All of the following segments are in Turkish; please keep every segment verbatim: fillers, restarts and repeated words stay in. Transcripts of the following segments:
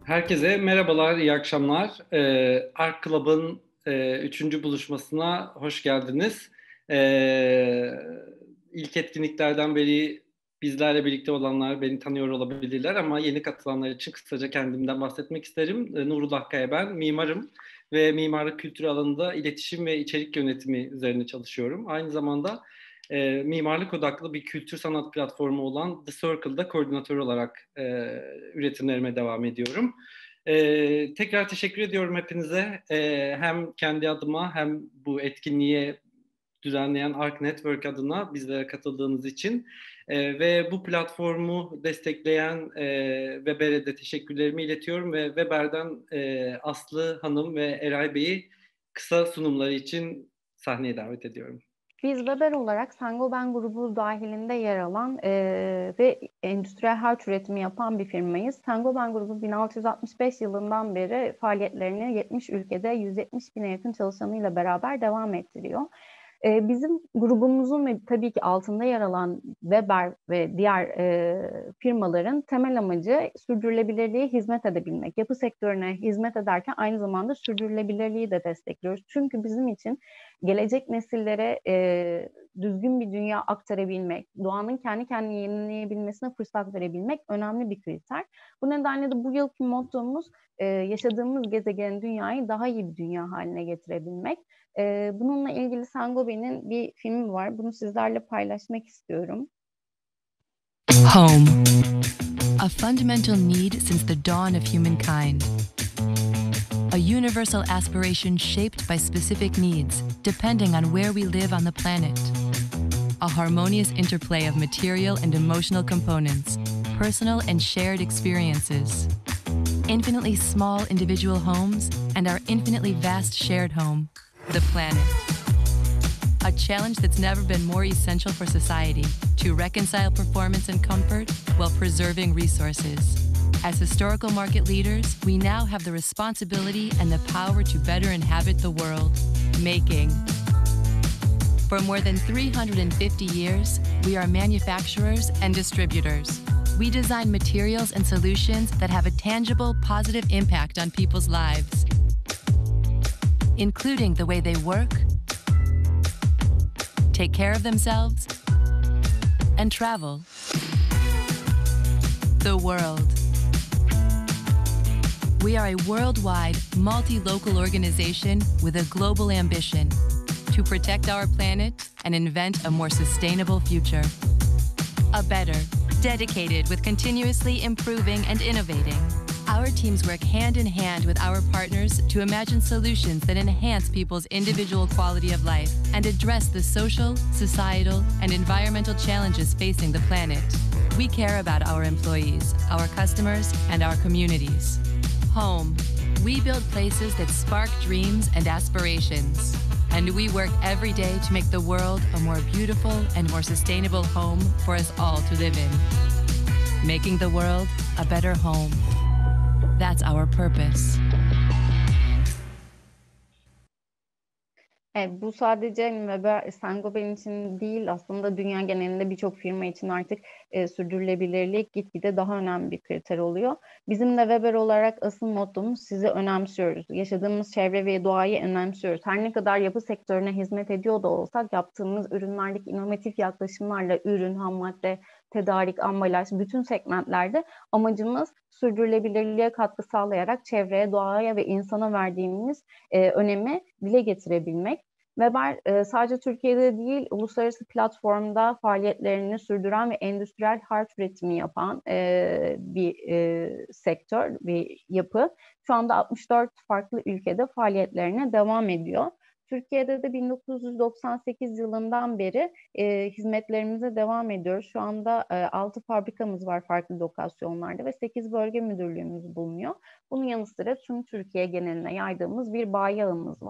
Herkese merhabalar, iyi akşamlar. Ee, Ark Club'ın e, üçüncü buluşmasına hoş geldiniz. Ee, ilk etkinliklerden beri bizlerle birlikte olanlar beni tanıyor olabilirler ama yeni katılanlar için kısaca kendimden bahsetmek isterim. Ee, Nurullah Kaya ben, mimarım ve mimarlık kültürü alanında iletişim ve içerik yönetimi üzerine çalışıyorum. Aynı zamanda e, mimarlık odaklı bir kültür sanat platformu olan The Circle'da koordinatör olarak e, üretimlerime devam ediyorum. Ee, tekrar teşekkür ediyorum hepinize. Ee, hem kendi adıma hem bu etkinliğe düzenleyen Arc Network adına bizlere katıldığınız için. Ee, ve bu platformu destekleyen e, Weber'e de teşekkürlerimi iletiyorum ve Weber'den e, Aslı Hanım ve Eray Bey'i kısa sunumları için sahneye davet ediyorum. Biz Weber olarak Saint-Gobain grubu dahilinde yer alan e, ve endüstriyel harç üretimi yapan bir firmayız. Saint-Gobain grubu bin altı yüz altmış beş yılından beri faaliyetlerini yetmiş ülkede yüz yetmiş bine yakın çalışanıyla beraber devam ettiriyor. E, bizim grubumuzun ve tabii ki altında yer alan Weber ve diğer e, firmaların temel amacı sürdürülebilirliğe hizmet edebilmek. Yapı sektörüne hizmet ederken aynı zamanda sürdürülebilirliği de destekliyoruz. Çünkü bizim için gelecek nesillere e, düzgün bir dünya aktarabilmek, doğanın kendi kendini yenileyebilmesine fırsat verebilmek önemli bir kriter. Bu nedenle de bu yılki mottomuz e, yaşadığımız gezegen dünyayı daha iyi bir dünya haline getirebilmek. E, bununla ilgili Saint-Gobain'in bir filmi var. Bunu sizlerle paylaşmak istiyorum. Home, a fundamental need since the dawn of humankind. A universal aspiration shaped by specific needs, depending on where we live on the planet. A harmonious interplay of material and emotional components, personal and shared experiences. Infinitely small individual homes and our infinitely vast shared home, the planet. A challenge that's never been more essential for society to reconcile performance and comfort while preserving resources. As historical market leaders, we now have the responsibility and the power to better inhabit the world, making. For more than three hundred fifty years, we are manufacturers and distributors. We design materials and solutions that have a tangible, positive impact on people's lives, including the way they work, take care of themselves, and travel the world. We are a worldwide, multi-local organization with a global ambition to protect our planet and invent a more sustainable future. A better, dedicated with continuously improving and innovating. Our teams work hand in hand with our partners to imagine solutions that enhance people's individual quality of life and address the social, societal, and environmental challenges facing the planet. We care about our employees, our customers, and our communities. Home. We build places that spark dreams and aspirations. And we work every day to make the world a more beautiful and more sustainable home for us all to live in. Making the world a better home. That's our purpose. Evet, bu sadece Weber, Saint-Gobain için değil, aslında dünya genelinde birçok firma için artık e, sürdürülebilirlik gitgide daha önemli bir kriter oluyor. Bizim de Weber olarak asıl mottomuz sizi önemsiyoruz. Yaşadığımız çevre ve doğayı önemsiyoruz. Her ne kadar yapı sektörüne hizmet ediyor da olsak yaptığımız ürünlerdeki inovatif yaklaşımlarla ürün, ham madde, tedarik, ambalaj, bütün segmentlerde amacımız sürdürülebilirliğe katkı sağlayarak çevreye, doğaya ve insana verdiğimiz e, önemi dile getirebilmek. Weber e, sadece Türkiye'de değil, uluslararası platformda faaliyetlerini sürdüren ve endüstriyel harç üretimi yapan e, bir e, sektör, bir yapı. Şu anda altmış dört farklı ülkede faaliyetlerine devam ediyor. Türkiye'de de bin dokuz yüz doksan sekiz yılından beri e, hizmetlerimize devam ediyoruz. Şu anda e, altı fabrikamız var farklı lokasyonlarda ve sekiz bölge müdürlüğümüz bulunuyor. Bunun yanı sıra tüm Türkiye geneline yaydığımız bir bayi ağımız var.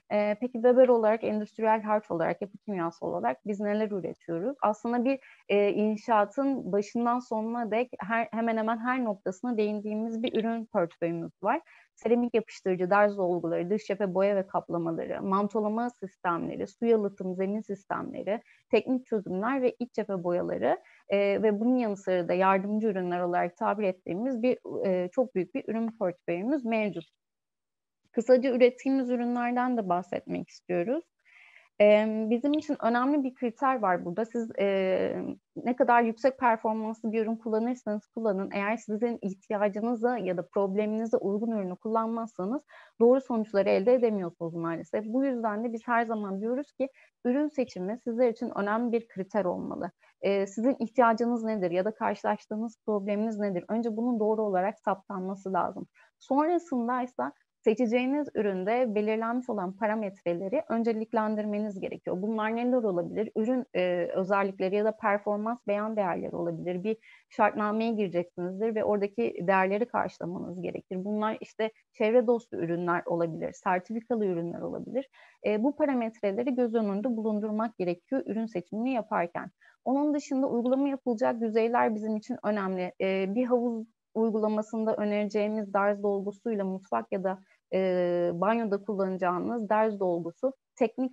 E, peki Weber olarak, endüstriyel harç olarak, yapı kimyası olarak biz neler üretiyoruz? Aslında bir e, inşaatın başından sonuna dek her, hemen hemen her noktasına değindiğimiz bir ürün portföyümüz var. Seramik yapıştırıcı, derz dolguları, dış cephe boya ve kaplamaları, mantolama sistemleri, su yalıtım, zemin sistemleri, teknik çözümler ve iç cephe boyaları e, ve bunun yanı sıra da yardımcı ürünler olarak tabir ettiğimiz bir e, çok büyük bir ürün portföyümüz mevcut. Kısaca ürettiğimiz ürünlerden de bahsetmek istiyoruz. Bizim için önemli bir kriter var burada. Siz e, ne kadar yüksek performanslı bir ürün kullanırsanız kullanın. Eğer sizin ihtiyacınıza ya da probleminize uygun ürünü kullanmazsanız doğru sonuçları elde edemiyorsunuz maalesef. Bu yüzden de biz her zaman diyoruz ki ürün seçimi sizler için önemli bir kriter olmalı. E, sizin ihtiyacınız nedir ya da karşılaştığınız probleminiz nedir? Önce bunun doğru olarak saptanması lazım. Sonrasında ise seçeceğiniz üründe belirlenmiş olan parametreleri önceliklendirmeniz gerekiyor. Bunlar neler olabilir? Ürün e, özellikleri ya da performans beyan değerleri olabilir. Bir şartnameye gireceksinizdir ve oradaki değerleri karşılamanız gerekir. Bunlar işte çevre dostu ürünler olabilir, sertifikalı ürünler olabilir. E, bu parametreleri göz önünde bulundurmak gerekiyor ürün seçimini yaparken. Onun dışında uygulama yapılacak yüzeyler bizim için önemli. E, bir havuz uygulamasında önereceğimiz derz dolgusuyla mutfak ya da e, banyoda kullanacağınız derz dolgusu teknik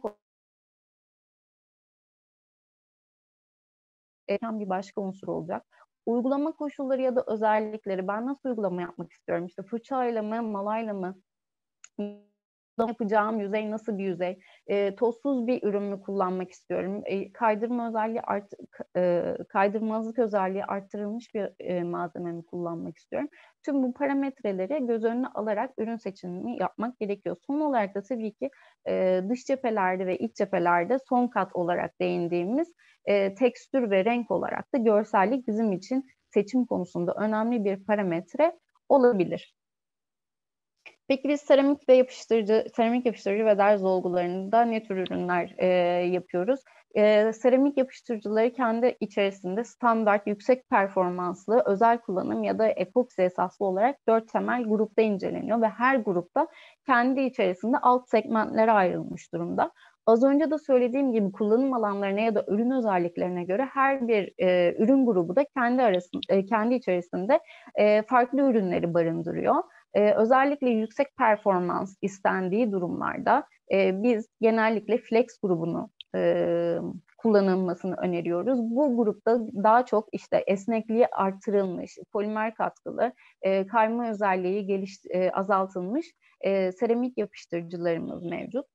olarak bir başka unsur olacak. Uygulama koşulları ya da özellikleri, ben nasıl uygulama yapmak istiyorum? İşte fırçayla mı, malayla mı? Yapacağım yüzey nasıl bir yüzey? E, tozsuz bir ürün mü kullanmak istiyorum? E, kaydırma özelliği art, e, kaydırmazlık özelliği arttırılmış bir e, malzeme mi kullanmak istiyorum? Tüm bu parametreleri göz önüne alarak ürün seçimini yapmak gerekiyor. Son olarak da tabii ki e, dış cephelerde ve iç cephelerde son kat olarak değindiğimiz e, tekstür ve renk olarak da görsellik bizim için seçim konusunda önemli bir parametre olabilir. Peki biz seramik ve yapıştırıcı, seramik yapıştırıcı ve derz dolgularında ne tür ürünler e, yapıyoruz? E, seramik yapıştırıcıları kendi içerisinde standart, yüksek performanslı, özel kullanım ya da epoksi esaslı olarak dört temel grupta inceleniyor ve her grupta kendi içerisinde alt segmentlere ayrılmış durumda. Az önce de söylediğim gibi kullanım alanlarına ya da ürün özelliklerine göre her bir e, ürün grubu da kendi arasında, e, kendi içerisinde e, farklı ürünleri barındırıyor. Ee, özellikle yüksek performans istendiği durumlarda e, biz genellikle flex grubunu e, kullanılmasını öneriyoruz. Bu grupta daha çok işte esnekliği artırılmış, polimer katkılı, e, kayma özelliği geliş, e, azaltılmış e, seramik yapıştırıcılarımız mevcut.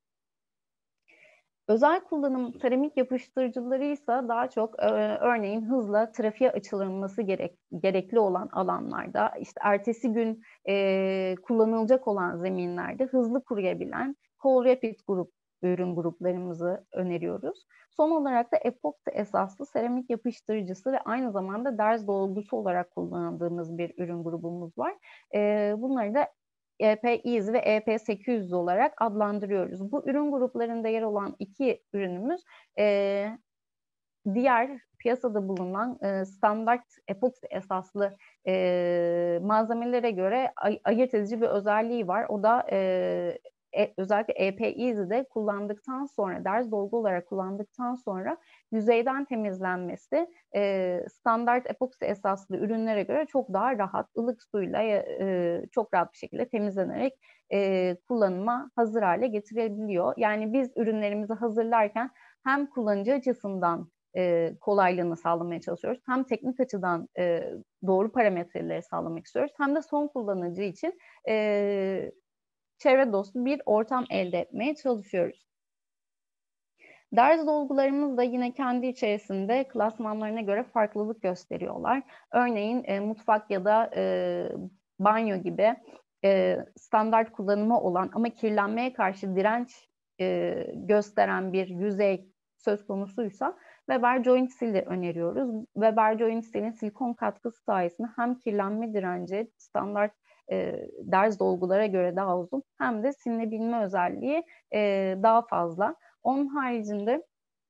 Özel kullanım seramik yapıştırıcıları ise daha çok e, örneğin hızla trafiğe açılması gerek, gerekli olan alanlarda, işte ertesi gün e, kullanılacak olan zeminlerde hızlı kuruyabilen Call Rapid grup ürün gruplarımızı öneriyoruz. Son olarak da epoksi esaslı seramik yapıştırıcısı ve aynı zamanda derz dolgusu olarak kullandığımız bir ürün grubumuz var. E, bunları da E P Easy ve E P sekiz yüz olarak adlandırıyoruz. Bu ürün gruplarında yer olan iki ürünümüz e, diğer piyasada bulunan e, standart epoksi esaslı e, malzemelere göre ay- ayırt edici bir özelliği var. O da e, e, özellikle E P Easy'de kullandıktan sonra, derz dolgu olarak kullandıktan sonra yüzeyden temizlenmesi e, standart epoksi esaslı ürünlere göre çok daha rahat, ılık suyla e, çok rahat bir şekilde temizlenerek e, kullanıma hazır hale getirebiliyor. Yani biz ürünlerimizi hazırlarken hem kullanıcı açısından e, kolaylığını sağlamaya çalışıyoruz. Hem teknik açıdan e, doğru parametreleri sağlamak istiyoruz. Hem de son kullanıcı için e, çevre dostu bir ortam elde etmeye çalışıyoruz. Derz dolgularımız da yine kendi içerisinde klasmanlarına göre farklılık gösteriyorlar. Örneğin e, mutfak ya da e, banyo gibi e, standart kullanımı olan ama kirlenmeye karşı direnç e, gösteren bir yüzey söz konusuysa Weber Joint Seal'i öneriyoruz. Weber Joint Seal'in silikon katkısı sayesinde hem kirlenme direnci standart e, derz dolgulara göre daha uzun hem de silinebilme özelliği e, daha fazla. Onun haricinde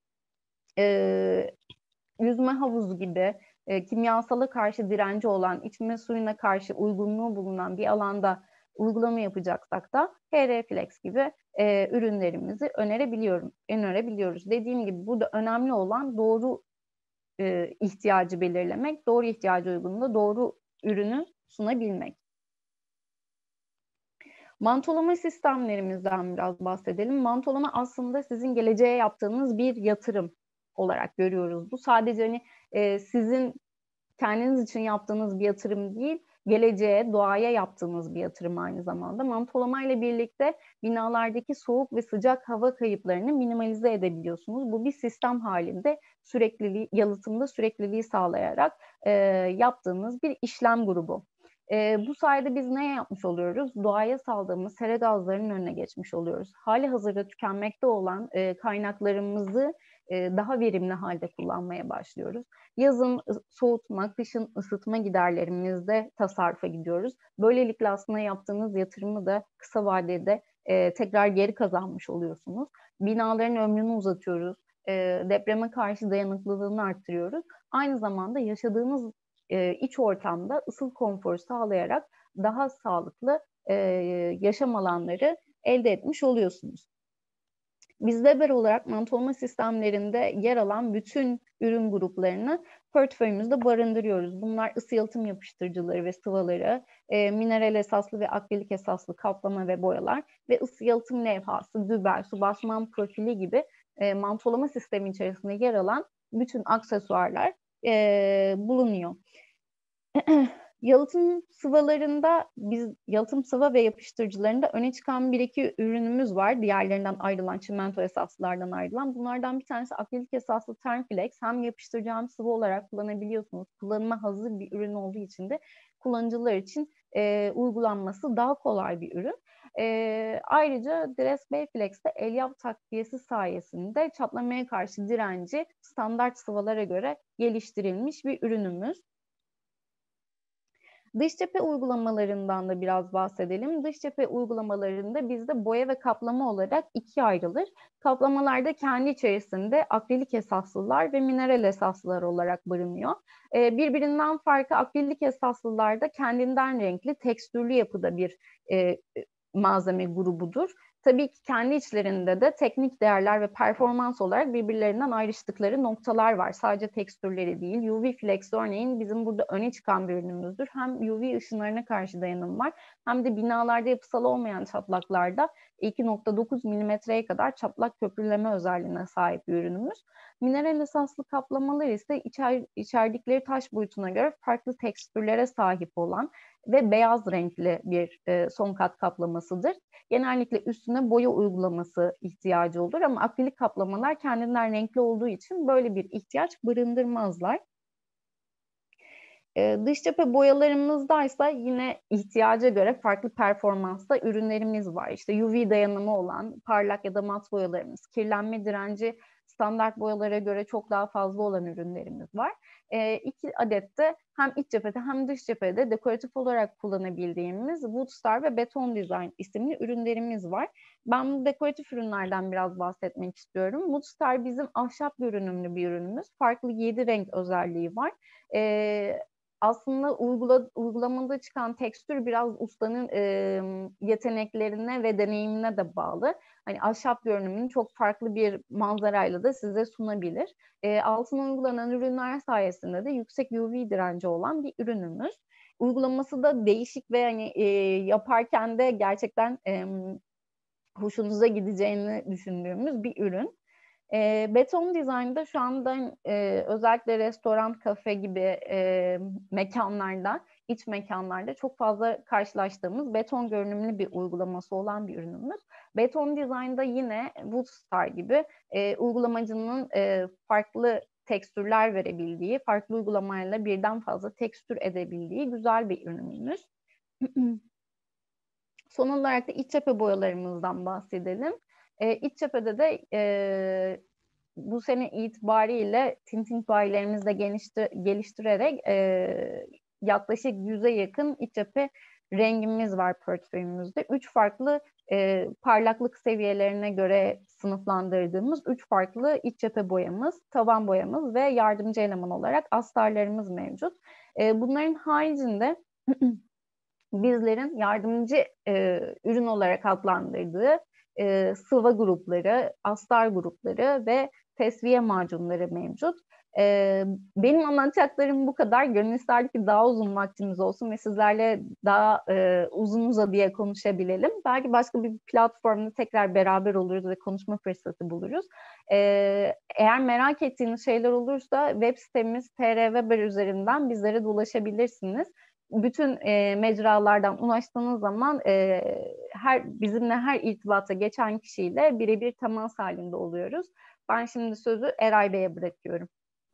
e, yüzme havuzu gibi e, kimyasala karşı direnci olan, içme suyuna karşı uygunluğu bulunan bir alanda uygulama yapacaksak da H R Flex gibi e, ürünlerimizi önerebiliyorum, önerebiliyoruz. Dediğim gibi burada önemli olan doğru e, ihtiyacı belirlemek, doğru ihtiyaca uygun da doğru ürünü sunabilmek. Mantolama sistemlerimizden biraz bahsedelim. Mantolama aslında sizin geleceğe yaptığınız bir yatırım olarak görüyoruz. Bu sadece hani e, sizin kendiniz için yaptığınız bir yatırım değil, geleceğe, doğaya yaptığınız bir yatırım aynı zamanda. Mantolama ile birlikte binalardaki soğuk ve sıcak hava kayıplarını minimalize edebiliyorsunuz. Bu bir sistem halinde sürekliliği, yalıtımda sürekliliği sağlayarak e, yaptığınız bir işlem grubu. E, bu sayede biz ne yapmış oluyoruz? Doğaya saldığımız sera gazlarının önüne geçmiş oluyoruz. Hali hazırda tükenmekte olan e, kaynaklarımızı e, daha verimli halde kullanmaya başlıyoruz. Yazın soğutma, kışın ısıtma giderlerimizde tasarrufa gidiyoruz. Böylelikle aslında yaptığınız yatırımı da kısa vadede e, tekrar geri kazanmış oluyorsunuz. Binaların ömrünü uzatıyoruz. E, depreme karşı dayanıklılığını arttırıyoruz. Aynı zamanda yaşadığınız e, iç ortamda ısıl konforu sağlayarak daha sağlıklı e, yaşam alanları elde etmiş oluyorsunuz. Biz Weber olarak mantolama sistemlerinde yer alan bütün ürün gruplarını portföyümüzde barındırıyoruz. Bunlar ısı yalıtım yapıştırıcıları ve sıvaları, e, mineral esaslı ve akrilik esaslı kaplama ve boyalar ve ısı yalıtım levhası, dübel, su basman profili gibi e, mantolama sistemi içerisinde yer alan bütün aksesuarlar e, bulunuyor. Yalıtım sıvalarında biz yalıtım sıva ve yapıştırıcılarında öne çıkan bir iki ürünümüz var. Diğerlerinden ayrılan, çimento esaslılardan ayrılan. Bunlardan bir tanesi akrilik esaslı Thermflex. Hem yapıştırıcı hem sıvı olarak kullanabiliyorsunuz. Kullanıma hazır bir ürün olduğu için de kullanıcılar için e, uygulanması daha kolay bir ürün. E, ayrıca Dres Bayflex'te elyaf takviyesi sayesinde çatlamaya karşı direnci standart sıvalara göre geliştirilmiş bir ürünümüz. Dış cephe uygulamalarından da biraz bahsedelim. Dış cephe uygulamalarında bizde boya ve kaplama olarak ikiye ayrılır. Kaplamalarda kendi içerisinde akrilik esaslılar ve mineral esaslılar olarak barınıyor. Ee, birbirinden farkı akrilik esaslılarda kendinden renkli, tekstürlü yapıda bir e, malzeme grubudur. Tabii ki kendi içlerinde de teknik değerler ve performans olarak birbirlerinden ayrıştıkları noktalar var. Sadece tekstürleri değil. U V Flex örneğin bizim burada öne çıkan bir ürünümüzdür. Hem U V ışınlarına karşı dayanım var hem de binalarda yapısal olmayan çatlaklarda iki nokta dokuz milimetreye kadar çatlak köprüleme özelliğine sahip bir ürünümüz. Mineral esaslı kaplamalar ise içer, içerdikleri taş boyutuna göre farklı tekstürlere sahip olan ve beyaz renkli bir e, son kat kaplamasıdır. Genellikle üstüne boya uygulaması ihtiyacı olur ama akrilik kaplamalar kendinden renkli olduğu için böyle bir ihtiyaç barındırmazlar. Ee, dış cephe boyalarımızdaysa yine ihtiyaca göre farklı performansta ürünlerimiz var. İşte U V dayanımı olan parlak ya da mat boyalarımız, kirlenme direnci standart boyalara göre çok daha fazla olan ürünlerimiz var. E, iki adet de hem iç cephede hem dış cephede dekoratif olarak kullanabildiğimiz Woodstar ve Beton Design isimli ürünlerimiz var. Ben bu dekoratif ürünlerden biraz bahsetmek istiyorum. Woodstar bizim ahşap görünümlü bir ürünümüz. Farklı yedi renk özelliği var. E, aslında uygula, uygulamada çıkan tekstür biraz ustanın e, yeteneklerine ve deneyimine de bağlı. Hani ahşap görünümünü çok farklı bir manzarayla da size sunabilir. E, altına uygulanan ürünler sayesinde de yüksek U V direnci olan bir ürünümüz. Uygulaması da değişik ve hani e, yaparken de gerçekten e, hoşunuza gideceğini düşündüğümüz bir ürün. E, Beton Design'da şu anda e, özellikle restoran, kafe gibi e, mekanlarda, iç mekanlarda çok fazla karşılaştığımız beton görünümlü bir uygulaması olan bir ürünümüz. Beton Design'da yine Woodstar gibi e, uygulamacının e, farklı tekstürler verebildiği, farklı uygulamayla birden fazla tekstür edebildiği güzel bir ürünümüz. Son olarak da iç cephe boyalarımızdan bahsedelim. E, iç cephede de e, bu sene itibariyle tinting bayilerimizi de geliştir, geliştirerek e, yaklaşık yüze yakın iç cephe rengimiz var portföyümüzde. Üç farklı e, parlaklık seviyelerine göre sınıflandırdığımız üç farklı iç cephe boyamız, tavan boyamız ve yardımcı eleman olarak astarlarımız mevcut. E, bunların haricinde bizlerin yardımcı e, ürün olarak adlandırdığı e, sıva grupları, astar grupları ve tesviye macunları mevcut. E, benim anlatacaklarım bu kadar. Gönül isterdi ki daha uzun vaktimiz olsun ve sizlerle daha e, uzun uzadıya konuşabilelim. Belki başka bir platformda tekrar beraber oluruz ve konuşma fırsatı buluruz. E, eğer merak ettiğiniz şeyler olursa web sitemiz T R Weber üzerinden bizlere de ulaşabilirsiniz. Bütün e, mecralardan ulaştığınız zaman e, her bizimle her irtibata geçen kişiyle birebir temas halinde oluyoruz. Ben şimdi sözü Eray Bey'e bırakıyorum.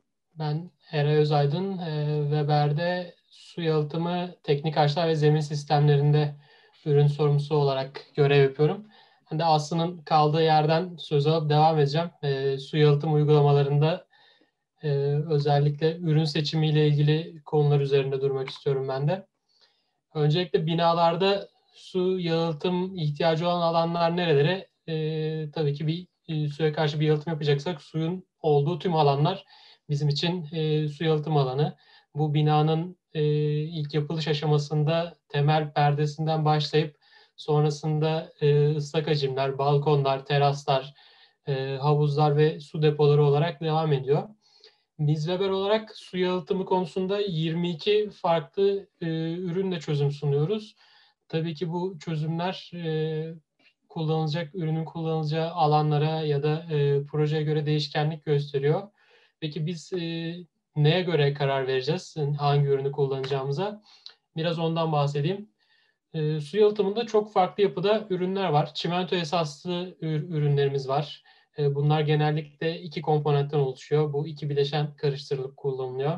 Ben Eray Özaydın, e, Weber'de su yalıtımı, teknik araçlar ve zemin sistemlerinde ürün sorumlusu olarak görev yapıyorum. Ben de Aslı'nın kaldığı yerden söz alıp devam edeceğim. E, su yalıtım uygulamalarında e, özellikle ürün seçimiyle ilgili konular üzerinde durmak istiyorum ben de. Öncelikle binalarda su yalıtım ihtiyacı olan alanlar nerelere? E, tabii ki bir e, suya karşı bir yalıtım yapacaksak suyun olduğu tüm alanlar bizim için e, su yalıtım alanı. Bu binanın e, ilk yapılış aşamasında temel perdesinden başlayıp sonrasında e, ıslak hacimler, balkonlar, teraslar, e, havuzlar ve su depoları olarak devam ediyor. Biz Weber olarak su yalıtımı konusunda yirmi iki farklı e, ürünle çözüm sunuyoruz. Tabii ki bu çözümler e, kullanılacak, ürünün kullanılacağı alanlara ya da e, projeye göre değişkenlik gösteriyor. Peki biz e, neye göre karar vereceğiz? Hangi ürünü kullanacağımıza? Biraz ondan bahsedeyim. E, su yalıtımında çok farklı yapıda ürünler var. Çimento esaslı ürünlerimiz var. E, bunlar genellikle iki komponentten oluşuyor. Bu iki bileşen karıştırılıp kullanılıyor.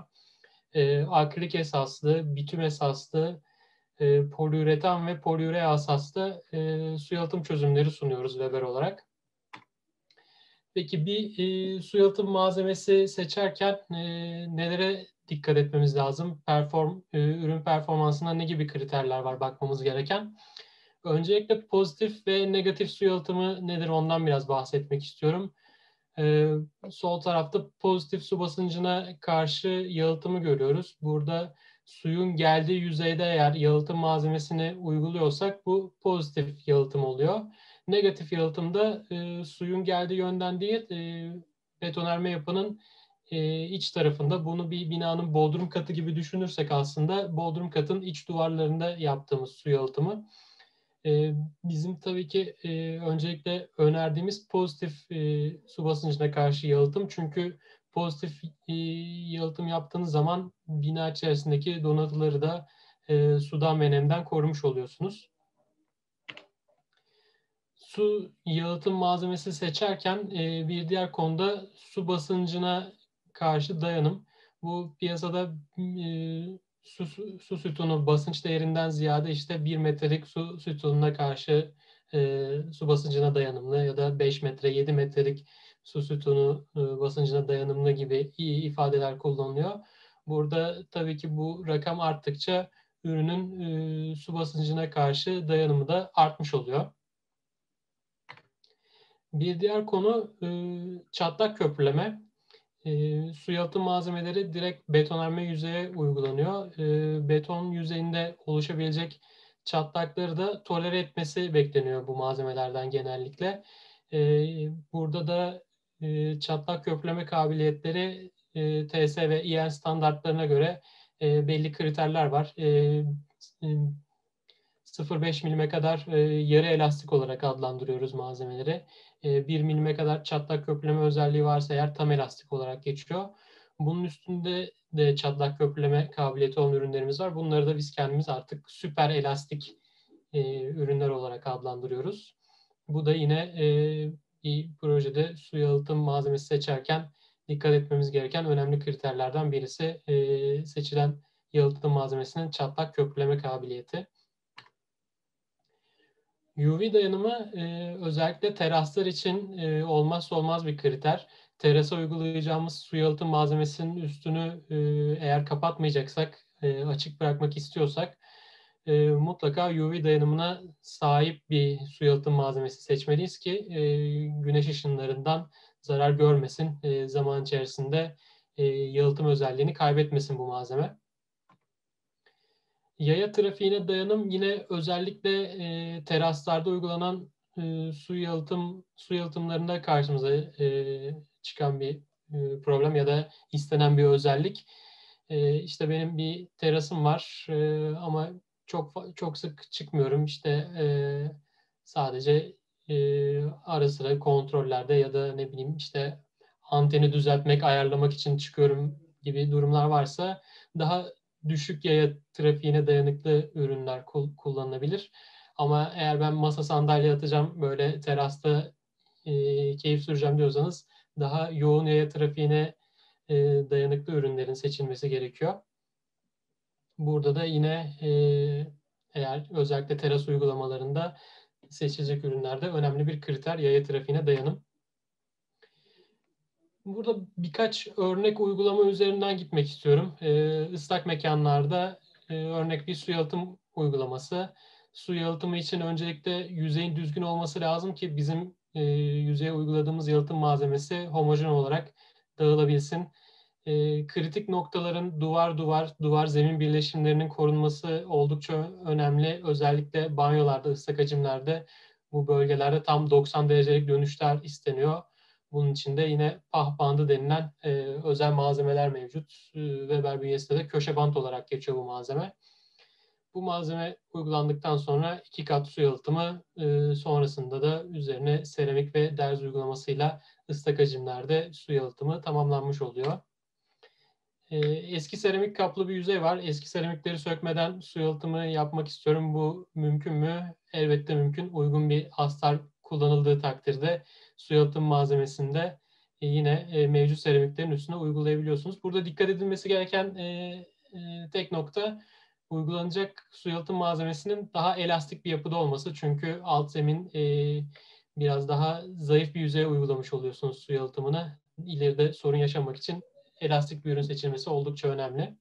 E, akrilik esaslı, bitüm esaslı, e, poliüretan ve poliüre esaslı e, su yalıtım çözümleri sunuyoruz Weber olarak. Peki bir e, su yalıtım malzemesi seçerken e, nelere dikkat etmemiz lazım? Perform, e, ürün performansına ne gibi kriterler var bakmamız gereken? Öncelikle pozitif ve negatif su yalıtımı nedir ondan biraz bahsetmek istiyorum. Ee, sol tarafta pozitif su basıncına karşı yalıtımı görüyoruz. Burada suyun geldiği yüzeyde eğer yalıtım malzemesini uyguluyorsak bu pozitif yalıtım oluyor. Negatif yalıtımda e, suyun geldiği yönden değil, e, betonarme yapının e, iç tarafında. Bunu bir binanın bodrum katı gibi düşünürsek aslında bodrum katın iç duvarlarında yaptığımız su yalıtımı. Bizim tabii ki e, öncelikle önerdiğimiz pozitif e, su basıncına karşı yalıtım. Çünkü pozitif e, yalıtım yaptığınız zaman bina içerisindeki donatıları da e, sudan ve nemden korumuş oluyorsunuz. Su yalıtım malzemesi seçerken e, bir diğer konuda su basıncına karşı dayanım. Bu piyasada e, su, su, su sütunu basınç değerinden ziyade işte bir metrelik su sütununa karşı e, su basıncına dayanımlı ya da beş metre, yedi metrelik su sütunu e, basıncına dayanımlı gibi iyi ifadeler kullanılıyor. Burada tabii ki bu rakam arttıkça ürünün e, su basıncına karşı dayanımı da artmış oluyor. Bir diğer konu e, çatlak köprüleme. E, su yalıtım malzemeleri direkt betonarme yüzeye uygulanıyor. E, beton yüzeyinde oluşabilecek çatlakları da tolere etmesi bekleniyor bu malzemelerden genellikle. E, burada da e, çatlak köprüleme kabiliyetleri e, T S ve I N standartlarına göre e, belli kriterler var. E, e, sıfır virgül beş milime kadar e, yarı elastik olarak adlandırıyoruz malzemeleri. E, bir milime kadar çatlak köprüleme özelliği varsa eğer tam elastik olarak geçiyor. Bunun üstünde de çatlak köprüleme kabiliyeti olan ürünlerimiz var. Bunları da biz kendimiz artık süper elastik e, ürünler olarak adlandırıyoruz. Bu da yine e, bir projede su yalıtım malzemesi seçerken dikkat etmemiz gereken önemli kriterlerden birisi. E, seçilen yalıtım malzemesinin çatlak köprüleme kabiliyeti. U V dayanımı e, özellikle teraslar için e, olmazsa olmaz bir kriter. Terasa uygulayacağımız su yalıtım malzemesinin üstünü e, eğer kapatmayacaksak, e, açık bırakmak istiyorsak e, mutlaka U V dayanımına sahip bir su yalıtım malzemesi seçmeliyiz ki e, güneş ışınlarından zarar görmesin, e, zaman içerisinde e, yalıtım özelliğini kaybetmesin bu malzeme. Yaya trafiğine dayanım yine özellikle e, teraslarda uygulanan e, su yalıtım su yalıtımlarında karşımıza e, çıkan bir e, problem ya da istenen bir özellik. E, işte benim bir terasım var e, ama çok çok sık çıkmıyorum. İşte e, sadece e, ara sıra kontrollerde ya da ne bileyim işte anteni düzeltmek, ayarlamak için çıkıyorum gibi durumlar varsa daha düşük yaya trafiğine dayanıklı ürünler kullanılabilir. Ama eğer ben masa sandalye atacağım, böyle terasta e, keyif süreceğim diyorsanız daha yoğun yaya trafiğine e, dayanıklı ürünlerin seçilmesi gerekiyor. Burada da yine e, eğer özellikle teras uygulamalarında seçilecek ürünlerde önemli bir kriter yaya trafiğine dayanım. Burada birkaç örnek uygulama üzerinden gitmek istiyorum. E, ıslak mekanlarda e, örnek bir su yalıtım uygulaması. Su yalıtımı için öncelikle yüzeyin düzgün olması lazım ki bizim e, yüzeye uyguladığımız yalıtım malzemesi homojen olarak dağılabilsin. E, kritik noktaların duvar duvar duvar zemin birleşimlerinin korunması oldukça önemli. Özellikle banyolarda, ıslak hacimlerde bu bölgelerde tam doksan derecelik dönüşler isteniyor. Bunun içinde yine pah bandı denilen e, özel malzemeler mevcut. E, Weber bünyesinde de köşe bant olarak geçiyor bu malzeme. Bu malzeme uygulandıktan sonra iki kat su yalıtımı, e, sonrasında da üzerine seramik ve derz uygulamasıyla ıslak hacimlerde su yalıtımı tamamlanmış oluyor. E, eski seramik kaplı bir yüzey var. Eski seramikleri sökmeden su yalıtımı yapmak istiyorum. Bu mümkün mü? Elbette mümkün. Uygun bir astar kullanıldığı takdirde su yalıtım malzemesinde e, yine e, mevcut seramiklerin üstüne uygulayabiliyorsunuz. Burada dikkat edilmesi gereken e, e, tek nokta uygulanacak su yalıtım malzemesinin daha elastik bir yapıda olması. Çünkü alt zemin e, biraz daha zayıf bir yüzeye uygulamış oluyorsunuz su yalıtımını. İleride sorun yaşamak için elastik bir ürün seçilmesi oldukça önemli.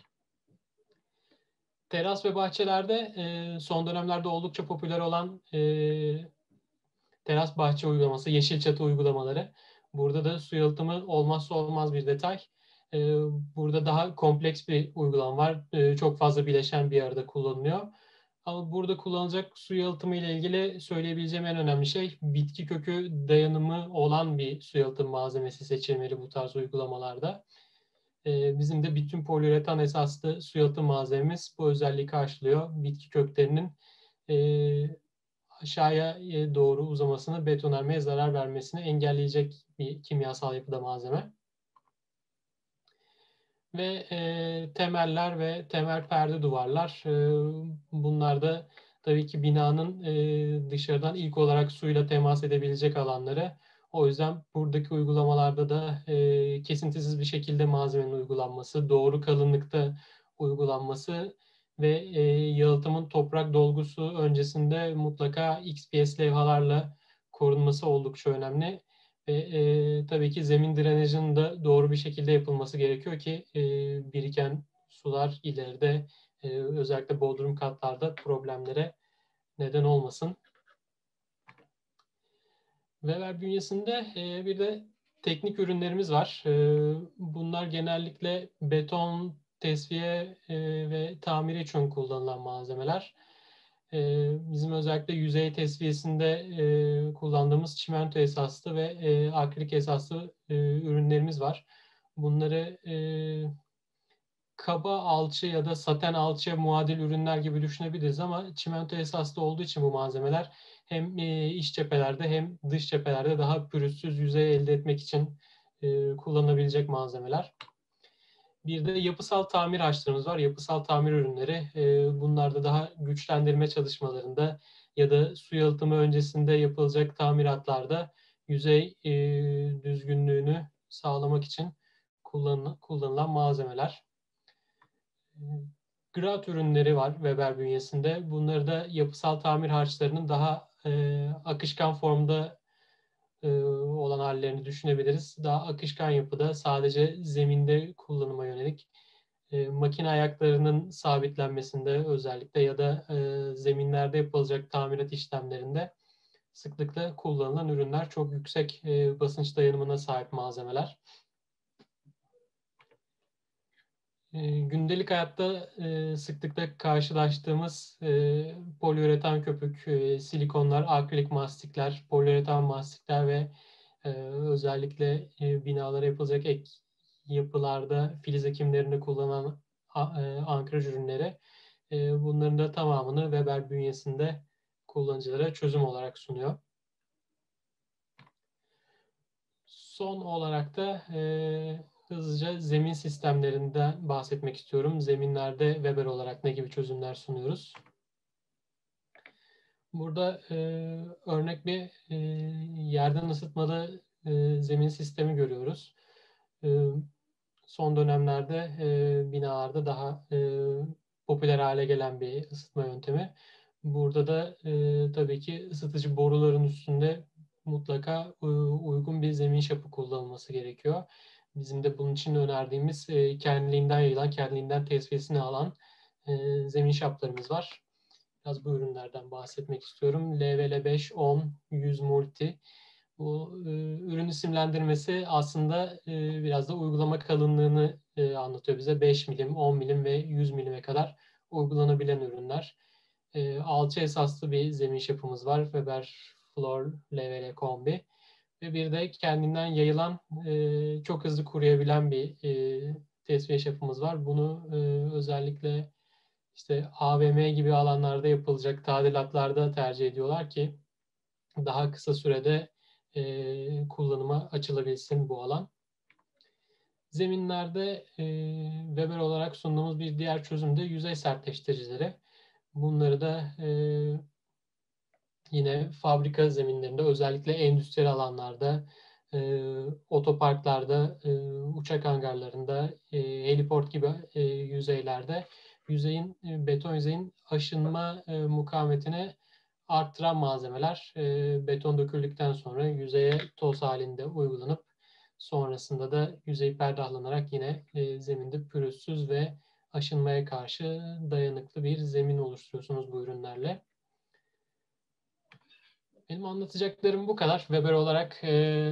Teras ve bahçelerde e, son dönemlerde oldukça popüler olan e, teras bahçe uygulaması, yeşil çatı uygulamaları. Burada da su yalıtımı olmazsa olmaz bir detay. E, burada daha kompleks bir uygulama var. E, çok fazla bileşen bir arada kullanılıyor. Ama burada kullanılacak su yalıtımı ile ilgili söyleyebileceğim en önemli şey bitki kökü dayanımı olan bir su yalıtım malzemesi seçilmeli bu tarz uygulamalarda. Bizim de bütün poliüretan esaslı su yalıtım malzememiz bu özelliği karşılıyor. Bitki köklerinin e, aşağıya doğru uzamasını, betonarmeye zarar vermesini engelleyecek bir kimyasal yapıda malzeme. Ve e, temeller ve temel perde duvarlar. E, bunlar da tabii ki binanın e, dışarıdan ilk olarak suyla temas edebilecek alanları. O yüzden buradaki uygulamalarda da e, kesintisiz bir şekilde malzemenin uygulanması, doğru kalınlıkta uygulanması ve e, yalıtımın toprak dolgusu öncesinde mutlaka X P S levhalarla korunması oldukça önemli. Ve e, tabii ki zemin drenajının da doğru bir şekilde yapılması gerekiyor ki e, biriken sular ileride e, özellikle bodrum katlarda problemlere neden olmasın. Weber bünyesinde e, bir de teknik ürünlerimiz var. E, bunlar genellikle beton, tesviye e, ve tamiri için kullanılan malzemeler. E, bizim özellikle yüzey tesviyesinde e, kullandığımız çimento esaslı ve e, akrilik esaslı e, ürünlerimiz var. Bunları e, kaba alçı ya da saten alçıya muadil ürünler gibi düşünebiliriz ama çimento esaslı olduğu için bu malzemeler hem iç cephelerde hem dış cephelerde daha pürüzsüz yüzey elde etmek için kullanılabilecek malzemeler. Bir de yapısal tamir harçlarımız var. Yapısal tamir ürünleri. Bunlarda daha güçlendirme çalışmalarında ya da su yalıtımı öncesinde yapılacak tamiratlarda yüzey düzgünlüğünü sağlamak için kullanılan malzemeler. Grat ürünleri var Weber bünyesinde. Bunları da yapısal tamir harçlarının daha e, akışkan formda e, olan hallerini düşünebiliriz. Daha akışkan yapıda sadece zeminde kullanıma yönelik e, makine ayaklarının sabitlenmesinde özellikle ya da e, zeminlerde yapılacak tamirat işlemlerinde sıklıkla kullanılan ürünler. Çok yüksek e, basınç dayanımına sahip malzemeler. e, gündelik hayatta e, sıklıkla karşılaştığımız e, poliüretan köpük, e, silikonlar, akrilik mastikler, poliüretan mastikler ve e, özellikle e, binalara yapılacak ek yapılarda filiz ekimlerinde kullanılan a, e, ankraj ürünleri, e, bunların da tamamını Weber bünyesinde kullanıcılara çözüm olarak sunuyor. Son olarak da e, hızlıca zemin sistemlerinden bahsetmek istiyorum. Zeminlerde Weber olarak ne gibi çözümler sunuyoruz? Burada e, örnek bir e, yerden ısıtmalı e, zemin sistemi görüyoruz. E, son dönemlerde e, binalarda daha e, popüler hale gelen bir ısıtma yöntemi. Burada da e, tabii ki ısıtıcı boruların üstünde mutlaka uygun bir zemin şapı kullanılması gerekiyor. Bizim de bunun için önerdiğimiz e, kendiliğinden yayılan, kendiliğinden tesviyesini alan e, zemin şaplarımız var. Biraz bu ürünlerden bahsetmek istiyorum. L V L beş, on, yüz Multi. Bu e, ürün isimlendirmesi aslında e, biraz da uygulama kalınlığını e, anlatıyor bize. beş milim, on milim ve yüz milime kadar uygulanabilen ürünler. E, alçı esaslı bir zemin şapımız var. Weber Floor L V L Kombi. Ve bir de kendinden yayılan, e, çok hızlı kuruyabilen bir e, tesviye şapımız var. Bunu e, özellikle işte A V M gibi alanlarda yapılacak tadilatlarda tercih ediyorlar ki daha kısa sürede e, kullanıma açılabilsin bu alan. Zeminlerde e, Weber olarak sunduğumuz bir diğer çözüm de yüzey sertleştiricileri. Bunları da e, yine fabrika zeminlerinde, özellikle endüstriyel alanlarda, e, otoparklarda, e, uçak hangarlarında, e, heliport gibi e, yüzeylerde yüzeyin, e, beton yüzeyin aşınma e, mukavemetini arttıran malzemeler e, beton döküldükten sonra yüzeye toz halinde uygulanıp sonrasında da yüzey perdahlanarak yine e, zeminde pürüzsüz ve aşınmaya karşı dayanıklı bir zemin oluşturuyorsunuz bu ürünlerle. Benim anlatacaklarım bu kadar. Weber olarak e,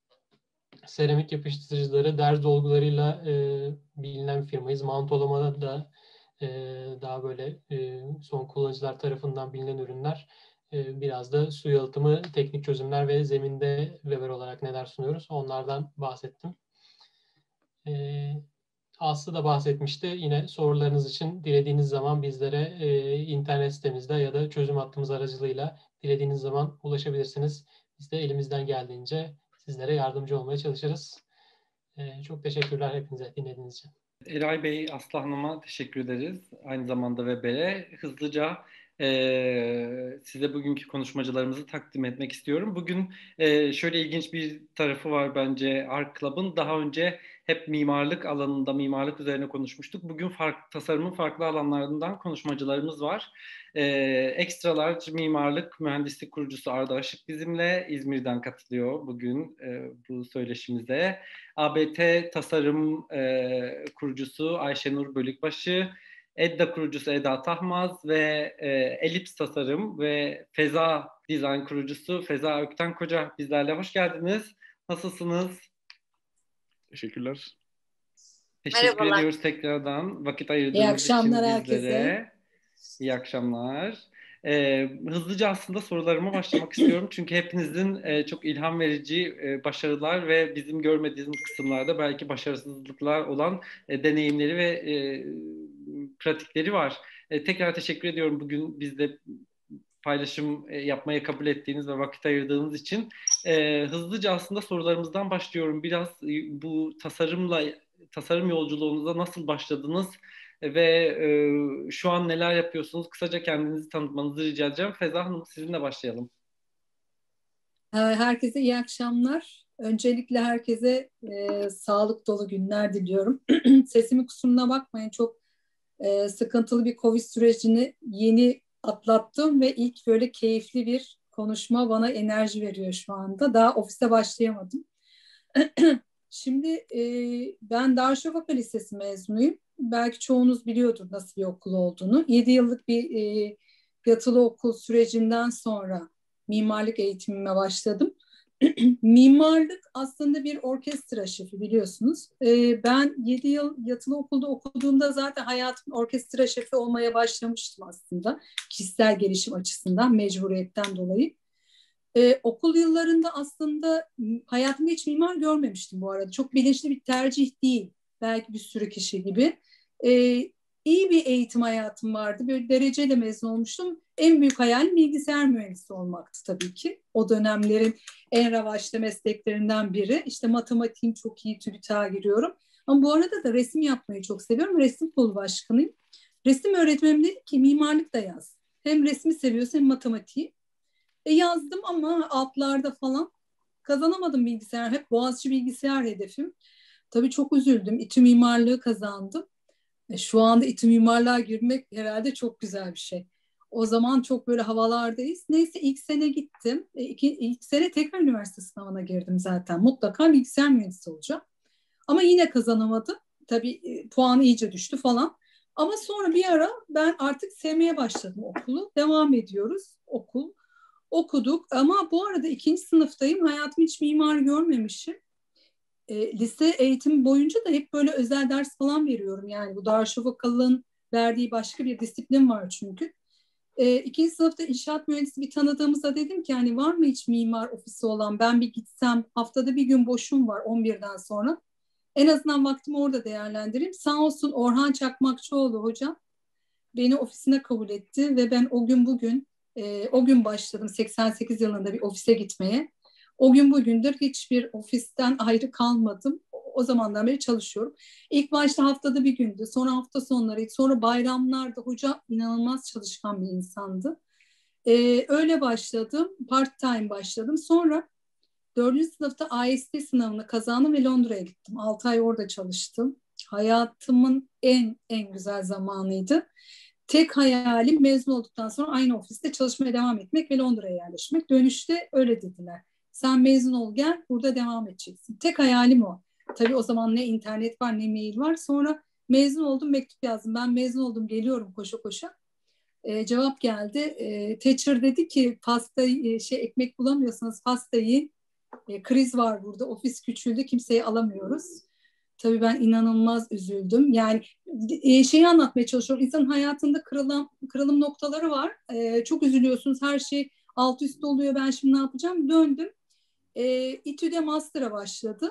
seramik yapıştırıcıları, derz dolgularıyla e, bilinen bir firmayız. Mantolamada da e, daha böyle e, son kullanıcılar tarafından bilinen ürünler. E, biraz da su yalıtımı, teknik çözümler ve zeminde Weber olarak neler sunuyoruz onlardan bahsettim. E, Aslı da bahsetmişti. Yine sorularınız için dilediğiniz zaman bizlere e, internet sitemizde ya da çözüm hattımız aracılığıyla dilediğiniz zaman ulaşabilirsiniz. Biz de elimizden geldiğince sizlere yardımcı olmaya çalışırız. E, çok teşekkürler hepinize dinlediğiniz için. Eray Bey, Aslı Hanım'a teşekkür ederiz. Aynı zamanda Weber'e. Hızlıca e, size bugünkü konuşmacılarımızı takdim etmek istiyorum. Bugün e, şöyle ilginç bir tarafı var bence Ark Club'ın. Daha önce hep mimarlık alanında, mimarlık üzerine konuşmuştuk. Bugün fark, tasarımın farklı alanlarından konuşmacılarımız var. E, Extra Large mimarlık mühendislik kurucusu Arda Aşık bizimle İzmir'den katılıyor bugün e, bu söyleşimize. A B T tasarım e, kurucusu Ayşenur Bölükbaşı, Edda kurucusu Eda Tahmaz ve e, Elips Tasarım ve Feza Design kurucusu Feza Ökten Koca bizlerle. Hoş geldiniz. Nasılsınız? Teşekkürler. Teşekkür Merhabalar. ediyoruz tekrardan vakit ayırdığınız İyi akşamlar için herkese. bizlere. İyi akşamlar. Ee, hızlıca aslında sorularıma başlamak istiyorum. Çünkü hepinizin e, çok ilham verici e, başarılar ve bizim görmediğimiz kısımlarda belki başarısızlıklar olan e, deneyimleri ve e, pratikleri var. E, tekrar teşekkür ediyorum bugün bizde paylaşım e, yapmaya kabul ettiğiniz ve vakit ayırdığınız için. E, hızlıca aslında sorularımızdan başlıyorum. Biraz e, bu tasarımla, tasarım yolculuğunuza nasıl başladınız? Ve e, şu an neler yapıyorsunuz? Kısaca kendinizi tanıtmanızı rica edeceğim. Feza Hanım, sizinle başlayalım. Herkese iyi akşamlar. Öncelikle herkese e, sağlık dolu günler diliyorum. Sesimin kusuruna bakmayın. Çok e, sıkıntılı bir Covid sürecini yeni atlattım ve ilk böyle keyifli bir konuşma bana enerji veriyor şu anda. Daha ofiste başlayamadım. Şimdi e, ben Darüşşafaka Lisesi mezunuyum. Belki çoğunuz biliyordur nasıl bir okul olduğunu. yedi yıllık bir e, yatılı okul sürecinden sonra mimarlık eğitimime başladım. Mimarlık aslında bir orkestra şefi biliyorsunuz. Ee, ben yedi yıl yatılı okulda okuduğumda zaten hayatım orkestra şefi olmaya başlamıştım aslında. Kişisel gelişim açısından, mecburiyetten dolayı. Ee, okul yıllarında aslında hayatımda hiç mimar görmemiştim bu arada. Çok bilinçli bir tercih değil. Belki bir sürü kişi gibi. Ee, iyi bir eğitim hayatım vardı. Böyle dereceyle mezun olmuştum. En büyük hayalim bilgisayar mühendisi olmaktı tabii ki. O dönemlerin en revaçta mesleklerinden biri. İşte matematiğim çok iyi, TÜBİTAK'a giriyorum. Ama bu arada da resim yapmayı çok seviyorum. Resim kolu başkanıyım. Resim öğretmenim dedi ki mimarlık da yaz. Hem resmi seviyorsun hem matematiği. E yazdım ama altlarda falan kazanamadım bilgisayar. Hep Boğaziçi bilgisayar hedefim. Tabii çok üzüldüm. İTÜ mimarlığı kazandım. E şu anda İTÜ mimarlığa girmek herhalde çok güzel bir şey. O zaman çok böyle havalardayız. Neyse ilk sene gittim. E, iki, ilk sene tekrar üniversite sınavına girdim zaten. Mutlaka bilgisayar mühendisi olacağım. Ama yine kazanamadım. Tabii e, puanı iyice düştü falan. Ama sonra bir ara ben artık sevmeye başladım okulu. Devam ediyoruz okul. Okuduk ama bu arada ikinci sınıftayım. Hayatım hiç mimar görmemişim. E, lise eğitimi boyunca da hep böyle özel ders falan veriyorum. Yani bu Darüşşafakalı'nın verdiği başka bir disiplin var çünkü. E, ikinci sınıfta inşaat mühendisi bir tanıdığımıza dedim ki hani var mı hiç mimar ofisi olan, ben bir gitsem, haftada bir gün boşum var on birden sonra. En azından vaktimi orada değerlendireyim. Sağ olsun Orhan Çakmakçıoğlu hocam beni ofisine kabul etti ve ben o gün bugün e, o gün başladım seksen sekiz yılında bir ofise gitmeye. O gün bugündür hiçbir ofisten ayrı kalmadım. O zamandan beri çalışıyorum. İlk başta haftada bir gündü, sonra hafta sonlarıydı, sonra bayramlarda. Hoca inanılmaz çalışkan bir insandı. Ee, öyle başladım, part time başladım. Sonra dördüncü sınıfta I S T sınavını kazandım ve Londra'ya gittim. altı ay orada çalıştım. Hayatımın en en güzel zamanıydı. Tek hayalim mezun olduktan sonra aynı ofiste çalışmaya devam etmek ve Londra'ya yerleşmek. Dönüşte öyle dediler. Sen mezun ol gel, burada devam edeceksin. Tek hayalim o. Tabii o zaman ne internet var ne mail var. Sonra mezun oldum, mektup yazdım. Ben mezun oldum, geliyorum koşa koşa. Ee, cevap geldi. Ee, Thatcher dedi ki pasta e, şey ekmek bulamıyorsanız pasta yiyin. E, kriz var burada. Ofis küçüldü. Kimseyi alamıyoruz. Tabii ben inanılmaz üzüldüm. Yani e, şeyi anlatmaya çalışıyorum. İnsanın hayatında kırılım, kırılım noktaları var. E, çok üzülüyorsunuz. Her şey alt üst oluyor. Ben şimdi ne yapacağım? Döndüm. E, İTÜ'de master'a başladı.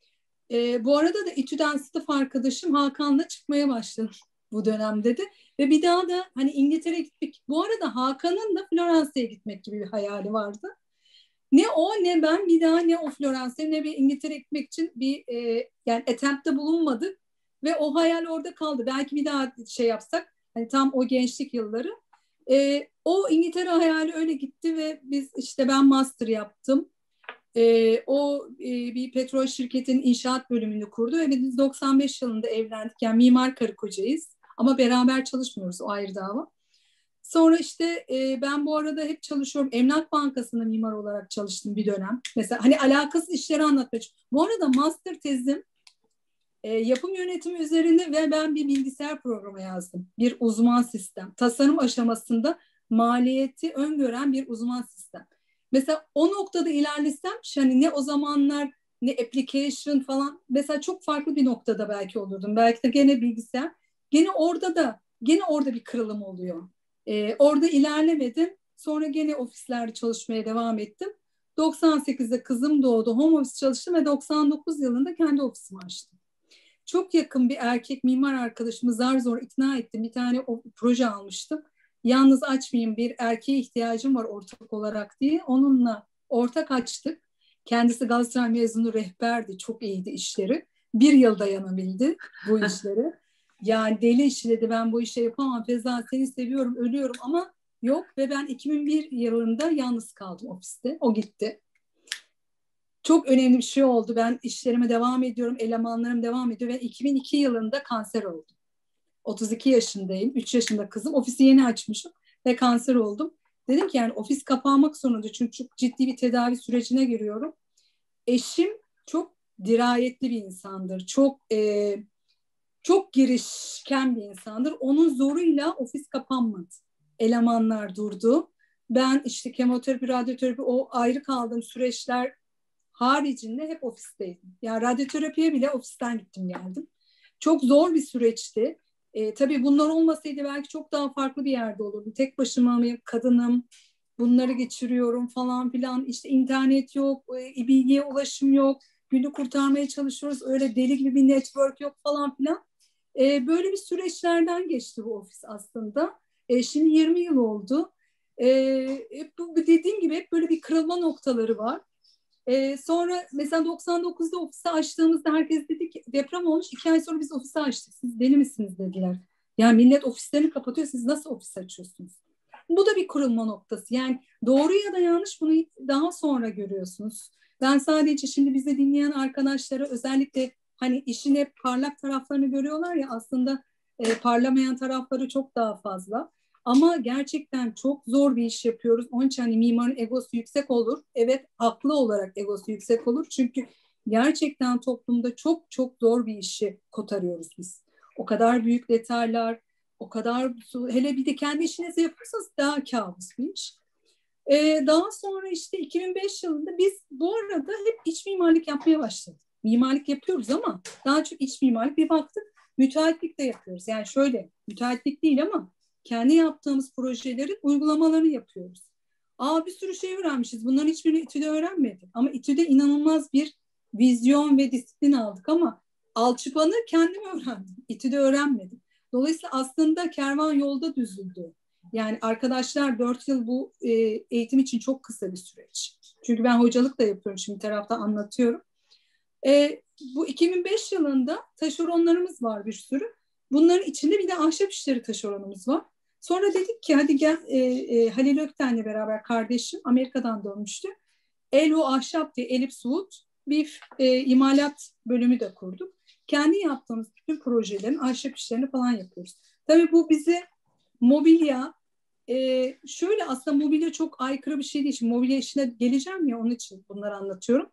E, bu arada da İTÜ'den sınıf arkadaşım Hakan'la çıkmaya başladım bu dönemde de. Ve bir daha da hani İngiltere'ye gitmek. Bu arada Hakan'ın da Floransa'ya gitmek gibi bir hayali vardı. Ne o ne ben bir daha ne o Floransa'ya ne bir İngiltere'ye gitmek için bir e, yani attempt'te bulunmadık. Ve o hayal orada kaldı. Belki bir daha şey yapsak hani tam o gençlik yılları. E, o İngiltere hayali öyle gitti ve biz işte ben master yaptım. E, o e, bir petrol şirketinin inşaat bölümünü kurdu ve biz doksan beş yılında evlendik. Yani mimar karı kocayız ama beraber çalışmıyoruz, o ayrı dava. Sonra işte e, ben bu arada hep çalışıyorum. Emlak Bankası'nda mimar olarak çalıştım bir dönem. Mesela hani alakasız işleri anlatmaya çalışıyorum. Bu arada master tezim e, yapım yönetimi üzerine ve ben bir bilgisayar programı yazdım. Bir uzman sistem. Tasarım aşamasında maliyeti öngören bir uzman sistem. Mesela o noktada ilerlesem hani ne o zamanlar ne application falan mesela çok farklı bir noktada belki olurdum. Belki de gene bilgisayar. Gene orada da gene orada bir kırılım oluyor. Ee, orada ilerlemedim. Sonra gene ofislerde çalışmaya devam ettim. doksan sekizde kızım doğdu. Home office çalıştım ve doksan dokuz yılında kendi ofisimi açtım. Çok yakın bir erkek mimar arkadaşımı zar zor ikna ettim. Bir tane o, proje almıştım. Yalnız açmayayım, bir erkeğe ihtiyacım var ortak olarak diye. Onunla ortak açtık. Kendisi Galatasaray mezunu rehberdi. Çok iyiydi işleri. Bir yıl dayanabildi bu işleri. Yani deli işi dedi, ben bu işi yapamam. Feza seni seviyorum, ölüyorum ama yok. Ve ben iki bin bir yılında yalnız kaldım ofiste. O gitti. Çok önemli bir şey oldu. Ben işlerime devam ediyorum. Elemanlarım devam ediyor. Ve iki bin iki yılında kanser oldum. otuz iki yaşındayım. üç yaşında kızım. Ofisi yeni açmışım ve kanser oldum. Dedim ki yani ofis kapanmak zorunda. Çünkü çok ciddi bir tedavi sürecine giriyorum. Eşim çok dirayetli bir insandır. Çok e, çok girişken bir insandır. Onun zoruyla ofis kapanmadı. Elemanlar durdu. Ben işte kemoterapi, radyoterapi o ayrı kaldığım süreçler haricinde hep ofisteydim. Yani radyoterapiye bile ofisten gittim geldim. Çok zor bir süreçti. E, tabii bunlar olmasaydı belki çok daha farklı bir yerde olurdu. Tek başıma mı, kadınım, bunları geçiriyorum falan filan. İşte internet yok, e, bilgiye ulaşım yok. Günü kurtarmaya çalışıyoruz. Öyle deli gibi bir network yok falan filan. E, böyle bir süreçlerden geçti bu ofis aslında. E, şimdi yirmi yıl oldu. E, bu dediğim gibi hep böyle bir kırılma noktaları var. E, sonra mesela doksan dokuzda ofisi açtığımızda herkes dedi ki deprem olmuş. iki ay sonra biz ofisi açtık. Siz deli misiniz dediler. Yani millet ofislerini kapatıyor. Siz nasıl ofis açıyorsunuz? Bu da bir kırılma noktası. Yani doğru ya da yanlış bunu daha sonra görüyorsunuz. Ben sadece şimdi bizi dinleyen arkadaşlara özellikle hani işin hep parlak taraflarını görüyorlar ya, aslında e, parlamayan tarafları çok daha fazla. Ama gerçekten çok zor bir iş yapıyoruz. Onun için hani mimarın egosu yüksek olur. Evet, haklı olarak egosu yüksek olur. Çünkü gerçekten toplumda çok çok zor bir işi kotarıyoruz biz. O kadar büyük detaylar, o kadar, hele bir de kendi işinizi yapırsanız daha kabus bir iş. Ee, daha sonra işte iki bin beş yılında biz bu arada hep iç mimarlık yapmaya başladık. Mimarlık yapıyoruz ama daha çok iç mimarlık, bir baktık müteahhitlik de yapıyoruz. Yani şöyle, müteahhitlik değil ama kendi yaptığımız projelerin uygulamalarını yapıyoruz. Aa, bir sürü şey öğrenmişiz. Bunların hiçbirini İTÜ'de öğrenmedik. Ama İTÜ'de inanılmaz bir vizyon ve disiplin aldık ama alçıpanı kendim öğrendim. İTÜ'de öğrenmedim. Dolayısıyla aslında kervan yolda düzüldü. Yani arkadaşlar dört yıl bu e, eğitim için çok kısa bir süreç. Çünkü ben hocalık da yapıyorum, şimdi bir tarafta anlatıyorum. E, bu iki bin beş yılında taşeronlarımız var bir sürü. Bunların içinde bir de ahşap işleri taşeronumuz var. Sonra dedik ki hadi gel, e, e, Halil Ökten'le beraber, kardeşim Amerika'dan dönmüştü. Elo Ahşap diye Elipse Wood bir e, imalat bölümü de kurduk. Kendi yaptığımız bütün projelerin ahşap işlerini falan yapıyoruz. Tabii bu bizi mobilya, e, şöyle aslında mobilya çok aykırı bir şey değil. Şimdi mobilya işine geleceğim ya, onun için bunları anlatıyorum.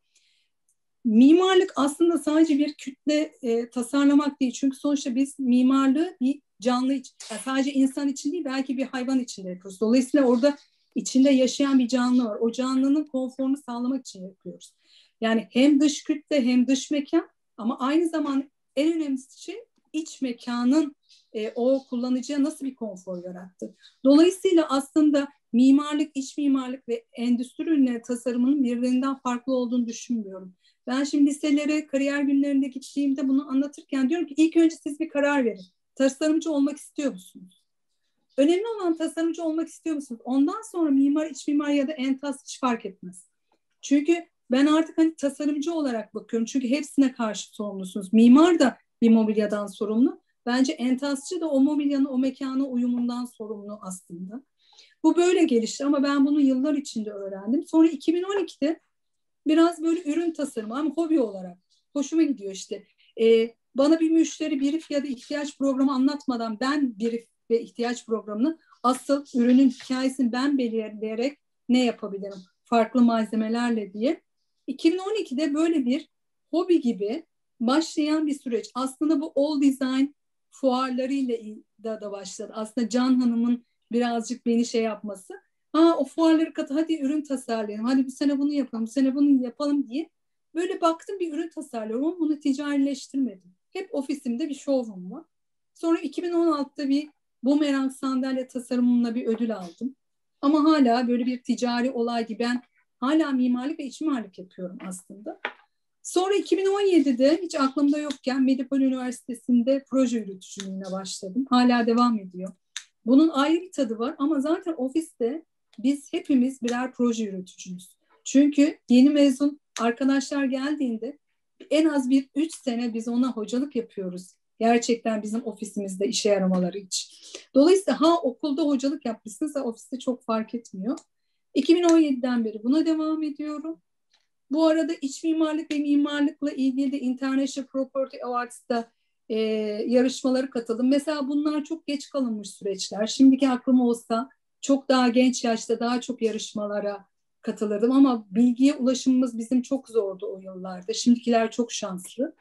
Mimarlık aslında sadece bir kütle e, tasarlamak değil. Çünkü sonuçta biz mimarlığı bir canlı için, yani sadece insan için değil, belki bir hayvan için de yapıyoruz. Dolayısıyla orada içinde yaşayan bir canlı var. O canlının konforunu sağlamak için yapıyoruz. Yani hem dış kütle hem dış mekan, ama aynı zamanda en önemlisi şey iç mekanın e, o kullanıcıya nasıl bir konfor yarattı. Dolayısıyla aslında mimarlık, iç mimarlık ve endüstri ürünleri tasarımının birbirinden farklı olduğunu düşünmüyorum. Ben şimdi liselere kariyer günlerinde gittiğimde bunu anlatırken diyorum ki ilk önce siz bir karar verin. Tasarımcı olmak istiyor musunuz? Önemli olan tasarımcı olmak istiyor musunuz? Ondan sonra mimar, iç mimar ya da entas hiç fark etmez. Çünkü ben artık hani tasarımcı olarak bakıyorum. Çünkü hepsine karşı sorumlusunuz. Mimar da bir mobilyadan sorumlu. Bence entasçı da o mobilyanın o mekana uyumundan sorumlu aslında. Bu böyle gelişti ama ben bunu yıllar içinde öğrendim. Sonra iki bin on ikide biraz böyle ürün tasarımı ama hobi olarak hoşuma gidiyor işte. Ee, bana bir müşteri brief ya da ihtiyaç programı anlatmadan ben brief ve ihtiyaç programını, asıl ürünün hikayesini ben belirleyerek ne yapabilirim farklı malzemelerle diye. iki bin on ikide böyle bir hobi gibi başlayan bir süreç. Aslında bu All Design fuarlarıyla da, da başladı. Aslında Can Hanım'ın birazcık beni şey yapması. Ha, o fuarları katı, hadi ürün tasarlayalım. Hadi bu sene bunu yapalım, bu sene bunu yapalım diye. Böyle baktım bir ürün tasarlıyorum ama bunu ticarileştirmedim. Hep ofisimde bir showroom var. Sonra iki bin on altıda bir bumerang sandalye tasarımımla bir ödül aldım. Ama hala böyle bir ticari olay gibi ben hala mimarlık ve iç mimarlık yapıyorum aslında. Sonra iki bin on yedide hiç aklımda yokken Medipol Üniversitesi'nde proje yürütücülüğüne başladım. Hala devam ediyor. Bunun ayrı bir tadı var ama zaten ofiste biz hepimiz birer proje yürütücüyüz. Çünkü yeni mezun arkadaşlar geldiğinde en az bir üç sene biz ona hocalık yapıyoruz. Gerçekten bizim ofisimizde işe yaramaları için. Dolayısıyla ha okulda hocalık yapmışsınız da ofiste çok fark etmiyor. iki bin on yediden beri buna devam ediyorum. Bu arada iç mimarlık ve mimarlıkla ilgili de International Property Awards'ta e, yarışmaları katıldım. Mesela bunlar çok geç kalınmış süreçler. Şimdiki aklım olsa çok daha genç yaşta daha çok yarışmalara katılırdım ama bilgiye ulaşımımız bizim çok zordu o yıllarda. Şimdikiler çok şanslı.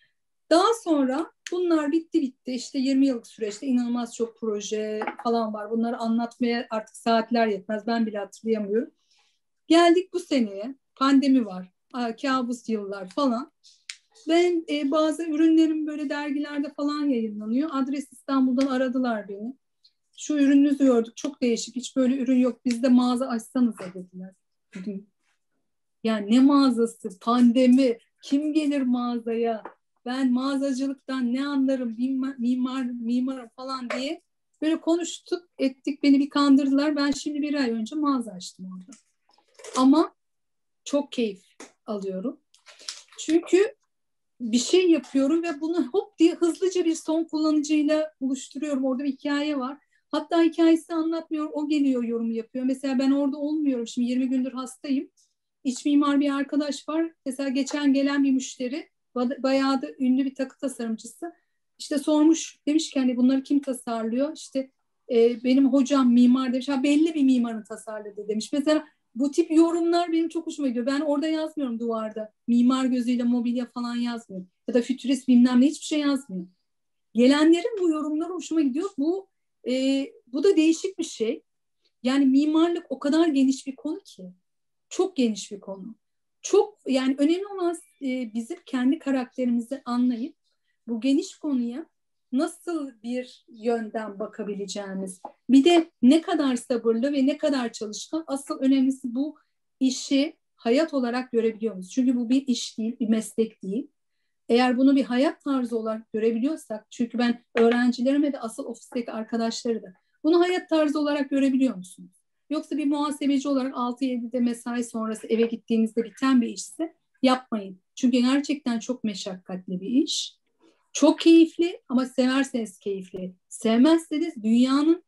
Daha sonra bunlar bitti bitti. İşte yirmi yıllık süreçte inanılmaz çok proje falan var. Bunları anlatmaya artık saatler yetmez. Ben bile hatırlayamıyorum. Geldik bu seneye. Pandemi var. Aa, kabus yıllar falan. Ben e, bazı ürünlerim böyle dergilerde falan yayınlanıyor. Adres İstanbul'dan aradılar beni. Şu ürününüzü gördük, çok değişik, hiç böyle ürün yok, bizde mağaza açsanıza dediler. Dedim, yani ne mağazası, pandemi, kim gelir mağazaya, ben mağazacılıktan ne anlarım, mimar, mimar mimarım falan diye böyle konuştuk ettik, beni bir kandırdılar. Ben şimdi bir ay önce mağaza açtım orada, ama çok keyif alıyorum çünkü bir şey yapıyorum ve bunu hop diye hızlıca bir son kullanıcıyla buluşturuyorum. Orada bir hikaye var. Hatta hikayesini anlatmıyorum. O geliyor, yorum yapıyor. Mesela ben orada olmuyorum. Şimdi yirmi gündür hastayım. İç mimar bir arkadaş var. Mesela geçen gelen bir müşteri, bayağı da ünlü bir takı tasarımcısı. İşte sormuş, demiş ki hani bunları kim tasarlıyor? İşte e, benim hocam mimar demiş. Ha, belli bir mimarın tasarladı demiş. Mesela bu tip yorumlar benim çok hoşuma gidiyor. Ben orada yazmıyorum duvarda. Mimar gözüyle mobilya falan yazmıyorum. Ya da fütürist bilmem ne, hiçbir şey yazmıyorum. Gelenlerin bu yorumları hoşuma gidiyor. Bu e, bu da değişik bir şey. Yani mimarlık o kadar geniş bir konu ki. Çok geniş bir konu. Çok, yani önemli olan e, bizim kendi karakterimizi anlayıp bu geniş konuya nasıl bir yönden bakabileceğimiz. Bir de ne kadar sabırlı ve ne kadar çalışkan, asıl önemlisi bu işi hayat olarak görebiliyor muyuz? Çünkü bu bir iş değil, bir meslek değil. Eğer bunu bir hayat tarzı olarak görebiliyorsak, çünkü ben öğrencilerime de asıl ofisteki arkadaşları da bunu hayat tarzı olarak görebiliyor musunuz? Yoksa bir muhasebeci olarak altı yedide mesai sonrası eve gittiğinizde biten bir işse yapmayın. Çünkü gerçekten çok meşakkatli bir iş. Çok keyifli ama severseniz keyifli. Sevmezseniz dünyanın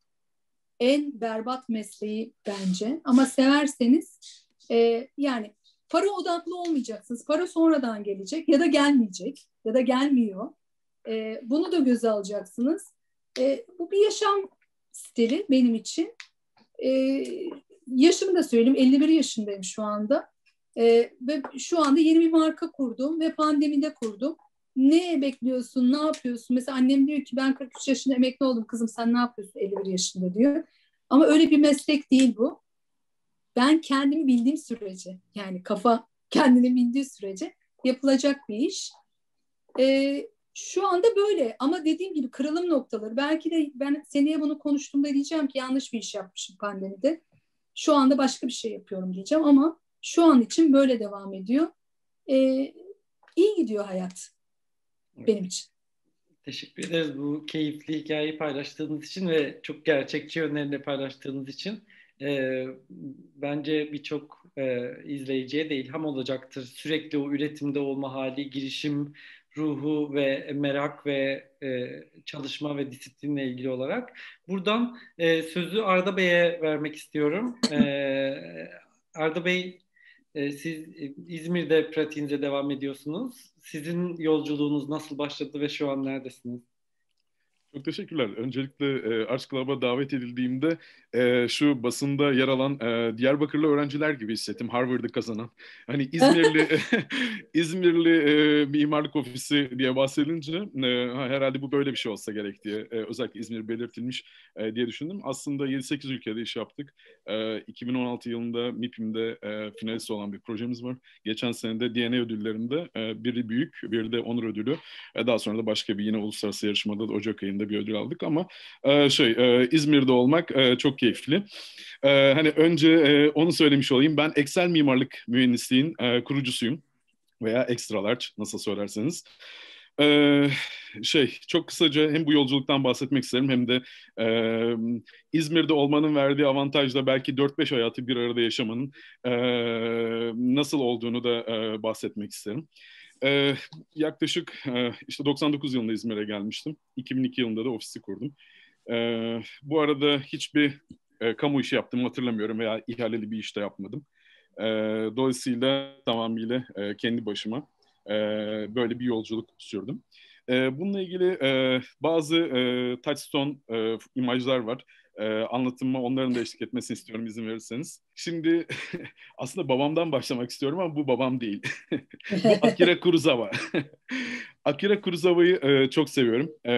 en berbat mesleği bence. Ama severseniz e, yani para odaklı olmayacaksınız. Para sonradan gelecek ya da gelmeyecek ya da gelmiyor. E, bunu da göze alacaksınız. E, bu bir yaşam stili benim için. E, yaşımı da söyleyeyim, elli bir yaşındayım şu anda. E, ve şu anda yeni bir marka kurdum ve pandemide kurdum. Ne bekliyorsun, ne yapıyorsun? Mesela annem diyor ki ben kırk üç yaşında emekli oldum, kızım sen ne yapıyorsun elli bir yaşında diyor. Ama öyle bir meslek değil bu. Ben kendimi bildiğim sürece, yani kafa kendini bildiği sürece yapılacak bir iş. Ee, şu anda böyle, ama dediğim gibi kırılım noktaları. Belki de ben seneye bunu konuştuğumda diyeceğim ki yanlış bir iş yapmışım pandemide. Şu anda başka bir şey yapıyorum diyeceğim, ama şu an için böyle devam ediyor. Ee, iyi gidiyor hayat benim için. Teşekkür ederiz bu keyifli hikayeyi paylaştığınız için ve çok gerçekçi yönlerini paylaştığınız için. Ee, bence birçok e, izleyiciye de ilham olacaktır. Sürekli o üretimde olma hali, girişim ruhu ve merak ve e, çalışma ve disiplinle ilgili olarak. Buradan e, sözü Arda Bey'e vermek istiyorum. Ee, Arda Bey, e, siz e, İzmir'de pratiğinize devam ediyorsunuz. Sizin yolculuğunuz nasıl başladı ve şu an neredesiniz? Çok teşekkürler. Öncelikle e, Arts Club'a davet edildiğimde e, şu basında yer alan e, Diyarbakırlı öğrenciler gibi hissettim. Harvard'ı kazanan. Hani İzmirli İzmirli e, mimarlık ofisi diye bahsedilince e, herhalde bu böyle bir şey olsa gerek diye e, özellikle İzmir belirtilmiş e, diye düşündüm. Aslında yedi sekiz ülkede iş yaptık. E, iki bin on altı yılında MİPİM'de e, finalist olan bir projemiz var. Geçen sene de D N A ödüllerinde e, biri büyük, biri de onur ödülü. E, daha sonra da başka bir yine uluslararası yarışmada da Ocak ayında bir ödül aldık, ama e, şey e, İzmir'de olmak e, çok keyifli. E, hani önce e, onu söylemiş olayım. Ben Excel mimarlık mühendisliğin e, kurucusuyum veya Extra Large nasıl söylerseniz. E, şey çok kısaca hem bu yolculuktan bahsetmek isterim hem de e, İzmir'de olmanın verdiği avantajla belki dört beş hayatı bir arada yaşamanın e, nasıl olduğunu da e, bahsetmek isterim. Ee, yaklaşık e, işte doksan dokuz yılında İzmir'e gelmiştim. iki bin iki yılında da ofisi kurdum. Ee, bu arada hiçbir e, kamu işi yaptığımı hatırlamıyorum veya ihaleli bir iş de yapmadım. Ee, dolayısıyla tamamıyla e, kendi başıma e, böyle bir yolculuk sürdüm. E, bununla ilgili e, bazı e, touchstone e, imajlar var. E, anlatımıma onların da eşlik etmesini istiyorum izin verirseniz. Şimdi aslında babamdan başlamak istiyorum ama bu babam değil. Bu Akira Kurosawa. Akira Kurosawa'yı e, çok seviyorum. E,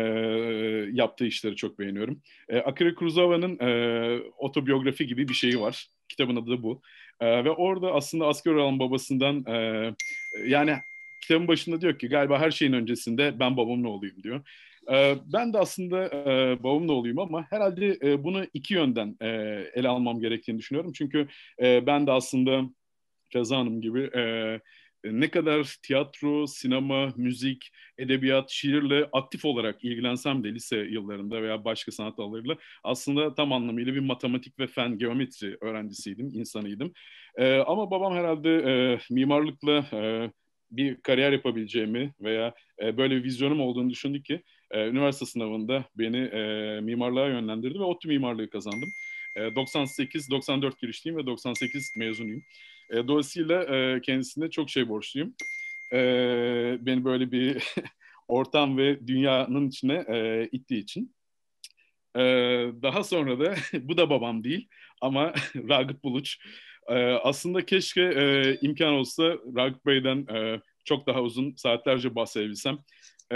yaptığı işleri çok beğeniyorum. E, Akira Kurosawa'nın e, otobiyografi gibi bir şeyi var. Kitabın adı da bu. E, ve orada aslında asker olan babasından e, yani kitabın başında diyor ki galiba her şeyin öncesinde ben babamın oğluyum diyor. E, ben de aslında e, babamın oğluyum ama herhalde e, bunu iki yönden e, ele almam gerektiğini düşünüyorum. Çünkü e, ben de aslında Feza Hanım gibi e, ne kadar tiyatro, sinema, müzik, edebiyat, şiirle aktif olarak ilgilensem de lise yıllarında veya başka sanat dallarıyla aslında tam anlamıyla bir matematik ve fen, geometri öğrencisiydim, insanıydım. E, ama babam herhalde e, mimarlıkla e, bir kariyer yapabileceğimi veya e, böyle bir vizyonum olduğunu düşündü ki e, üniversite sınavında beni e, mimarlığa yönlendirdi ve ODTÜ mimarlığı kazandım. E, doksan sekiz doksan dört girişliyim ve doksan sekiz mezunuyum. E, dolayısıyla e, kendisine çok şey borçluyum. E, beni böyle bir ortam ve dünyanın içine e, ittiği için. E, daha sonra da bu da babam değil ama Ragıp Buluç. E, aslında keşke e, imkan olsa Ragıp Bey'den e, çok daha uzun saatlerce bahsedebilsem. E,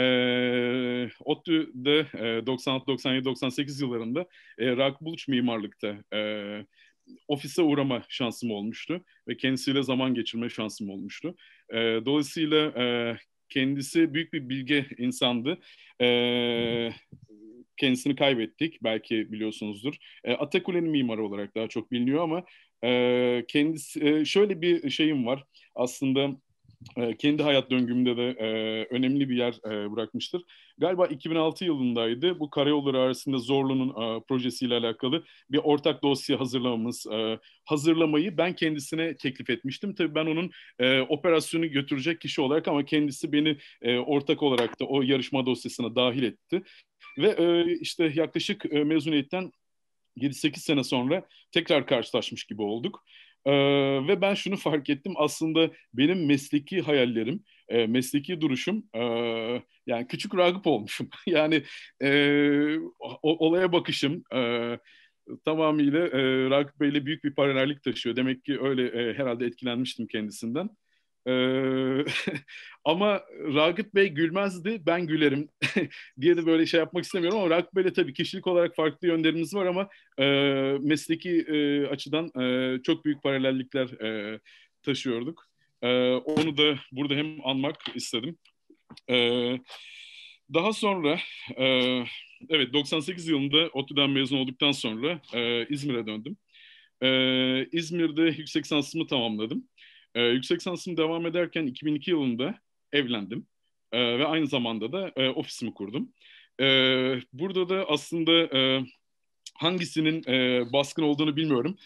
ODTÜ'de e, doksan altı doksan yedi doksan sekiz yıllarında e, Ragıp Buluç mimarlıkta e, ofise uğrama şansım olmuştu ve kendisiyle zaman geçirme şansım olmuştu. E, dolayısıyla e, kendisi büyük bir bilge insandı. E, kendisini kaybettik, belki biliyorsunuzdur. E, Atakule'nin mimarı olarak daha çok biliniyor ama e, kendisi e, şöyle bir şeyim var. Aslında e, kendi hayat döngümde de e, önemli bir yer e, bırakmıştır. Galiba iki bin altı yılındaydı. Bu karayolları arasında Zorlu'nun e, projesiyle alakalı bir ortak dosya hazırlamamız, e, hazırlamayı ben kendisine teklif etmiştim. Tabii ben onun e, operasyonu götürecek kişi olarak ama kendisi beni e, ortak olarak da o yarışma dosyasına dahil etti. Ve e, işte yaklaşık e, mezuniyetten yedi sekiz sene sonra tekrar karşılaşmış gibi olduk. Ee, ve ben şunu fark ettim, aslında benim mesleki hayallerim, e, mesleki duruşum, e, yani küçük Ragıp olmuşum. yani e, o, olaya bakışım e, tamamıyla e, Ragıp Bey'le büyük bir paralellik taşıyor. Demek ki öyle e, herhalde etkilenmiştim kendisinden. Ee, ama Ragıp Bey gülmezdi, ben gülerim diye de böyle şey yapmak istemiyorum ama Ragıp Bey'le tabii kişilik olarak farklı yönlerimiz var ama e, mesleki e, açıdan e, çok büyük paralellikler e, taşıyorduk. E, onu da burada hem anmak istedim. E, daha sonra e, evet doksan sekiz yılında ODTÜ'den mezun olduktan sonra e, İzmir'e döndüm. E, İzmir'de yüksek lisansımı tamamladım. Ee, yüksek lisansım devam ederken iki bin iki yılında evlendim. Ee, ve aynı zamanda da e, ofisimi kurdum. Ee, burada da aslında e, hangisinin e, baskın olduğunu bilmiyorum.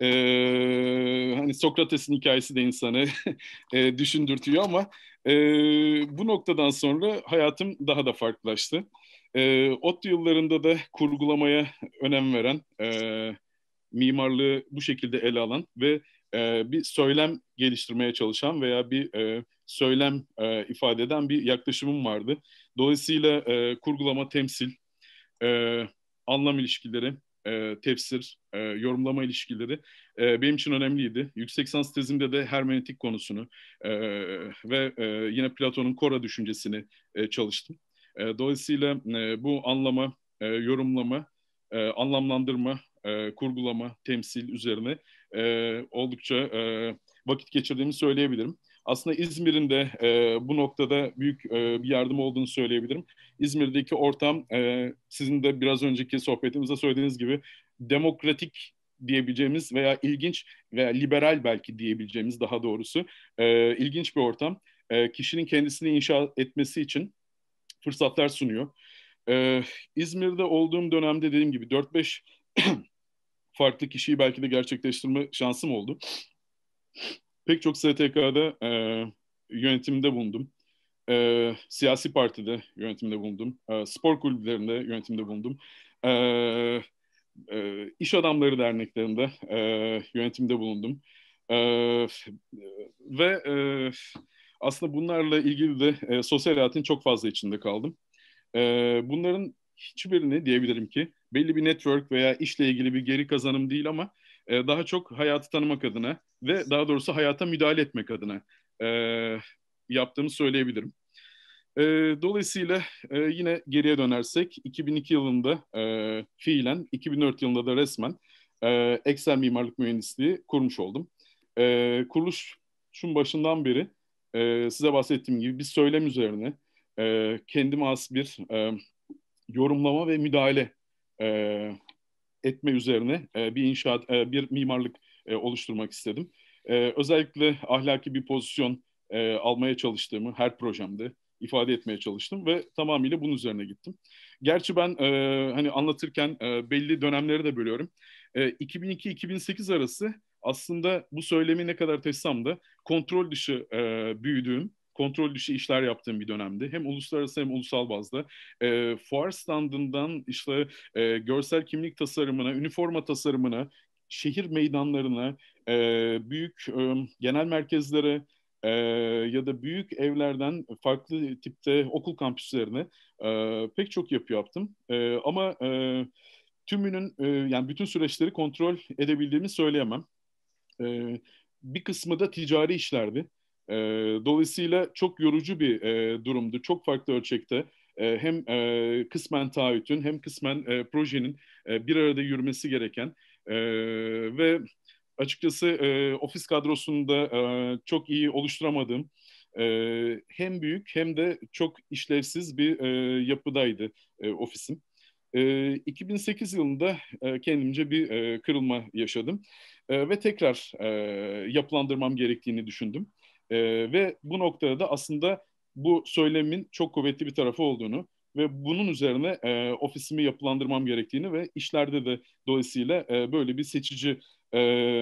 Ee, hani Sokrates'in hikayesi de insanı e, düşündürtüyor ama e, bu noktadan sonra hayatım daha da farklılaştı. E, ODTÜ yıllarında da kurgulamaya önem veren, e, mimarlığı bu şekilde ele alan ve e, bir söylem geliştirmeye çalışan veya bir e, söylem e, ifade eden bir yaklaşımım vardı. Dolayısıyla e, kurgulama, temsil, e, anlam ilişkileri, e, tefsir, e, yorumlama ilişkileri e, benim için önemliydi. Yüksek lisans tezimde de hermeneutik konusunu e, ve e, yine Platon'un kora düşüncesini e, çalıştım. E, dolayısıyla e, bu anlama, e, yorumlama, e, anlamlandırma, e, kurgulama, temsil üzerine e, oldukça e, vakit geçirdiğimi söyleyebilirim. Aslında İzmir'in de e, bu noktada büyük e, bir yardım olduğunu söyleyebilirim. İzmir'deki ortam e, sizin de biraz önceki sohbetimizde söylediğiniz gibi demokratik diyebileceğimiz veya ilginç veya liberal belki diyebileceğimiz daha doğrusu e, ilginç bir ortam. E, kişinin kendisini inşa etmesi için fırsatlar sunuyor. E, İzmir'de olduğum dönemde dediğim gibi dört beş farklı kişiyi belki de gerçekleştirme şansım oldu. Pek çok S T K'da e, yönetimde bulundum. E, siyasi partide yönetimde bulundum. E, spor kulüplerinde yönetimde bulundum. E, e, iş adamları derneklerinde e, yönetimde bulundum. E, ve e, aslında bunlarla ilgili de e, sosyal hayatın çok fazla içinde kaldım. E, bunların hiçbirini diyebilirim ki belli bir network veya işle ilgili bir geri kazanım değil ama e, daha çok hayatı tanımak adına ve daha doğrusu hayata müdahale etmek adına e, yaptığımı söyleyebilirim. E, dolayısıyla e, yine geriye dönersek iki bin iki yılında e, fiilen, iki bin dört yılında da resmen e, Excel Mimarlık Mühendisliği kurmuş oldum. e, kuruluşun başından beri e, size bahsettiğim gibi bir söylem üzerine e, kendime has bir e, yorumlama ve müdahale e, etme üzerine e, bir inşaat, e, bir mimarlık e, oluşturmak istedim. E, özellikle ahlaki bir pozisyon e, almaya çalıştığımı her projemde ifade etmeye çalıştım ve tamamıyla bunun üzerine gittim. Gerçi ben e, hani anlatırken e, belli dönemleri de bölüyorum. E, iki bin iki iki bin sekiz arası aslında bu söylemi ne kadar taşısam da kontrol dışı e, büyüdüğüm, kontrol dışı işler yaptığım bir dönemdi. Hem uluslararası hem ulusal bazda. E, fuar standından işte e, görsel kimlik tasarımına, üniforma tasarımına, şehir meydanlarına, e, büyük e, genel merkezlere e, ya da büyük evlerden farklı tipte okul kampüslerine e, pek çok yapı yaptım. E, ama e, tümünün e, yani bütün süreçleri kontrol edebildiğimi söyleyemem. E, bir kısmı da ticari işlerdi. E, dolayısıyla çok yorucu bir e, durumdu. Çok farklı ölçekte e, hem e, kısmen taahhütün hem kısmen e, projenin e, bir arada yürümesi gereken e, ve açıkçası e, ofis kadrosunda e, çok iyi oluşturamadığım e, hem büyük hem de çok işlevsiz bir e, yapıdaydı e, ofisim. E, iki bin sekiz yılında e, kendimce bir e, kırılma yaşadım e, ve tekrar e, yapılandırmam gerektiğini düşündüm. E, ve bu noktada da aslında bu söylemin çok kuvvetli bir tarafı olduğunu ve bunun üzerine e, ofisimi yapılandırmam gerektiğini ve işlerde de dolayısıyla e, böyle bir seçici e,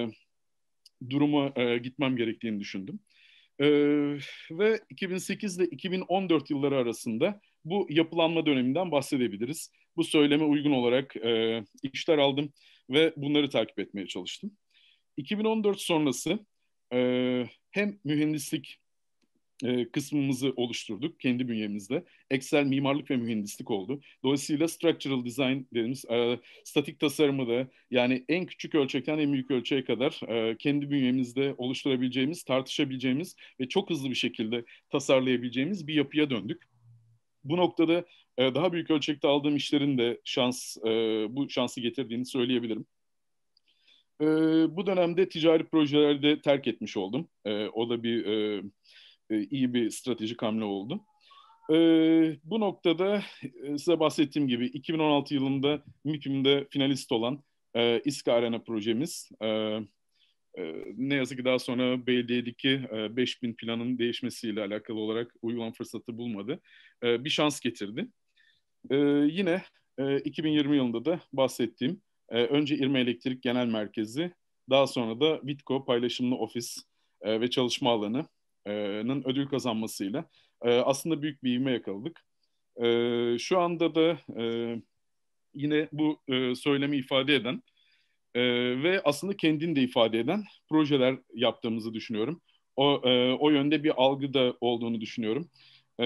duruma e, gitmem gerektiğini düşündüm. E, ve iki bin sekiz ile iki bin on dört yılları arasında bu yapılanma döneminden bahsedebiliriz. Bu söyleme uygun olarak e, işler aldım ve bunları takip etmeye çalıştım. iki bin on dört sonrası e, hem mühendislik e, kısmımızı oluşturduk kendi bünyemizde. Excel mimarlık ve mühendislik oldu. Dolayısıyla structural design dediğimiz e, statik tasarımı da yani en küçük ölçekten en büyük ölçeğe kadar e, kendi bünyemizde oluşturabileceğimiz, tartışabileceğimiz ve çok hızlı bir şekilde tasarlayabileceğimiz bir yapıya döndük. Bu noktada e, daha büyük ölçekte aldığım işlerin de şans, e, bu şansı getirdiğini söyleyebilirim. E, bu dönemde ticari projeleri de terk etmiş oldum. E, o da bir e, e, iyi bir stratejik hamle oldu. E, bu noktada e, size bahsettiğim gibi iki bin on altı yılında MÜPİM'de finalist olan e, İSKA Arena projemiz e, e, ne yazık ki daha sonra belediyedeki e, beş bin planın değişmesiyle alakalı olarak uygulama fırsatı bulmadı. E, bir şans getirdi. E, yine e, iki bin yirmi yılında da bahsettiğim e, önce İRME Elektrik Genel Merkezi, daha sonra da Vitco Paylaşımlı Ofis e, ve Çalışma Alanı'nın ödül kazanmasıyla e, aslında büyük bir ivme yakaladık. E, şu anda da e, yine bu e, söylemi ifade eden e, ve aslında kendini de ifade eden projeler yaptığımızı düşünüyorum. O, e, o yönde bir algı da olduğunu düşünüyorum. E,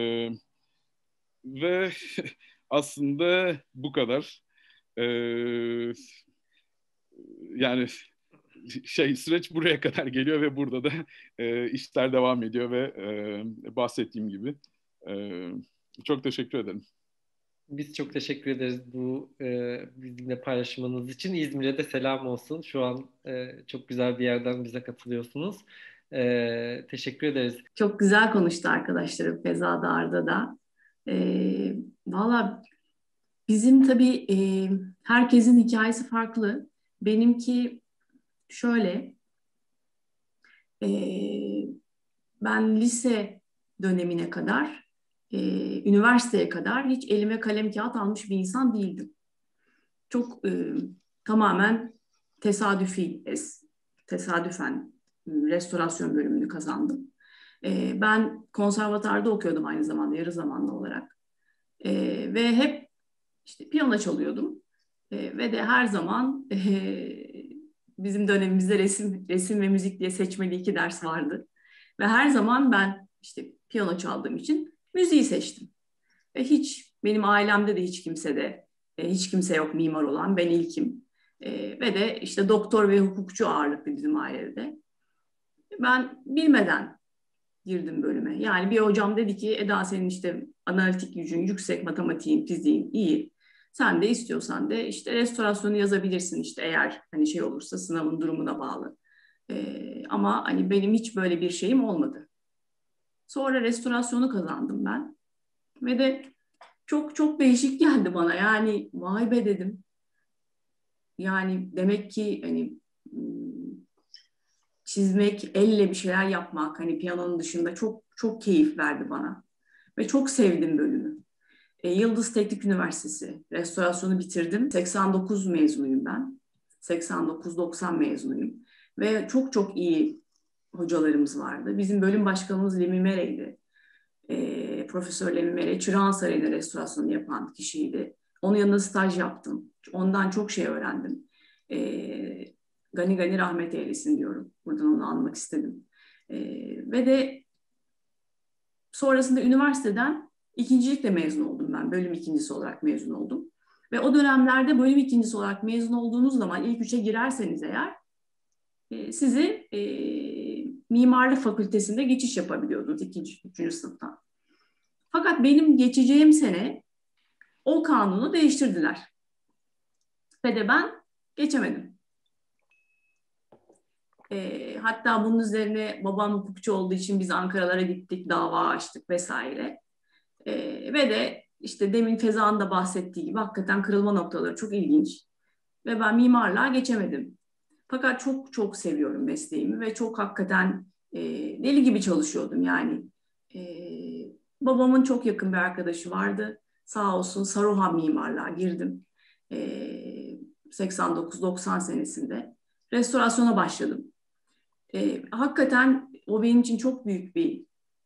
ve aslında bu kadar. E, yani şey süreç buraya kadar geliyor ve burada da e, işler devam ediyor ve e, bahsettiğim gibi. E, çok teşekkür ederim. Biz çok teşekkür ederiz bu e, bizimle paylaşmanız için. İzmir'e de selam olsun. Şu an e, çok güzel bir yerden bize katılıyorsunuz. E, teşekkür ederiz. Çok güzel konuştu arkadaşlarım Feza da Arda da. E, Valla bizim tabii e, herkesin hikayesi farklı. Benimki şöyle, e, ben lise dönemine kadar, e, üniversiteye kadar hiç elime kalem kağıt almış bir insan değildim. Çok e, tamamen tesadüfi, tesadüfen restorasyon bölümünü kazandım. E, ben konservatuarda okuyordum aynı zamanda, yarı zamanlı olarak. E, ve hep işte piyano çalıyordum. E, ve de her zaman e, bizim dönemimizde resim, resim ve müzik diye seçmeli iki ders vardı. Ve her zaman ben işte piyano çaldığım için müziği seçtim. Ve hiç benim ailemde de hiç kimse de e, hiç kimse yok mimar olan, ben ilkim. E, ve de işte doktor ve hukukçu ağırlıklı bizim ailede. Ben bilmeden girdim bölüme. Yani bir hocam dedi ki Eda senin işte analitik gücün yüksek, matematiğin, fiziğin iyi. Sen de istiyorsan de işte restorasyonu yazabilirsin işte eğer hani şey olursa sınavın durumuna bağlı. Ee, ama hani benim hiç böyle bir şeyim olmadı. Sonra restorasyonu kazandım ben. Ve de çok çok değişik geldi bana. Yani vay be dedim. Yani demek ki hani çizmek, elle bir şeyler yapmak, hani piyanonun dışında çok çok keyif verdi bana. Ve çok sevdim bölümü. E, Yıldız Teknik Üniversitesi restorasyonu bitirdim. seksen dokuz mezunuyum ben. seksen dokuz doksan mezunuyum. Ve çok çok iyi hocalarımız vardı. Bizim bölüm başkanımız Lemi Mere'ydi. E, Profesör Lemi Mere, Çırağan Sarayı'nda restorasyonu yapan kişiydi. Onun yanında staj yaptım. Ondan çok şey öğrendim. E, Gani Gani rahmet eylesin diyorum. Buradan onu anmak istedim. E, ve de sonrasında üniversiteden ikincilikle mezun oldum ben. Bölüm ikincisi olarak mezun oldum. Ve o dönemlerde bölüm ikincisi olarak mezun olduğunuz zaman ilk üçe girerseniz eğer e, sizi e, mimarlık fakültesinde geçiş yapabiliyordunuz ikinci, üçüncü sınıftan. Fakat benim geçeceğim sene o kanunu değiştirdiler. Ve de ben geçemedim. E, hatta bunun üzerine babam hukukçu olduğu için biz Ankara'lara gittik, dava açtık vesaire. E, ve de işte demin Feza'nın da bahsettiği gibi hakikaten kırılma noktaları çok ilginç. Ve ben mimarlığa geçemedim. Fakat çok çok seviyorum mesleğimi ve çok hakikaten e, deli gibi çalışıyordum yani. E, babamın çok yakın bir arkadaşı vardı. Sağ olsun Saruhan mimarlığa girdim. E, seksen dokuz doksan senesinde. Restorasyona başladım. E, hakikaten o benim için çok büyük bir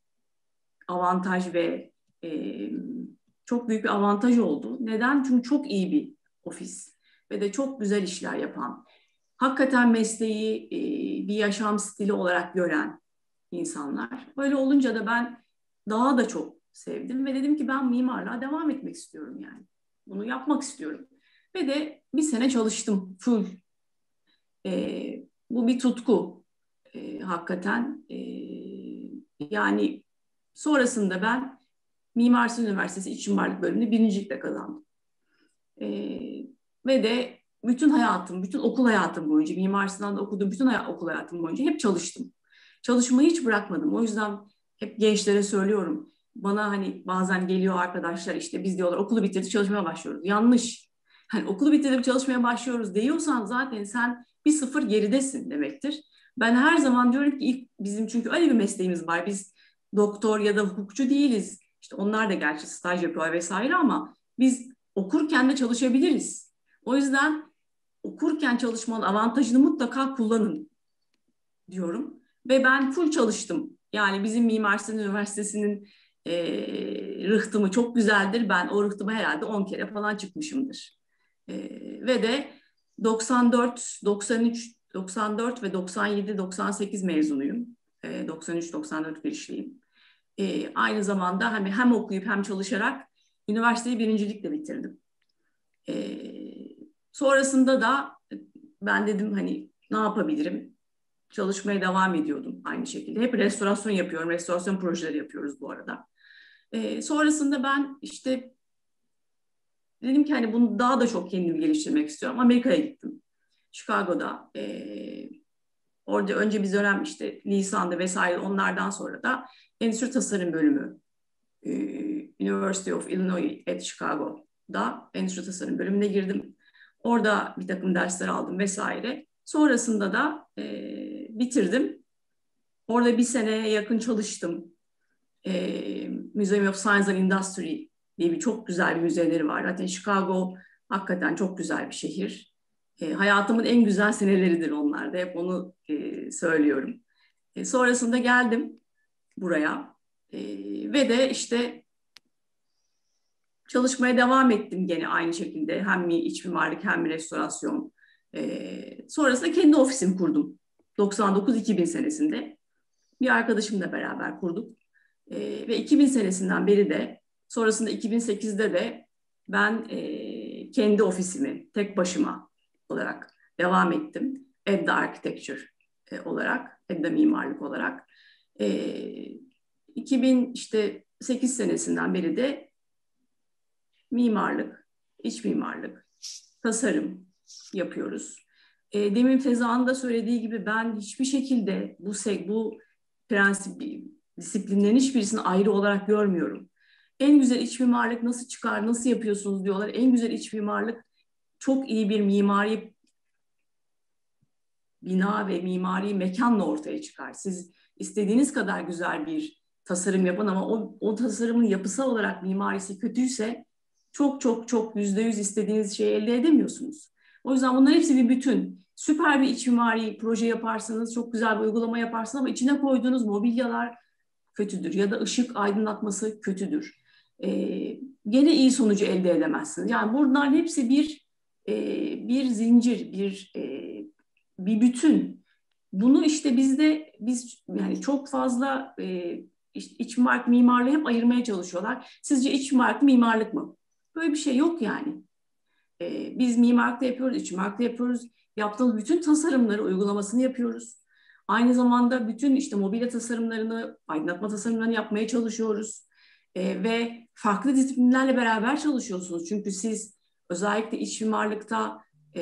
avantaj ve e, çok büyük bir avantaj oldu. Neden? Çünkü çok iyi bir ofis ve de çok güzel işler yapan, hakikaten mesleği e, bir yaşam stili olarak gören insanlar. Böyle olunca da ben daha da çok sevdim ve dedim ki ben mimarlığa devam etmek istiyorum yani. Bunu yapmak istiyorum. Ve de bir sene çalıştım full. E, bu bir tutku. E, hakikaten e, yani sonrasında ben Mimar Sinan Üniversitesi İç Mimarlık bölümünde birincilikle kazandım. E, ve de bütün hayatım, bütün okul hayatım boyunca, Mimar Sinan'da okuduğum bütün hay- okul hayatım boyunca hep çalıştım. Çalışmayı hiç bırakmadım. O yüzden hep gençlere söylüyorum. Bana hani bazen geliyor arkadaşlar işte biz diyorlar okulu bitirdik çalışmaya başlıyoruz. Yanlış. Hani okulu bitirdik çalışmaya başlıyoruz diyorsan zaten sen bir sıfır geridesin demektir. Ben her zaman diyorum ki ilk bizim çünkü öyle bir mesleğimiz var. Biz doktor ya da hukukçu değiliz. İşte onlar da gerçi staj yapıyor vesaire ama biz okurken de çalışabiliriz. O yüzden okurken çalışmanın avantajını mutlaka kullanın diyorum. Ve ben full çalıştım. Yani bizim Mimar Sinan Üniversitesi'nin e, rıhtımı çok güzeldir. Ben o rıhtıma herhalde on kere falan çıkmışımdır. E, ve de doksan dört, doksan üç, doksan dört ve doksan yedi, doksan sekiz mezunuyum. E, doksan üç, doksan dört girişliyim. E, aynı zamanda hem, hem okuyup hem çalışarak üniversiteyi birincilikle bitirdim. E, sonrasında da ben dedim hani ne yapabilirim? Çalışmaya devam ediyordum aynı şekilde. Hep restorasyon yapıyorum. Restorasyon projeleri yapıyoruz bu arada. E, sonrasında ben işte dedim ki hani bunu daha da çok kendimi geliştirmek istiyorum. Amerika'ya gittim. Chicago'da. E, orada önce biz dönem işte lisandı vesaire onlardan sonra da endüstri tasarım bölümü e, University of Illinois at Chicago'da endüstri tasarım bölümüne girdim. Orada bir takım dersler aldım vesaire. Sonrasında da e, bitirdim. Orada bir seneye yakın çalıştım. E, Museum of Science and Industry diye bir çok güzel bir müzeleri var. Zaten Chicago hakikaten çok güzel bir şehir. E, hayatımın en güzel seneleridir onlar da. Hep onu e, söylüyorum. E, sonrasında geldim buraya. E, ve de işte çalışmaya devam ettim gene aynı şekilde. Hem iç mimarlık hem restorasyon. E, sonrasında kendi ofisimi kurdum. doksan dokuz iki bin senesinde. Bir arkadaşımla beraber kurduk. E, ve iki bin senesinden beri de sonrasında iki bin sekizde de ben e, kendi ofisimi tek başıma olarak devam ettim. Edda Architecture e, olarak, Edda Mimarlık olarak. E, iki bin sekiz senesinden beri de mimarlık, iç mimarlık, tasarım yapıyoruz. E, demin Feza'nın da söylediği gibi ben hiçbir şekilde bu bu prensip disiplinlerin hiçbirisini ayrı olarak görmüyorum. En güzel iç mimarlık nasıl çıkar, nasıl yapıyorsunuz diyorlar. En güzel iç mimarlık çok iyi bir mimari bina ve mimari mekanla ortaya çıkar. Siz istediğiniz kadar güzel bir tasarım yapın ama o, o tasarımın yapısal olarak mimarisi kötüyse çok çok çok yüzde yüz istediğiniz şeyi elde edemiyorsunuz. O yüzden bunların hepsi bir bütün. Süper bir iç mimari proje yaparsınız, çok güzel bir uygulama yaparsınız ama içine koyduğunuz mobilyalar kötüdür ya da ışık aydınlatması kötüdür. Ee, gene iyi sonucu elde edemezsiniz. Yani bunların hepsi bir e, bir zincir, bir e, bir bütün. Bunu işte bizde biz yani çok fazla e, iç, iç mimarlık mimarlığı hep ayırmaya çalışıyorlar. Sizce iç mimarlık mimarlık mı? Böyle bir şey yok yani. E, biz mimarlıkta yapıyoruz, iç mimarlıkta yapıyoruz. Yaptığımız bütün tasarımları, uygulamasını yapıyoruz. Aynı zamanda bütün işte mobilya tasarımlarını, aydınlatma tasarımlarını yapmaya çalışıyoruz. E, ve farklı disiplinlerle beraber çalışıyorsunuz. Çünkü siz özellikle iç mimarlıkta e,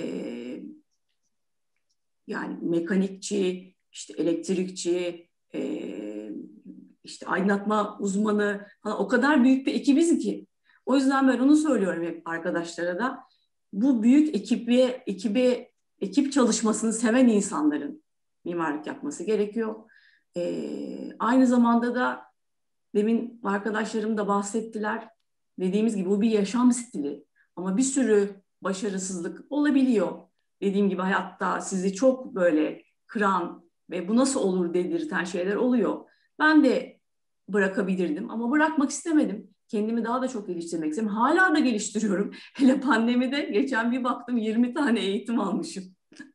yani mekanikçi, işte elektrikçi, e, işte aydınlatma uzmanı falan o kadar büyük bir ekibiz ki. O yüzden ben onu söylüyorum hep arkadaşlara da. Bu büyük ekibi, ekibi, ekip çalışmasını seven insanların mimarlık yapması gerekiyor. E, aynı zamanda da demin arkadaşlarım da bahsettiler. Dediğimiz gibi bu bir yaşam stili. Ama bir sürü başarısızlık olabiliyor. Dediğim gibi hayatta sizi çok böyle kıran ve bu nasıl olur dedirten şeyler oluyor. Ben de bırakabilirdim ama bırakmak istemedim. Kendimi daha da çok geliştirmek istedim. Hala da geliştiriyorum. Hele pandemide geçen bir baktım yirmi tane eğitim almışım.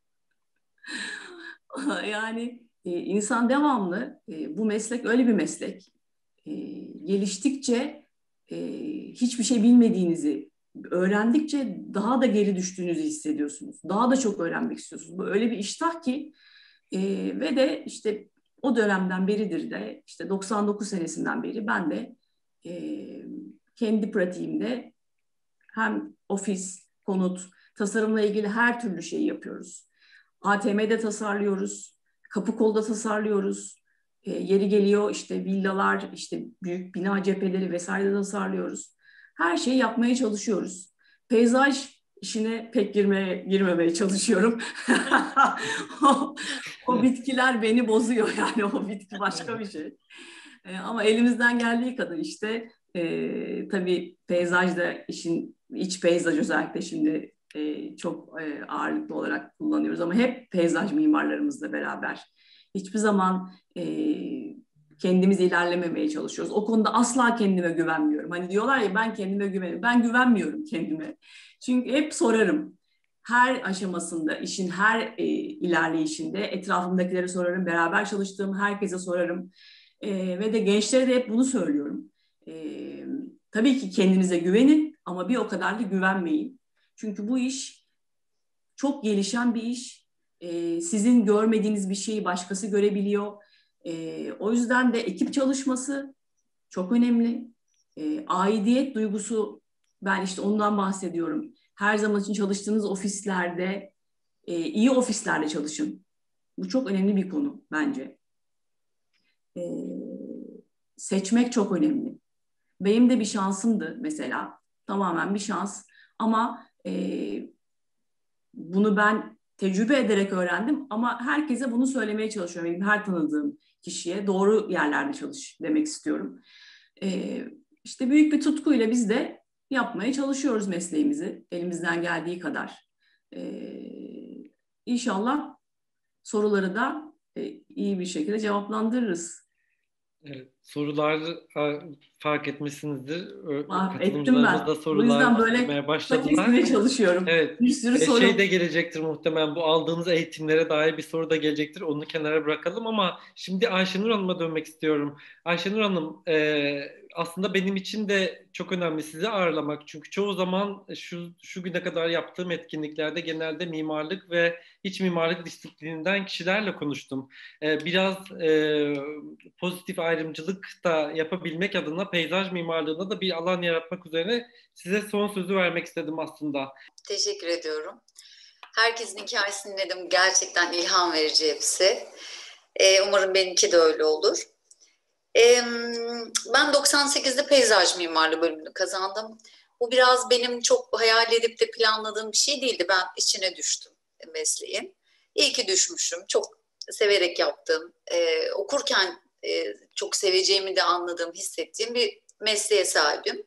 Yani e, insan devamlı, e, bu meslek öyle bir meslek. E, geliştikçe e, hiçbir şey bilmediğinizi, öğrendikçe daha da geri düştüğünüzü hissediyorsunuz. Daha da çok öğrenmek istiyorsunuz. Bu öyle bir iştah ki e, ve de işte o dönemden beridir de işte doksan dokuz senesinden beri ben de e, kendi pratiğimde hem ofis, konut, tasarımla ilgili her türlü şeyi yapıyoruz. A T M'de tasarlıyoruz, kapı kolda tasarlıyoruz. E, yeri geliyor işte villalar, işte büyük bina cepheleri vesaire tasarlıyoruz. Her şeyi yapmaya çalışıyoruz. Peyzaj işine pek girmeye girmemeye çalışıyorum. o, o bitkiler beni bozuyor yani o bitki başka bir şey. E, ama elimizden geldiği kadar işte e, tabii peyzajda işin iç peyzaj özellikle şimdi e, çok e, ağırlıklı olarak kullanıyoruz ama hep peyzaj mimarlarımızla beraber. Hiçbir zaman e, kendimiz ilerlememeye çalışıyoruz. O konuda asla kendime güvenmiyorum. Hani diyorlar ya ben kendime güveniyorum. Ben güvenmiyorum kendime. Çünkü hep sorarım. Her aşamasında, işin her e, ilerleyişinde etrafımdakilere sorarım. Beraber çalıştığım herkese sorarım. E, ve de gençlere de hep bunu söylüyorum. E, tabii ki kendinize güvenin ama bir o kadar da güvenmeyin. Çünkü bu iş çok gelişen bir iş. E, sizin görmediğiniz bir şeyi başkası görebiliyor. E, o yüzden de ekip çalışması çok önemli. E, aidiyet duygusu, ben işte ondan bahsediyorum. Her zaman için çalıştığınız ofislerde, e, iyi ofislerde çalışın. Bu çok önemli bir konu bence. E, seçmek çok önemli. Benim de bir şansımdı mesela. Tamamen bir şans. Ama e, bunu ben tecrübe ederek öğrendim. Ama herkese bunu söylemeye çalışıyorum. Benim her tanıdığım kişiye doğru yerlerde çalış demek istiyorum. E, işte büyük bir tutkuyla biz de yapmaya çalışıyoruz mesleğimizi. Elimizden geldiği kadar. E, İnşallah soruları da e, iyi bir şekilde cevaplandırırız. Evet, sorular fark etmişsinizdir. Ah, ettim ben. Da sorular o yüzden böyle başladılar. çalışıyorum. Evet. Bir sürü e, soru. Şey de gelecektir muhtemelen, bu aldığımız eğitimlere dair bir soru da gelecektir. Onu kenara bırakalım ama şimdi Ayşenur Hanım'a dönmek istiyorum. Ayşenur Hanım, e, aslında benim için de çok önemli sizi ağırlamak. Çünkü çoğu zaman şu, şu güne kadar yaptığım etkinliklerde genelde mimarlık ve iç mimarlık disiplininden kişilerle konuştum. E, biraz e, pozitif ayrımcılık da yapabilmek adına peyzaj mimarlığına da bir alan yaratmak üzerine size son sözü vermek istedim aslında. Teşekkür ediyorum. Herkesin hikayesini dinledim. Gerçekten ilham verici hepsi. Ee, umarım benimki de öyle olur. Ee, ben doksan sekizde peyzaj mimarlığı bölümünü kazandım. Bu biraz benim çok hayal edip de planladığım bir şey değildi. Ben içine düştüm mesleğin. İyi ki düşmüşüm. Çok severek yaptım. Ee, okurken e, çok seveceğimi de anladığım, hissettiğim bir mesleğe sahibim.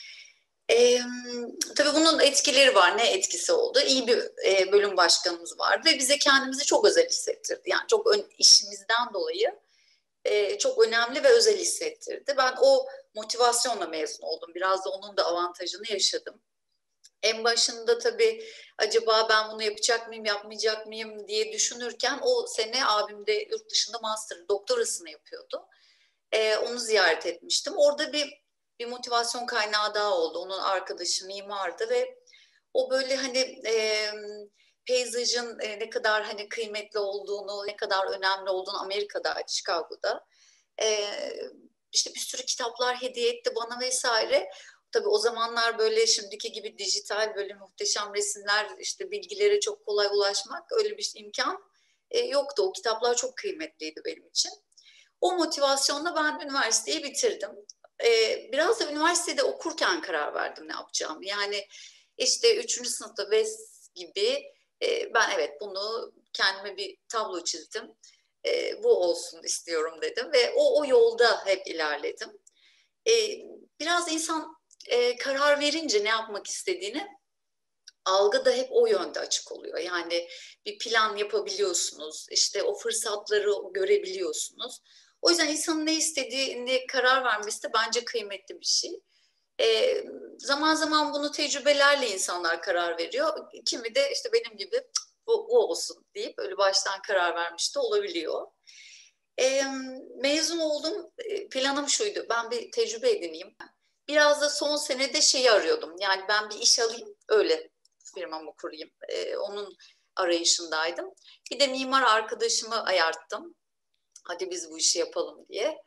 Ee, tabii bunun etkileri var. Ne etkisi oldu? İyi bir e, bölüm başkanımız vardı ve bize kendimizi çok özel hissettirdi. Yani çok ön, işimizden dolayı e, çok önemli ve özel hissettirdi. Ben o motivasyonla mezun oldum. Biraz da onun da avantajını yaşadım. En başında tabii acaba ben bunu yapacak mıyım, yapmayacak mıyım diye düşünürken o sene abim de yurt dışında master doktorasını yapıyordu. Ee, onu ziyaret etmiştim. Orada bir bir motivasyon kaynağı daha oldu. Onun arkadaşı mimardı ve o böyle hani e, peyzajın e, ne kadar hani kıymetli olduğunu, ne kadar önemli olduğunu Amerika'da, Chicago'da e, işte bir sürü kitaplar hediye etti bana vesaire. Tabii o zamanlar böyle şimdiki gibi dijital böyle muhteşem resimler, işte bilgilere çok kolay ulaşmak öyle bir imkan e, yoktu. O kitaplar çok kıymetliydi benim için. O motivasyonla ben üniversiteyi bitirdim. Ee, biraz da üniversitede okurken karar verdim ne yapacağımı. Yani işte üçüncü sınıfta V E S gibi e, ben evet bunu kendime bir tablo çizdim. E, bu olsun istiyorum dedim ve o, o yolda hep ilerledim. E, biraz insan e, karar verince ne yapmak istediğini algı da hep o yönde açık oluyor. Yani bir plan yapabiliyorsunuz, işte o fırsatları görebiliyorsunuz. O yüzden insanın ne istediğini karar vermesi de bence kıymetli bir şey. E, zaman zaman bunu tecrübelerle insanlar karar veriyor. Kimi de işte benim gibi bu, bu olsun deyip öyle baştan karar vermiş de olabiliyor. E, mezun oldum. Planım şuydu. Ben bir tecrübe edineyim. Biraz da son senede şeyi arıyordum. Yani ben bir iş alayım, öyle firmamı kurayım. E, onun arayışındaydım. Bir de mimar arkadaşımı ayarttım. Hadi biz bu işi yapalım diye.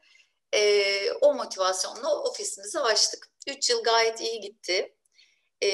E, o motivasyonla ofisimizi açtık. Üç yıl gayet iyi gitti. E,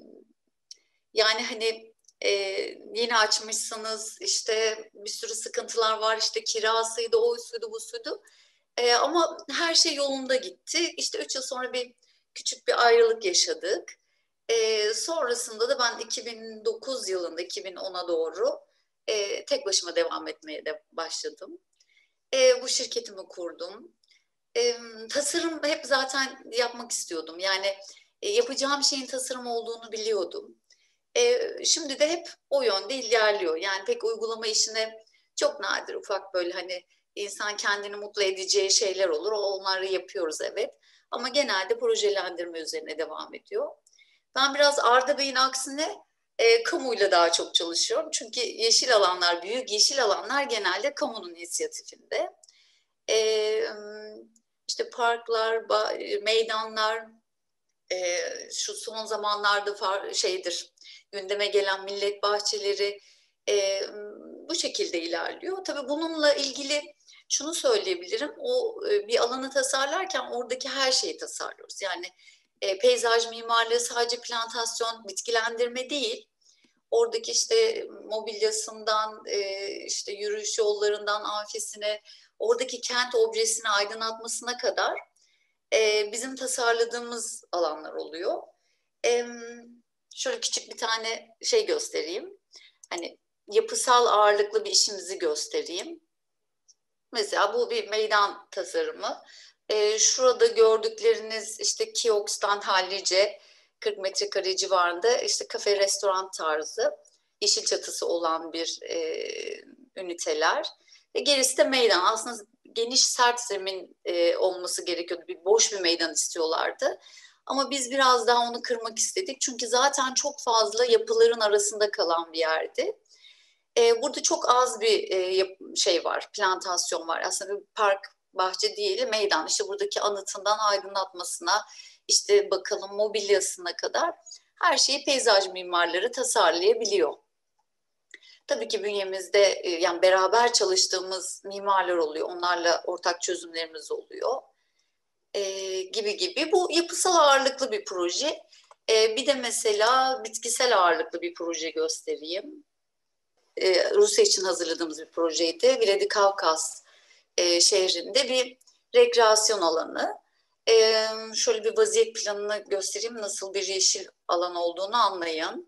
yani hani e, yeni açmışsınız, işte bir sürü sıkıntılar var, işte kirasıydı, o suydu, bu suydu. E, ama her şey yolunda gitti. İşte üç yıl sonra bir küçük bir ayrılık yaşadık. E, sonrasında da ben iki bin dokuz yılında iki bin ona doğru e, tek başıma devam etmeye de başladım. E, bu şirketimi kurdum. E, tasarım hep zaten yapmak istiyordum. Yani e, yapacağım şeyin tasarım olduğunu biliyordum. E, şimdi de hep o yönde ilerliyor. Yani pek uygulama işine çok nadir ufak böyle hani insan kendini mutlu edeceği şeyler olur. Onları yapıyoruz evet. Ama genelde projelendirme üzerine devam ediyor. Ben biraz Arda Bey'in aksine e, kamuyla daha çok çalışıyorum. Çünkü yeşil alanlar, büyük yeşil alanlar genelde kamunun inisiyatifinde. E, işte parklar, meydanlar, e, şu son zamanlarda far, şeydir, gündeme gelen millet bahçeleri e, bu şekilde ilerliyor. Tabii bununla ilgili şunu söyleyebilirim, o e, bir alanı tasarlarken oradaki her şeyi tasarlıyoruz. Yani e, peyzaj mimarlığı sadece plantasyon, bitkilendirme değil. Oradaki işte mobilyasından, e, işte yürüyüş yollarından amfisine, oradaki kent objesini aydınlatmasına kadar e, bizim tasarladığımız alanlar oluyor. E, şöyle küçük bir tane şey göstereyim. Hani yapısal ağırlıklı bir işimizi göstereyim. Mesela bu bir meydan tasarımı. E, şurada gördükleriniz işte Kioks'tan hallice kırk metrekare civarında işte kafe restoran tarzı yeşil çatısı olan bir e, üniteler. Ve gerisi de meydan. Aslında geniş sert zemin e, olması gerekiyordu. Bir boş bir meydan istiyorlardı. Ama biz biraz daha onu kırmak istedik. Çünkü zaten çok fazla yapıların arasında kalan bir yerdi. E, burada çok az bir e, şey var, plantasyon var. Aslında bir park, bahçe değil, meydan. İşte buradaki anıtından aydınlatmasına, işte bakalım mobilyasına kadar her şeyi peyzaj mimarları tasarlayabiliyor. Tabii ki bünyemizde e, yani beraber çalıştığımız mimarlar oluyor. Onlarla ortak çözümlerimiz oluyor. E, gibi gibi. Bu yapısal ağırlıklı bir proje. E, bir de mesela bitkisel ağırlıklı bir proje göstereyim. e, Rusya için hazırladığımız bir projeydi. Vladikavkaz e, şehrinde bir rekreasyon alanı. E, şöyle bir vaziyet planını göstereyim, nasıl bir yeşil alan olduğunu anlayın.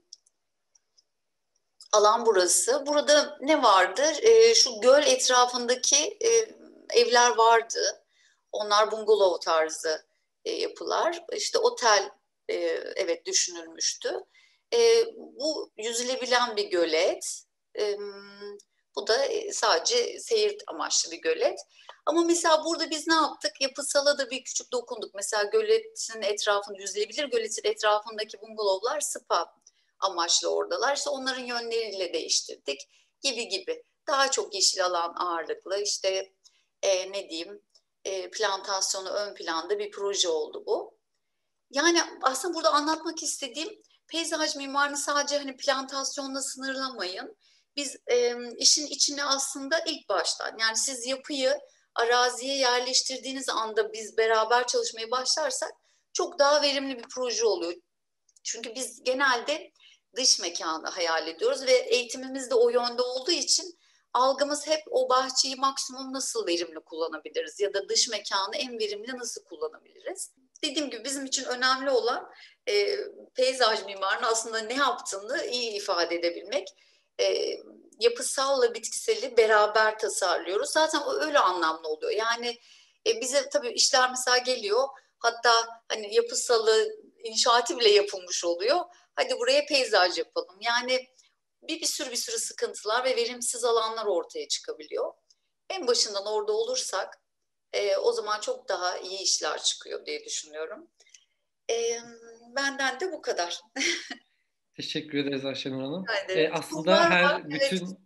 Alan burası. Burada ne vardır? E, şu göl etrafındaki e, evler vardı. Onlar bungalov tarzı e, yapılar. İşte otel e, evet düşünülmüştü. E, bu yüzülebilen bir gölet. E, bu da sadece seyir amaçlı bir gölet. Ama mesela burada biz ne yaptık? Yapısala da bir küçük dokunduk. Mesela göletin etrafında yüzülebilir, göletin etrafındaki bungalovlar spa amaçlı oradalar. İşte onların yönleriyle değiştirdik gibi gibi. Daha çok yeşil alan ağırlıklı, işte e, ne diyeyim, e, plantasyonu ön planda bir proje oldu bu. Yani aslında burada anlatmak istediğim, peyzaj mimarını sadece hani plantasyonla sınırlamayın. Biz e, işin içine aslında ilk baştan, yani siz yapıyı araziye yerleştirdiğiniz anda biz beraber çalışmaya başlarsak çok daha verimli bir proje oluyor. Çünkü biz genelde dış mekanı hayal ediyoruz ve eğitimimiz de o yönde olduğu için algımız hep o bahçeyi maksimum nasıl verimli kullanabiliriz ya da dış mekanı en verimli nasıl kullanabiliriz. Dediğim gibi bizim için önemli olan e, peyzaj mimarının aslında ne yaptığını iyi ifade edebilmek. E, yapısalla bitkiseli beraber tasarlıyoruz. Zaten o öyle anlamlı oluyor. Yani e, bize tabii işler mesela geliyor. Hatta hani yapısalı inşaatı bile yapılmış oluyor. Hadi buraya peyzaj yapalım. Yani bir, bir sürü bir sürü sıkıntılar ve verimsiz alanlar ortaya çıkabiliyor. En başından orada olursak e, o zaman çok daha iyi işler çıkıyor diye düşünüyorum. E, benden de bu kadar. Teşekkür ederiz Ayşenur Hanım. E, aslında sorular her var, bütün... evet.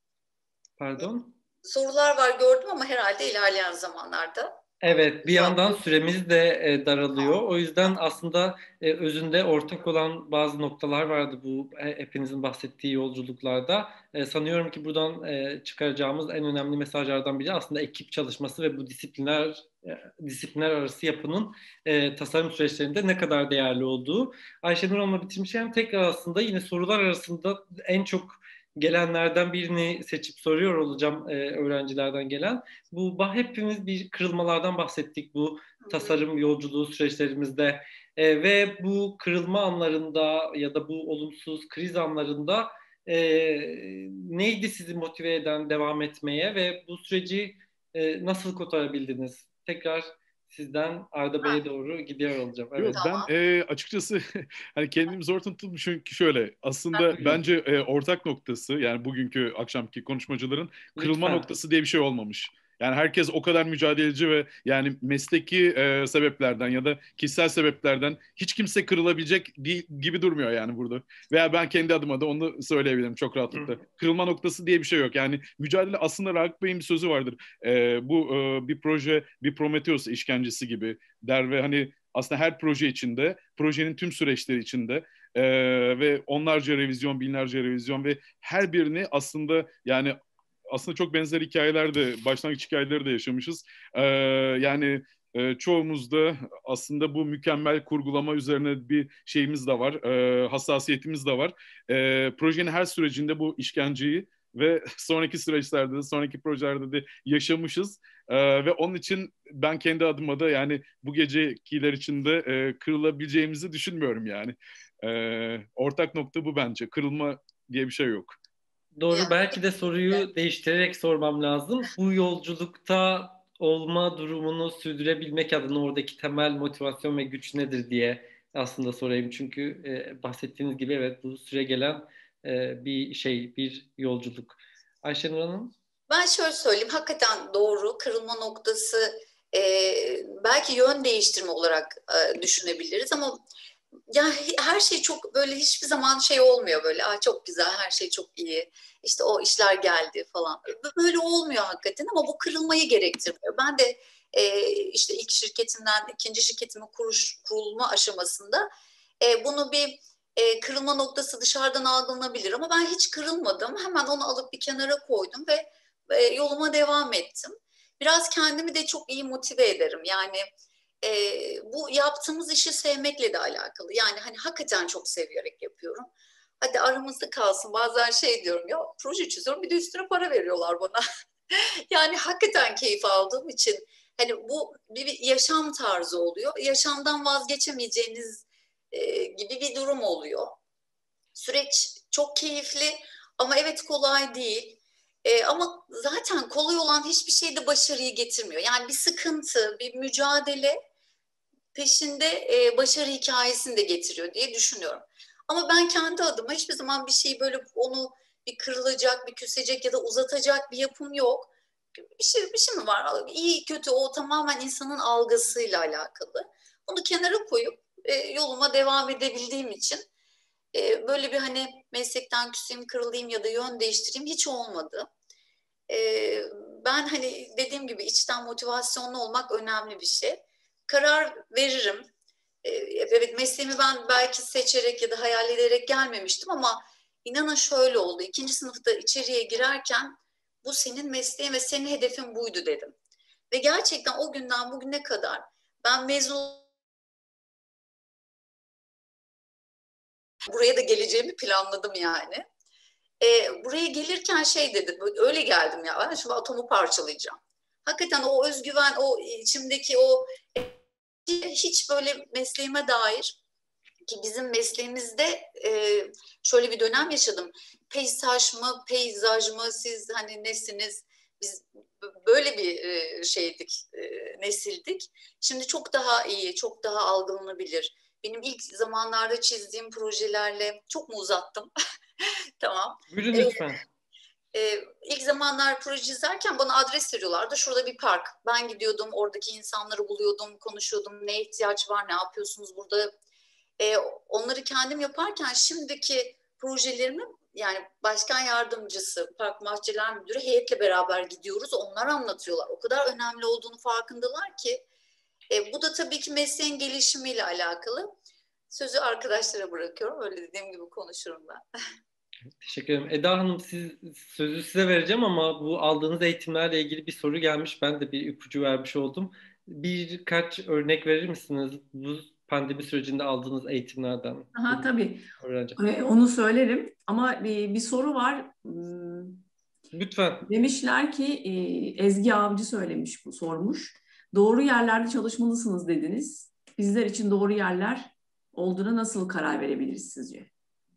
Pardon? Sorular var gördüm ama herhalde ilerleyen zamanlarda. Evet, bir yandan süremiz de e, daralıyor. O yüzden aslında e, özünde ortak olan bazı noktalar vardı bu e, hepinizin bahsettiği yolculuklarda. E, sanıyorum ki buradan e, çıkaracağımız en önemli mesajlardan biri aslında ekip çalışması ve bu disiplinler e, disiplinler arası yapının e, tasarım süreçlerinde ne kadar değerli olduğu. Ayşenur Hanım'la bitirmişken tekrar aslında yine sorular arasında en çok gelenlerden birini seçip soruyor olacağım e, öğrencilerden gelen. Bu hepimiz bir kırılmalardan bahsettik bu tasarım yolculuğu süreçlerimizde e, ve bu kırılma anlarında ya da bu olumsuz kriz anlarında e, neydi sizi motive eden devam etmeye ve bu süreci e, nasıl kotarabildiniz? Tekrar sizden Arda Bey'e doğru gidiyor olacağım. Evet. Yok, ben e, açıkçası hani kendimi zor tuttum çünkü şöyle aslında bence e, ortak noktası, yani bugünkü akşamki konuşmacıların kırılma Lütfen. noktası diye bir şey olmamış. Yani herkes o kadar mücadeleci ve yani mesleki e, sebeplerden ya da kişisel sebeplerden hiç kimse kırılabilecek değil, gibi durmuyor yani burada. Veya ben kendi adıma da onu söyleyebilirim çok rahatlıkla. Kırılma noktası diye bir şey yok. Yani mücadele, aslında Ragıp Bey'in bir sözü vardır. E, bu e, bir proje bir Prometheus işkencesi gibi der ve hani aslında her proje içinde, projenin tüm süreçleri içinde e, ve onlarca revizyon, binlerce revizyon ve her birini aslında yani aslında çok benzer hikayeler de, başlangıç hikayeleri de yaşamışız. Ee, yani e, çoğumuz da aslında bu mükemmel kurgulama üzerine bir şeyimiz de var, e, hassasiyetimiz de var. E, projenin her sürecinde bu işkenceyi ve sonraki süreçlerde de, sonraki projelerde de yaşamışız. Ee, ve onun için ben kendi adıma da yani bu gecekiler için de e, kırılabileceğimizi düşünmüyorum yani. E, ortak nokta bu bence. Kırılma diye bir şey yok. Doğru. Yani, Belki de soruyu evet. değiştirerek sormam lazım. Bu yolculukta olma durumunu sürdürebilmek adına oradaki temel motivasyon ve güç nedir diye aslında sorayım. Çünkü e, bahsettiğiniz gibi evet bu süre gelen e, bir şey, bir yolculuk. Ayşenur Hanım? Ben şöyle söyleyeyim, hakikaten doğru. Kırılma noktası e, belki yön değiştirme olarak e, düşünebiliriz ama ya her şey çok böyle hiçbir zaman şey olmuyor böyle. Aa, çok güzel, her şey çok iyi. İşte o işler geldi falan. Böyle olmuyor hakikaten ama bu kırılmayı gerektirmiyor. Ben de e, işte ilk şirketimden ikinci şirketimin kuruş, kurulma aşamasında e, bunu bir e, kırılma noktası dışarıdan algılanabilir ama ben hiç kırılmadım. Hemen onu alıp bir kenara koydum ve e, yoluma devam ettim. Biraz kendimi de çok iyi motive ederim. Yani e, bu yaptığımız işi sevmekle de alakalı. Yani hani hakikaten çok severek yapıyorum. hadi aramızda kalsın. Bazen şey diyorum ya, proje çiziyorum bir de üstüne para veriyorlar bana. Yani hakikaten keyif aldığım için hani bu bir, bir yaşam tarzı oluyor. Yaşamdan vazgeçemeyeceğiniz e, gibi bir durum oluyor. Süreç çok keyifli ama evet kolay değil. E, ama zaten kolay olan hiçbir şey de başarıyı getirmiyor. Yani bir sıkıntı, bir mücadele peşinde e, başarı hikayesini de getiriyor diye düşünüyorum. Ama ben kendi adıma hiçbir zaman bir şeyi böyle onu bir kırılacak, bir küsecek ya da uzatacak bir yapım yok. Bir şey, bir şey mi var? İyi kötü o tamamen insanın algısıyla alakalı. Onu kenara koyup e, yoluma devam edebildiğim için e, böyle bir hani meslekten küseyim, kırılayım ya da yön değiştireyim hiç olmadı. E, ben hani dediğim gibi içten motivasyonlu olmak önemli bir şey. Karar veririm. E, evet mesleğimi ben belki seçerek ya da hayal ederek gelmemiştim ama inanın şöyle oldu. İkinci sınıfta içeriye girerken bu senin mesleğin ve senin hedefin buydu dedim. Ve gerçekten o günden bugüne kadar ben mezun buraya da geleceğimi planladım yani. E, buraya gelirken şey dedim, öyle geldim ya, ben şimdi atomu parçalayacağım. Hakikaten o özgüven, o içimdeki o hiç böyle mesleğime dair ki bizim mesleğimizde e, şöyle bir dönem yaşadım. Peyzaj mı, peyzaj mı, siz hani nesiniz? Biz böyle bir e, şeydik, e, nesildik. Şimdi çok daha iyi, çok daha algılanabilir. Benim ilk zamanlarda çizdiğim projelerle çok mu uzattım? Tamam. Buyurun Evet. lütfen. Ee, ilk zamanlar proje çizerken bana adres veriyorlardı. Şurada bir park. Ben gidiyordum, oradaki insanları buluyordum, konuşuyordum. Ne ihtiyaç var, ne yapıyorsunuz burada? Ee, onları kendim yaparken şimdiki projelerimi yani başkan yardımcısı, park bahçeler müdürü heyetle beraber gidiyoruz. Onlar anlatıyorlar. O kadar önemli olduğunu farkındalar ki. E, bu da tabii ki mesleğin gelişimiyle alakalı. Sözü arkadaşlara bırakıyorum. Öyle dediğim gibi konuşurum ben. Teşekkür ederim. Eda Hanım siz, sözü size vereceğim ama bu aldığınız eğitimlerle ilgili bir soru gelmiş. Ben de bir ipucu vermiş oldum. Birkaç örnek verir misiniz bu pandemi sürecinde aldığınız eğitimlerden? Aha, tabii. Öğrenci. Ee, onu söylerim ama bir, bir soru var. Hmm, Lütfen. Demişler ki e, Ezgi Avcı söylemiş, bu sormuş. Doğru yerlerde çalışmalısınız dediniz. Bizler için doğru yerler olduğuna nasıl karar verebiliriz sizce?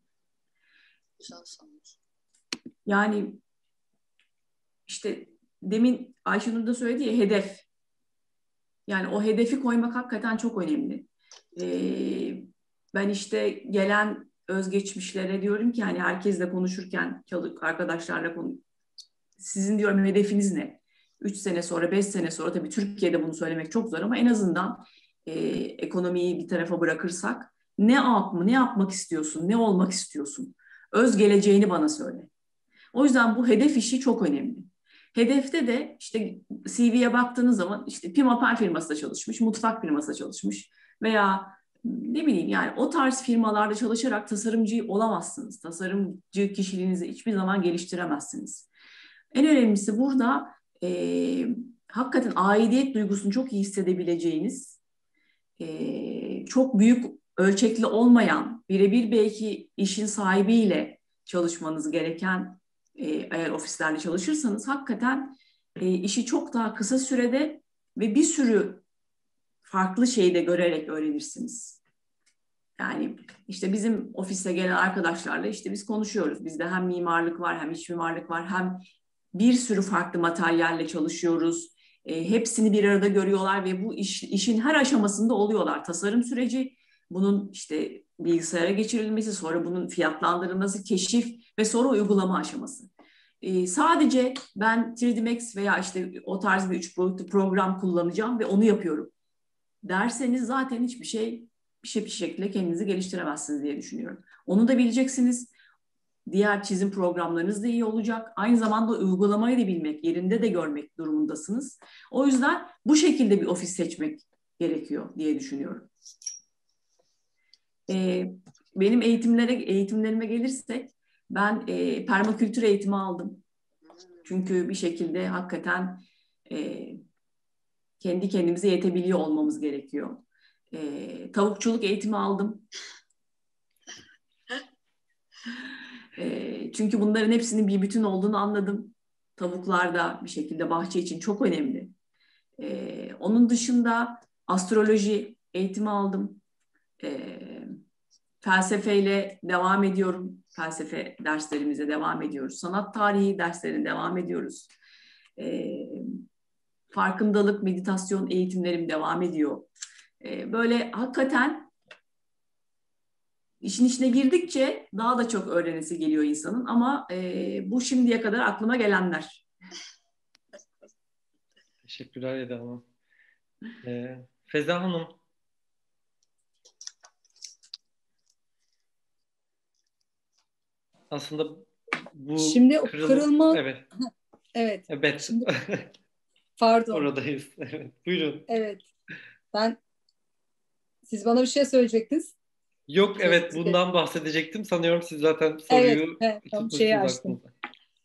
Yani işte demin Ayşenur da söyledi ya, hedef. Yani o hedefi koymak hakikaten çok önemli. Ee, ben işte gelen özgeçmişlere diyorum ki hani herkesle konuşurken, arkadaşlarla konuş. Sizin diyorum hedefiniz ne? Üç sene sonra, beş sene sonra, tabii Türkiye'de bunu söylemek çok zor ama en azından e, ekonomiyi bir tarafa bırakırsak ne yap ne yapmak istiyorsun, ne olmak istiyorsun? Öz geleceğini bana söyle. O yüzden bu hedef işi çok önemli. Hedefte de işte C V'ye baktığınız zaman işte pimapen firmasında çalışmış, mutfak firmasında çalışmış veya ne bileyim yani o tarz firmalarda çalışarak tasarımcı olamazsınız. Tasarımcı kişiliğinizi hiçbir zaman geliştiremezsiniz. En önemlisi burada e, hakikaten aidiyet duygusunu çok iyi hissedebileceğiniz, e, çok büyük ölçekli olmayan, birebir belki işin sahibiyle çalışmanız gereken, e, eğer ofislerle çalışırsanız hakikaten e, işi çok daha kısa sürede ve bir sürü farklı şeyi de görerek öğrenirsiniz. Yani işte bizim ofise gelen arkadaşlarla işte biz konuşuyoruz. Bizde hem mimarlık var, hem iç mimarlık var, hem bir sürü farklı materyalle çalışıyoruz. E, hepsini bir arada görüyorlar ve bu iş, işin her aşamasında oluyorlar. Tasarım süreci, bunun işte bilgisayara geçirilmesi, sonra bunun fiyatlandırılması, keşif ve sonra uygulama aşaması. E, sadece ben üç D Max veya işte o tarz bir üç boyutlu program kullanacağım ve onu yapıyorum derseniz zaten hiçbir şey bir şey bir şekilde kendinizi geliştiremezsiniz diye düşünüyorum. Onu da bileceksiniz. Diğer çizim programlarınız da iyi olacak. Aynı zamanda uygulamayı da bilmek, yerinde de görmek durumundasınız. O yüzden bu şekilde bir ofis seçmek gerekiyor diye düşünüyorum. Ee, benim eğitimlere eğitimlerime gelirsek, ben e, permakültür eğitimi aldım. Çünkü bir şekilde hakikaten e, kendi kendimize yetebiliyor olmamız gerekiyor. E, tavukçuluk eğitimi aldım. çünkü bunların hepsinin bir bütün olduğunu anladım. Tavuklar da bir şekilde bahçe için çok önemli. Ee, onun dışında astroloji eğitimi aldım. Ee, felsefeyle devam ediyorum. Felsefe derslerimize devam ediyoruz. Sanat tarihi derslerine devam ediyoruz. Ee, farkındalık, meditasyon eğitimlerim devam ediyor. Ee, böyle hakikaten işin içine girdikçe daha da çok öğrenisi geliyor insanın. Ama e, bu şimdiye kadar aklıma gelenler. Teşekkürler Eda Hanım. Ee, Feza Hanım. Aslında bu Şimdi o kırılma... kırılma... Evet. Evet. Evet. Şimdi... Pardon. Oradayız. Evet. Buyurun. Evet. Ben... Siz bana bir şey söyleyecektiniz. Yok, evet, bundan bahsedecektim. Sanıyorum siz zaten soruyu evet, evet, şeyi açtım. aklınıza.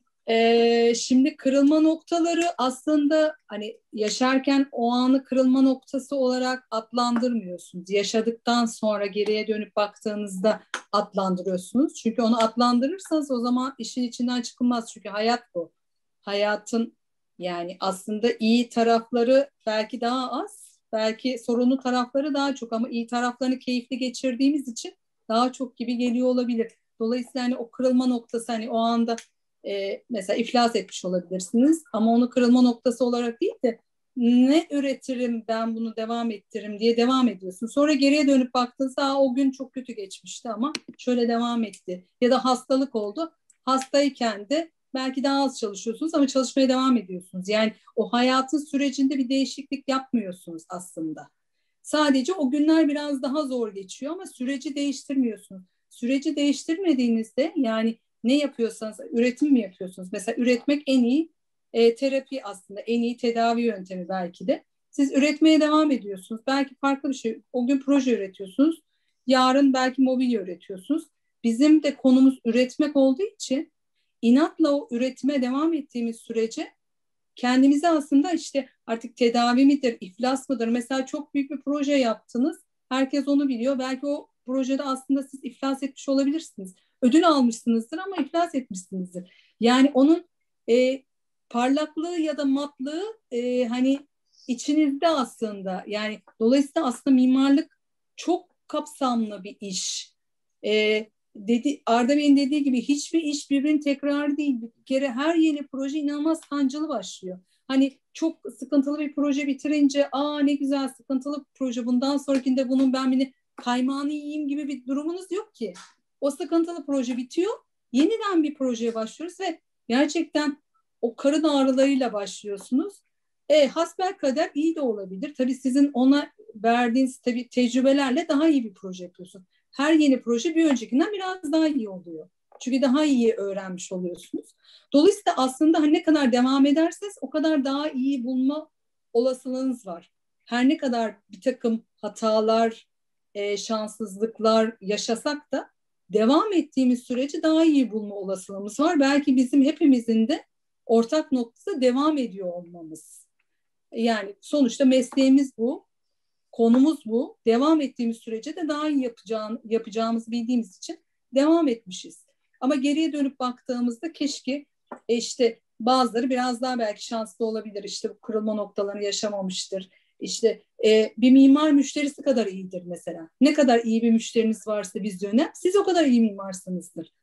Ee, şimdi kırılma noktaları aslında hani yaşarken o anı kırılma noktası olarak adlandırmıyorsunuz. Yaşadıktan sonra geriye dönüp baktığınızda adlandırıyorsunuz. Çünkü onu adlandırırsanız o zaman işin içinden çıkılmaz. Çünkü hayat bu. Hayatın yani aslında iyi tarafları belki daha az, belki sorunlu tarafları daha çok ama iyi taraflarını keyifli geçirdiğimiz için daha çok gibi geliyor olabilir. Dolayısıyla hani o kırılma noktası hani o anda e, mesela iflas etmiş olabilirsiniz ama onu kırılma noktası olarak değil de ne üretirim ben bunu devam ettiririm diye devam ediyorsun. Sonra geriye dönüp baktığınızda o gün çok kötü geçmişti ama şöyle devam etti. Ya da hastalık oldu. Hastayken de belki daha az çalışıyorsunuz ama çalışmaya devam ediyorsunuz. Yani o hayatın sürecinde bir değişiklik yapmıyorsunuz aslında. Sadece o günler biraz daha zor geçiyor ama süreci değiştirmiyorsunuz. Süreci değiştirmediğinizde yani ne yapıyorsanız, üretim mi yapıyorsunuz? Mesela üretmek en iyi e, terapi aslında, en iyi tedavi yöntemi belki de. Siz üretmeye devam ediyorsunuz. Belki farklı bir şey, o gün proje üretiyorsunuz. Yarın belki mobilya üretiyorsunuz. Bizim de konumuz üretmek olduğu için inatla o üretime devam ettiğimiz sürece kendimize aslında işte artık tedavi midir, iflas mıdır? Mesela çok büyük bir proje yaptınız. Herkes onu biliyor. Belki o projede aslında siz iflas etmiş olabilirsiniz. Ödül almışsınızdır ama iflas etmişsinizdir. Yani onun e, parlaklığı ya da matlığı e, hani içinizde aslında. Yani dolayısıyla aslında mimarlık çok kapsamlı bir iş. E, dedi, Arda Bey'in dediği gibi hiçbir iş birbirinin tekrarı değil. Bir kere her yeni proje inanılmaz sancılı başlıyor. Hani çok sıkıntılı bir proje bitirince aa ne güzel sıkıntılı bir proje bundan sonrakinde bunun ben bir kaymağını yiyeyim gibi bir durumunuz yok ki. O sıkıntılı proje bitiyor. Yeniden bir projeye başlıyoruz ve gerçekten o karın ağrılarıyla başlıyorsunuz. E, hasbelkader iyi de olabilir. Tabii sizin ona verdiğiniz tabii tecrübelerle daha iyi bir proje yapıyorsunuz. Her yeni proje bir öncekinden biraz daha iyi oluyor. Çünkü daha iyi öğrenmiş oluyorsunuz. Dolayısıyla aslında hani ne kadar devam ederseniz o kadar daha iyi bulma olasılığınız var. Her ne kadar bir takım hatalar, e, şanssızlıklar yaşasak da devam ettiğimiz sürece daha iyi bulma olasılığımız var. Belki bizim hepimizin de ortak noktası devam ediyor olmamız. Yani sonuçta mesleğimiz bu. Konumuz bu. Devam ettiğimiz sürece de daha iyi yapacağın, yapacağımızı bildiğimiz için devam etmişiz. Ama geriye dönüp baktığımızda keşke e işte bazıları biraz daha belki şanslı olabilir. İşte bu kırılma noktalarını yaşamamıştır. İşte e, bir mimar müşterisi kadar iyidir mesela. Ne kadar iyi bir müşteriniz varsa vizyoner, siz o kadar iyi mimarsınızdır.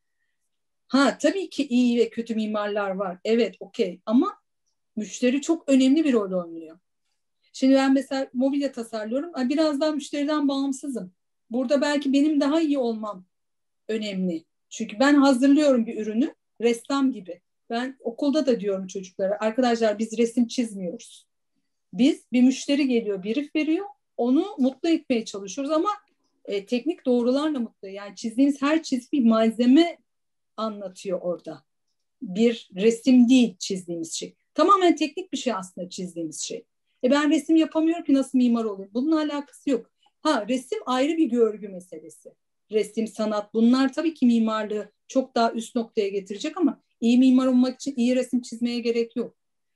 Ha tabii ki iyi ve kötü mimarlar var. Evet, okey. Ama müşteri çok önemli bir rol oynuyor. Şimdi ben mesela mobilya tasarlıyorum. Biraz daha müşteriden bağımsızım. Burada belki benim daha iyi olmam önemli. Çünkü ben hazırlıyorum bir ürünü ressam gibi. Ben okulda da diyorum çocuklara, arkadaşlar biz resim çizmiyoruz. Biz bir müşteri geliyor, brief veriyor. Onu mutlu etmeye çalışıyoruz ama e, teknik doğrularla mutlu. Yani çizdiğimiz her çizgi bir malzeme anlatıyor orada. Bir resim değil çizdiğimiz şey. Tamamen teknik bir şey aslında çizdiğimiz şey. E ben resim yapamıyorum ki nasıl mimar olayım? Bunun alakası yok. Ha resim ayrı bir görgü meselesi. Resim, sanat bunlar tabii ki mimarlığı çok daha üst noktaya getirecek ama iyi mimar olmak için iyi resim çizmeye gerek yok.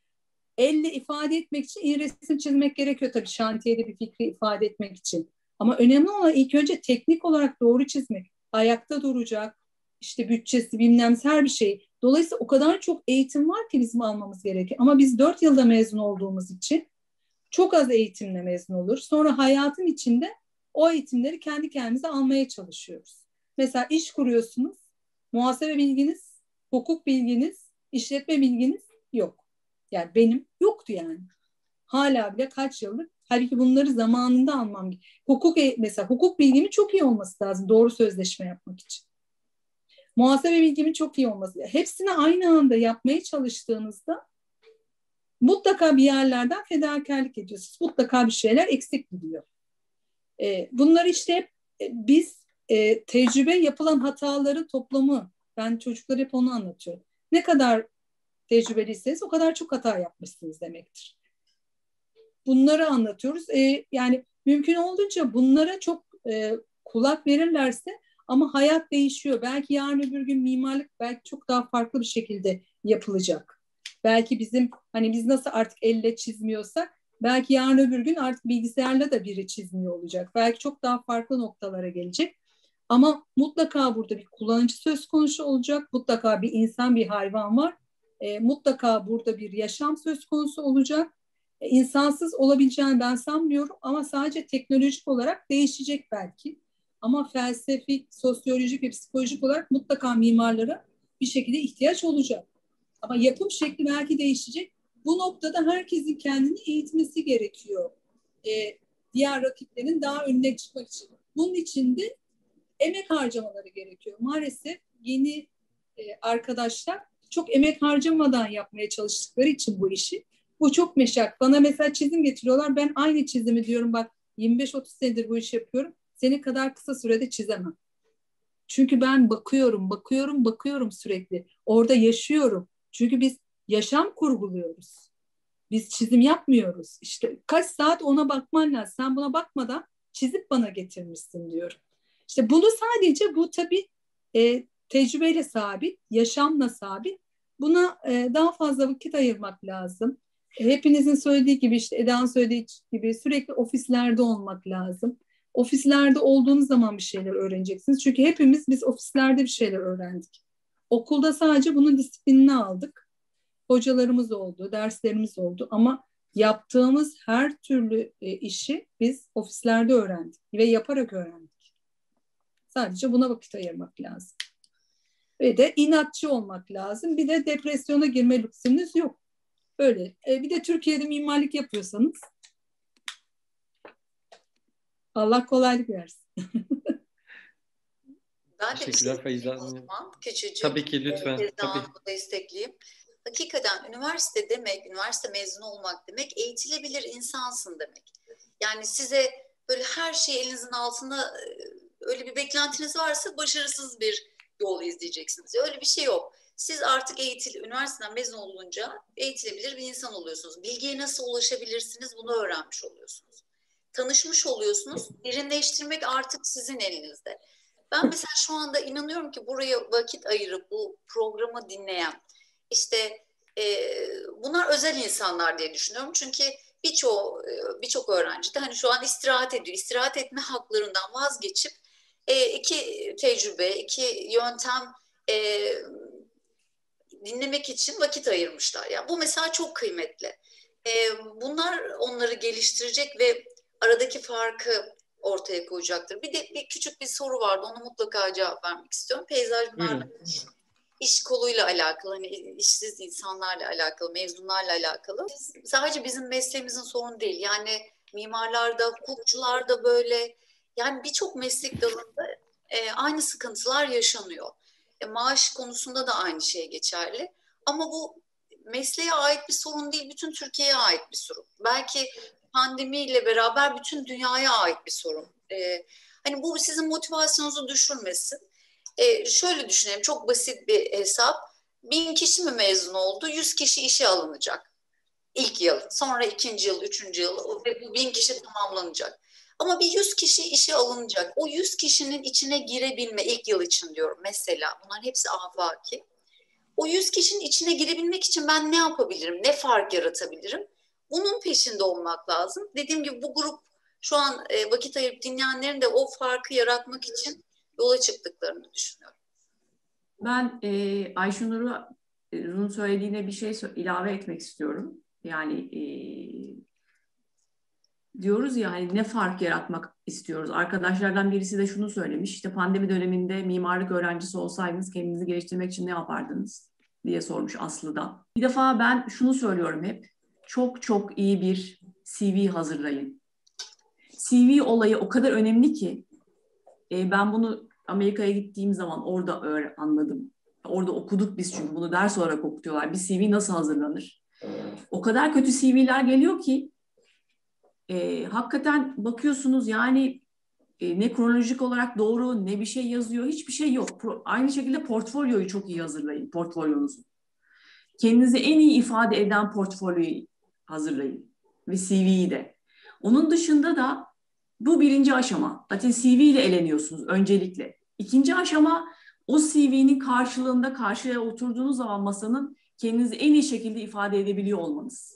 Elle ifade etmek için iyi resim çizmek gerekiyor tabii şantiyede bir fikri ifade etmek için. Ama önemli olan ilk önce teknik olarak doğru çizmek. Ayakta duracak, işte bütçesi, bilmem her bir şey. Dolayısıyla o kadar çok eğitim var ki bizim almamız gerekiyor. Ama biz dört yılda mezun olduğumuz için çok az eğitimle mezun olur. Sonra hayatın içinde o eğitimleri kendi kendimize almaya çalışıyoruz. Mesela iş kuruyorsunuz, muhasebe bilginiz, hukuk bilginiz, işletme bilginiz yok. Yani benim yoktu yani. Hala bile kaç yıllık. Halbuki bunları zamanında almam gerekiyor. Hukuk, mesela hukuk bilgimin çok iyi olması lazım doğru sözleşme yapmak için. Muhasebe bilgimin çok iyi olması lazım. Hepsini aynı anda yapmaya çalıştığınızda mutlaka bir yerlerden fedakarlık ediyorsunuz. Mutlaka bir şeyler eksik gidiyor. E, bunlar işte hep e, biz e, tecrübe yapılan hataların toplamı. Ben çocuklara hep onu anlatıyorum. Ne kadar tecrübeliyseniz o kadar çok hata yapmışsınız demektir. Bunları anlatıyoruz. E, yani mümkün olduğunca bunlara çok e, kulak verirlerse ama hayat değişiyor. Belki yarın öbür gün mimarlık belki çok daha farklı bir şekilde yapılacak. Belki bizim hani biz nasıl artık elle çizmiyorsak belki yarın öbür gün artık bilgisayarla da biri çizmiyor olacak. Belki çok daha farklı noktalara gelecek. Ama mutlaka burada bir kullanıcı söz konusu olacak. Mutlaka bir insan, bir hayvan var. E, mutlaka burada bir yaşam söz konusu olacak. E, insansız olabileceğini ben sanmıyorum ama sadece teknolojik olarak değişecek belki. Ama felsefik, sosyolojik ve psikolojik olarak mutlaka mimarlara bir şekilde ihtiyaç olacak. Ama yapım şekli belki değişecek. Bu noktada herkesin kendini eğitmesi gerekiyor. Ee, diğer rakiplerin daha önüne çıkmak için. Bunun için de emek harcamaları gerekiyor. Maalesef yeni e, arkadaşlar çok emek harcamadan yapmaya çalıştıkları için bu işi. Bu çok meşak. Bana mesela çizim getiriyorlar. Ben aynı çizimi diyorum bak yirmi beş otuz senedir bu işi yapıyorum. Senin kadar kısa sürede çizemem. Çünkü ben bakıyorum, bakıyorum, bakıyorum sürekli. Orada yaşıyorum. Çünkü biz yaşam kurguluyoruz. Biz çizim yapmıyoruz. İşte kaç saat ona bakman lazım. Sen buna bakmadan çizip bana getirmişsin diyorum. İşte bunu sadece bu tabii e, tecrübeyle sabit, yaşamla sabit. Buna e, daha fazla vakit ayırmak lazım. E, hepinizin söylediği gibi işte Eda'nın söylediği gibi sürekli ofislerde olmak lazım. Ofislerde olduğunuz zaman bir şeyler öğreneceksiniz. Çünkü hepimiz biz ofislerde bir şeyler öğrendik. Okulda sadece bunun disiplinini aldık. Hocalarımız oldu, derslerimiz oldu ama yaptığımız her türlü e, işi biz ofislerde öğrendik ve yaparak öğrendik. Sadece buna vakit ayırmak lazım. Ve de inatçı olmak lazım. Bir de depresyona girme lüksünüz yok. Öyle. E, bir de Türkiye'de mimarlık yapıyorsanız Allah kolaylık versin. Ben de bir şey Feyza. o zaman küçücük Tabii ki lütfen. Feyza Tabii. Hanım'ı destekleyeyim. Hakikaten üniversite demek, üniversite mezunu olmak demek eğitilebilir insansın demek. Yani size böyle her şey elinizin altında öyle bir beklentiniz varsa başarısız bir yol izleyeceksiniz. Öyle bir şey yok. Siz artık eğitil, üniversiteden mezun olunca eğitilebilir bir insan oluyorsunuz. Bilgiye nasıl ulaşabilirsiniz bunu öğrenmiş oluyorsunuz. Tanışmış oluyorsunuz. Derinleştirmek artık sizin elinizde. Ben mesela şu anda inanıyorum ki buraya vakit ayırıp bu programı dinleyen işte e, bunlar özel insanlar diye düşünüyorum. Çünkü birçok birçok öğrenci de hani şu an istirahat ediyor. İstirahat etme haklarından vazgeçip e, iki tecrübe, iki yöntem e, dinlemek için vakit ayırmışlar. Yani bu mesela çok kıymetli. E, bunlar onları geliştirecek ve aradaki farkı ortaya koyacaktır. Bir de bir küçük bir soru vardı. Ona mutlaka cevap vermek istiyorum. Peyzaj iş, iş koluyla alakalı, hani işsiz insanlarla alakalı, mezunlarla alakalı. Sadece bizim mesleğimizin sorunu değil. Yani mimarlarda, hukukçularda böyle yani birçok meslek dalında e, aynı sıkıntılar yaşanıyor. E, maaş konusunda da aynı şey geçerli. Ama bu mesleğe ait bir sorun değil, bütün Türkiye'ye ait bir sorun. Belki pandemiyle beraber bütün dünyaya ait bir sorun. Ee, hani bu sizin motivasyonunuzu düşürmesin. Ee, şöyle düşünelim, çok basit bir hesap. Bin kişi mi mezun oldu? Yüz kişi işe alınacak. İlk yıl, sonra ikinci yıl, üçüncü yıl ve bu bin kişi tamamlanacak. Ama bir yüz kişi işe alınacak. O yüz kişinin içine girebilme, ilk yıl için diyorum mesela. Bunların hepsi afaki. O yüz kişinin içine girebilmek için ben ne yapabilirim, ne fark yaratabilirim? Bunun peşinde olmak lazım. Dediğim gibi bu grup şu an e, vakit ayırıp dinleyenlerin de o farkı yaratmak için yola çıktıklarını düşünüyorum. Ben e, Ayşenur'un söylediğine bir şey sö- ilave etmek istiyorum. Yani e, diyoruz ya hani ne fark yaratmak istiyoruz. Arkadaşlardan birisi de şunu söylemiş. İşte pandemi döneminde mimarlık öğrencisi olsaydınız kendinizi geliştirmek için ne yapardınız diye sormuş Aslı da. Bir defa ben şunu söylüyorum hep. Çok çok iyi bir C V hazırlayın. C V olayı o kadar önemli ki e, ben bunu Amerika'ya gittiğim zaman orada öyle anladım. Orada okuduk biz çünkü bunu ders olarak okutuyorlar. Bir C V nasıl hazırlanır? O kadar kötü C V'ler geliyor ki e, hakikaten bakıyorsunuz yani e, ne kronolojik olarak doğru ne bir şey yazıyor. Hiçbir şey yok. Pro, aynı şekilde portfolyoyu çok iyi hazırlayın. Portfolyonuzu. Kendinizi en iyi ifade eden portfolyoyu hazırlayın. Ve C V'yi de. Onun dışında da bu birinci aşama. Zaten C V ile eleniyorsunuz öncelikle. İkinci aşama o C V'nin karşılığında karşıya oturduğunuz zaman masanın kendinizi en iyi şekilde ifade edebiliyor olmanız.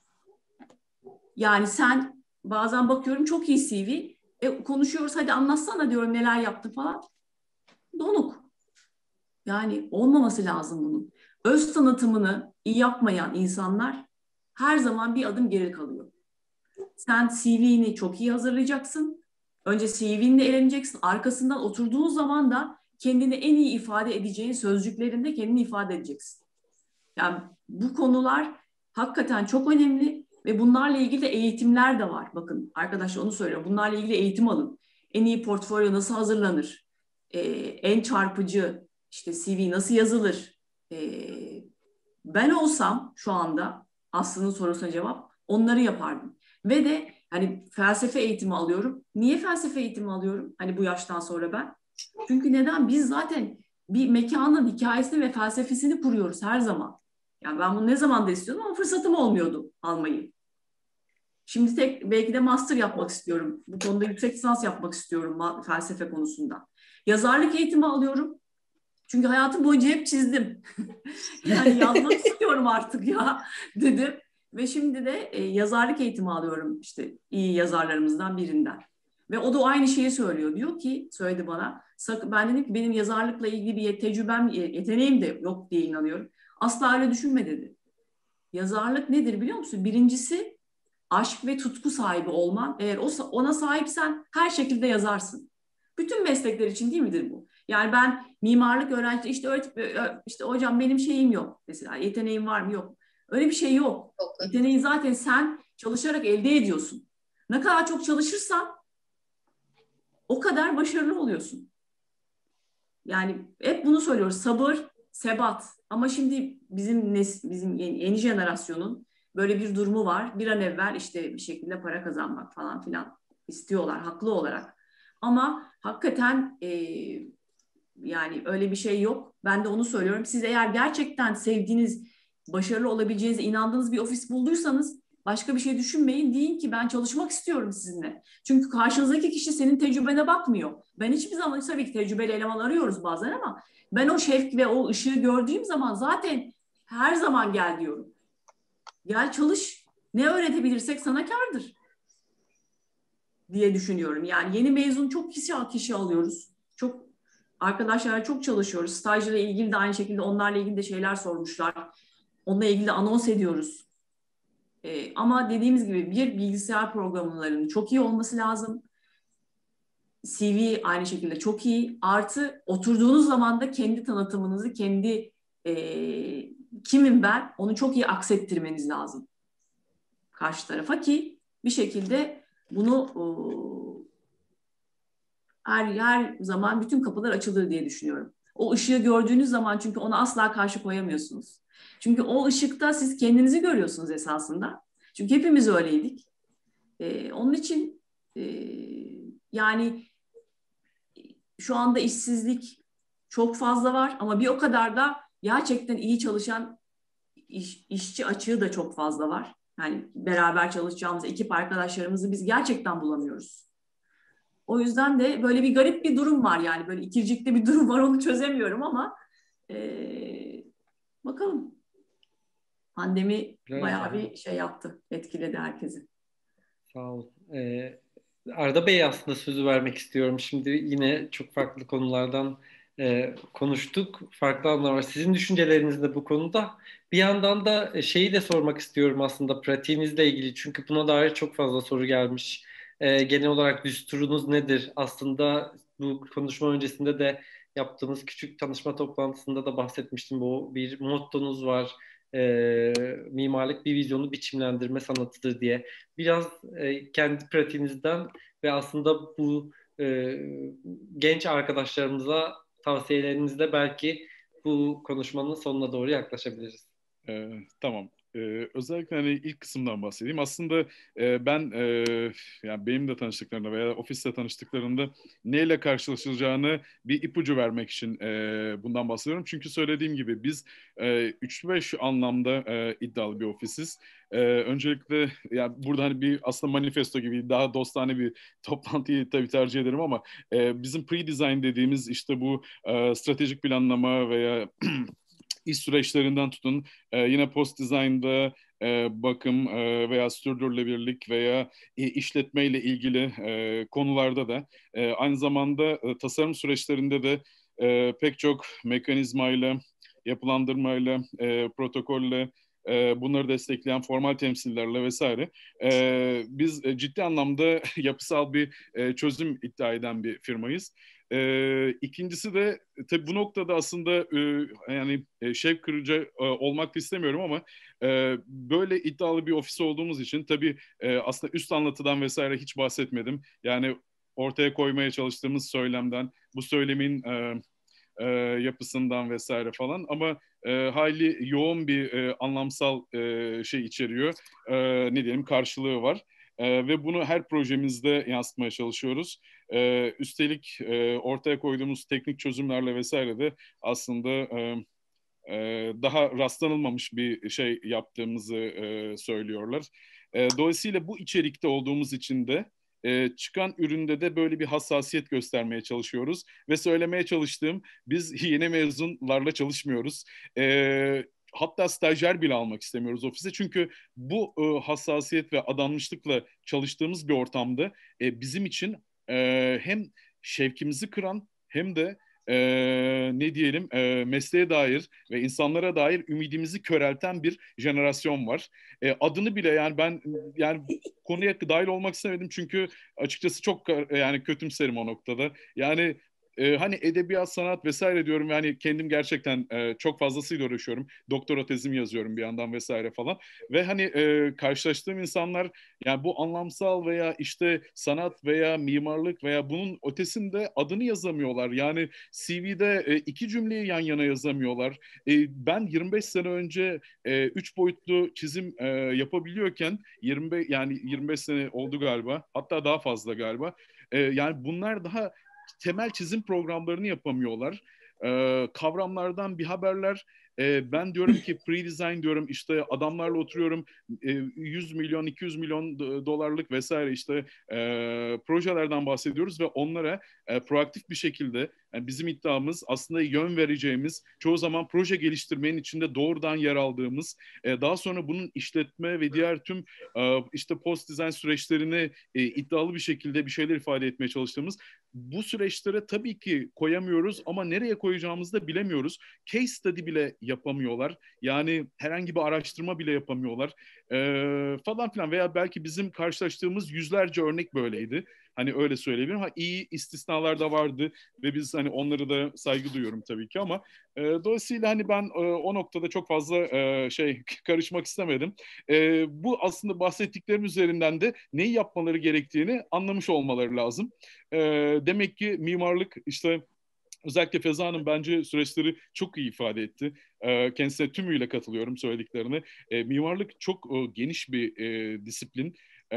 Yani sen bazen bakıyorum çok iyi C V. E, konuşuyoruz hadi anlatsana diyorum neler yaptı falan. Donuk. Yani olmaması lazım bunun. Öz tanıtımını iyi yapmayan insanlar her zaman bir adım geri kalıyor. Sen C V'ni çok iyi hazırlayacaksın. Önce C V'nle eğleneceksin. Arkasından oturduğun zaman da kendini en iyi ifade edeceğin sözcüklerinde kendini ifade edeceksin. Yani bu konular hakikaten çok önemli ve bunlarla ilgili de eğitimler de var. Bakın arkadaşlar onu söylüyorum. Bunlarla ilgili eğitim alın. En iyi portfolyo nasıl hazırlanır? Ee, en çarpıcı işte C V nasıl yazılır? Ee, ben olsam şu anda Aslı'nın sorusuna cevap onları yapardım. Ve de hani felsefe eğitimi alıyorum. Niye felsefe eğitimi alıyorum? Hani bu yaştan sonra ben. Çünkü neden? Biz zaten bir mekanın hikayesini ve felsefesini kuruyoruz her zaman. Yani ben bunu ne zaman da istiyordum ama fırsatım olmuyordu almayı. Şimdi tek belki de master yapmak istiyorum. Bu konuda yüksek lisans yapmak istiyorum felsefe konusunda. Yazarlık eğitimi alıyorum. Çünkü hayatım boyunca hep çizdim. Yani yazmak istiyorum artık ya dedim. Ve şimdi de e, yazarlık eğitimi alıyorum işte iyi yazarlarımızdan birinden. Ve o da aynı şeyi söylüyor. Diyor ki, söyledi bana. Ben dedim ki benim yazarlıkla ilgili bir tecrübem, yeteneğim de yok diye inanıyorum. Asla öyle düşünme dedi. Yazarlık nedir biliyor musun? Birincisi aşk ve tutku sahibi olman. Eğer ona sahipsen her şekilde yazarsın. Bütün meslekler için değil midir bu? Yani ben mimarlık öğrencisi işte öğret işte hocam benim şeyim yok mesela yeteneğim var mı yok. Öyle bir şey yok. Yeteneği zaten sen çalışarak elde ediyorsun. Ne kadar çok çalışırsan o kadar başarılı oluyorsun. Yani hep bunu söylüyoruz. Sabır, sebat. Ama şimdi bizim nes bizim yeni, yeni jenerasyonun böyle bir durumu var. Bir an evvel işte bir şekilde para kazanmak falan filan istiyorlar haklı olarak. Ama hakikaten e, yani öyle bir şey yok. Ben de onu söylüyorum. Siz eğer gerçekten sevdiğiniz, başarılı olabileceğinize inandığınız bir ofis bulduysanız başka bir şey düşünmeyin. Deyin ki ben çalışmak istiyorum sizinle. Çünkü karşınızdaki kişi senin tecrübene bakmıyor. Ben hiçbir zaman tabii ki tecrübeli eleman arıyoruz bazen ama ben o şevk ve o ışığı gördüğüm zaman zaten her zaman gel diyorum. Gel çalış. Ne öğretebilirsek sana kârdır diye düşünüyorum. Yani yeni mezun çok kişi kişi alıyoruz. Çok arkadaşlarla çok çalışıyoruz. Stajyla ilgili de aynı şekilde onlarla ilgili de şeyler sormuşlar. Onunla ilgili de anons ediyoruz. Ee, ama dediğimiz gibi bir bilgisayar programlarının çok iyi olması lazım. C V aynı şekilde çok iyi. Artı oturduğunuz zaman da kendi tanıtımınızı, kendi e, kimim ben onu çok iyi aksettirmeniz lazım karşı tarafa ki bir şekilde bunu o, her, her zaman bütün kapılar açılır diye düşünüyorum. O ışığı gördüğünüz zaman çünkü ona asla karşı koyamıyorsunuz. Çünkü o ışıkta siz kendinizi görüyorsunuz esasında. Çünkü hepimiz öyleydik. Ee, onun için e, yani şu anda işsizlik çok fazla var ama bir o kadar da gerçekten iyi çalışan iş, işçi açığı da çok fazla var. Yani beraber çalışacağımız ekip arkadaşlarımızı biz gerçekten bulamıyoruz. O yüzden de böyle bir garip bir durum var yani böyle ikircikli bir durum var onu çözemiyorum ama ee, bakalım. Pandemi evet, bayağı bir şey yaptı, etkiledi herkesi. Sağ ol. Ee, Arda Bey aslında sözü vermek istiyorum. Şimdi yine çok farklı konulardan e, konuştuk. Farklı anlar var. Sizin düşünceleriniz de bu konuda. Bir yandan da e, şeyi de sormak istiyorum aslında pratiğinizle ilgili. Çünkü buna dair çok fazla soru gelmiş. E, genel olarak düsturunuz nedir? Aslında bu konuşma öncesinde de yaptığımız küçük tanışma toplantısında da bahsetmiştim. Bu bir mottonuz var. E, mimarlık bir vizyonu biçimlendirme sanatıdır diye. Biraz e, kendi pratiğinizden ve aslında bu e, genç arkadaşlarımıza tavsiyelerinizle belki bu konuşmanın sonuna doğru yaklaşabiliriz. Ee, tamam. Ee, özellikle hani ilk kısımdan bahsedeyim. Aslında e, ben e, yani benim de tanıştıklarında veya ofiste tanıştıklarında neyle karşılaşılacağını bir ipucu vermek için e, bundan bahsediyorum. Çünkü söylediğim gibi biz e, üç beş anlamda e, iddialı bir ofisiz. E, öncelikle yani burada hani bir aslında manifesto gibi daha dostane bir toplantıyı tabii tercih ederim ama e, bizim pre-design dediğimiz işte bu e, stratejik planlama veya iş süreçlerinden tutun e, yine post design'da e, bakım e, veya sürdürülebilirlik veya e, işletmeyle ilgili e, konularda da e, aynı zamanda e, tasarım süreçlerinde de e, pek çok mekanizmayla, yapılandırmayla, e, protokolle, e, bunları destekleyen formal temsillerle vesaire e, biz e, ciddi anlamda yapısal bir e, çözüm iddia eden bir firmayız. Ee, ikincisi de tabii bu noktada aslında e, yani e, şevk kırıcı e, olmak da istemiyorum ama e, böyle iddialı bir ofis olduğumuz için tabii e, aslında üst anlatıdan vesaire hiç bahsetmedim. Yani ortaya koymaya çalıştığımız söylemden, bu söylemin e, e, yapısından vesaire falan ama e, hayli yoğun bir e, anlamsal e, şey içeriyor. E, ne diyelim karşılığı var. E, ve bunu her projemizde yansıtmaya çalışıyoruz. E, üstelik e, ortaya koyduğumuz teknik çözümlerle vesaire de aslında e, e, daha rastlanılmamış bir şey yaptığımızı e, söylüyorlar. E, dolayısıyla bu içerikte olduğumuz için de e, çıkan üründe de böyle bir hassasiyet göstermeye çalışıyoruz ve söylemeye çalıştığım biz yeni mezunlarla çalışmıyoruz. E, Hatta stajyer bile almak istemiyoruz ofise. Çünkü bu e, hassasiyet ve adanmışlıkla çalıştığımız bir ortamda e, bizim için e, hem şevkimizi kıran hem de e, ne diyelim e, mesleğe dair ve insanlara dair ümidimizi körelten bir jenerasyon var. E, adını bile yani ben yani konuya dahil olmak istemedim çünkü açıkçası çok yani kötümserim o noktada. Yani e, hani edebiyat, sanat vesaire diyorum yani kendim gerçekten e, çok fazlasıyla uğraşıyorum. Doktora tezimi yazıyorum bir yandan vesaire falan. Ve hani e, karşılaştığım insanlar yani bu anlamsal veya işte sanat veya mimarlık veya bunun ötesinde adını yazamıyorlar. Yani C V'de e, iki cümleyi yan yana yazamıyorlar. E, ben yirmi beş sene önce e, üç boyutlu çizim e, yapabiliyorken yirmi beş yani yirmi beş sene oldu galiba. Hatta daha fazla galiba. E, yani bunlar daha temel çizim programlarını yapamıyorlar. E, kavramlardan bir haberler. E, ben diyorum ki pre-design diyorum işte adamlarla oturuyorum e, yüz milyon iki yüz milyon dolarlık vesaire işte e, projelerden bahsediyoruz ve onlara e, proaktif bir şekilde yani bizim iddiamız aslında yön vereceğimiz çoğu zaman proje geliştirmenin içinde doğrudan yer aldığımız e, daha sonra bunun işletme ve diğer tüm e, işte post design süreçlerini e, iddialı bir şekilde bir şeyler ifade etmeye çalıştığımız bu süreçlere tabii ki koyamıyoruz ama nereye koyacağımızı da bilemiyoruz. Case study bile yapamıyorlar. Yani herhangi bir araştırma bile yapamıyorlar. Ee, falan filan veya belki bizim karşılaştığımız yüzlerce örnek böyleydi. Hani öyle söyleyebilirim. Ha, iyi istisnalar da vardı ve biz hani onları da saygı duyuyorum tabii ki ama e, dolayısıyla hani ben e, o noktada çok fazla e, şey karışmak istemedim. E, bu aslında bahsettiklerim üzerinden de neyi yapmaları gerektiğini anlamış olmaları lazım. E, demek ki mimarlık işte özellikle Feza Hanım bence süreçleri çok iyi ifade etti. E, kendisine tümüyle katılıyorum söylediklerine. E, mimarlık çok e, geniş bir e, disiplin. E,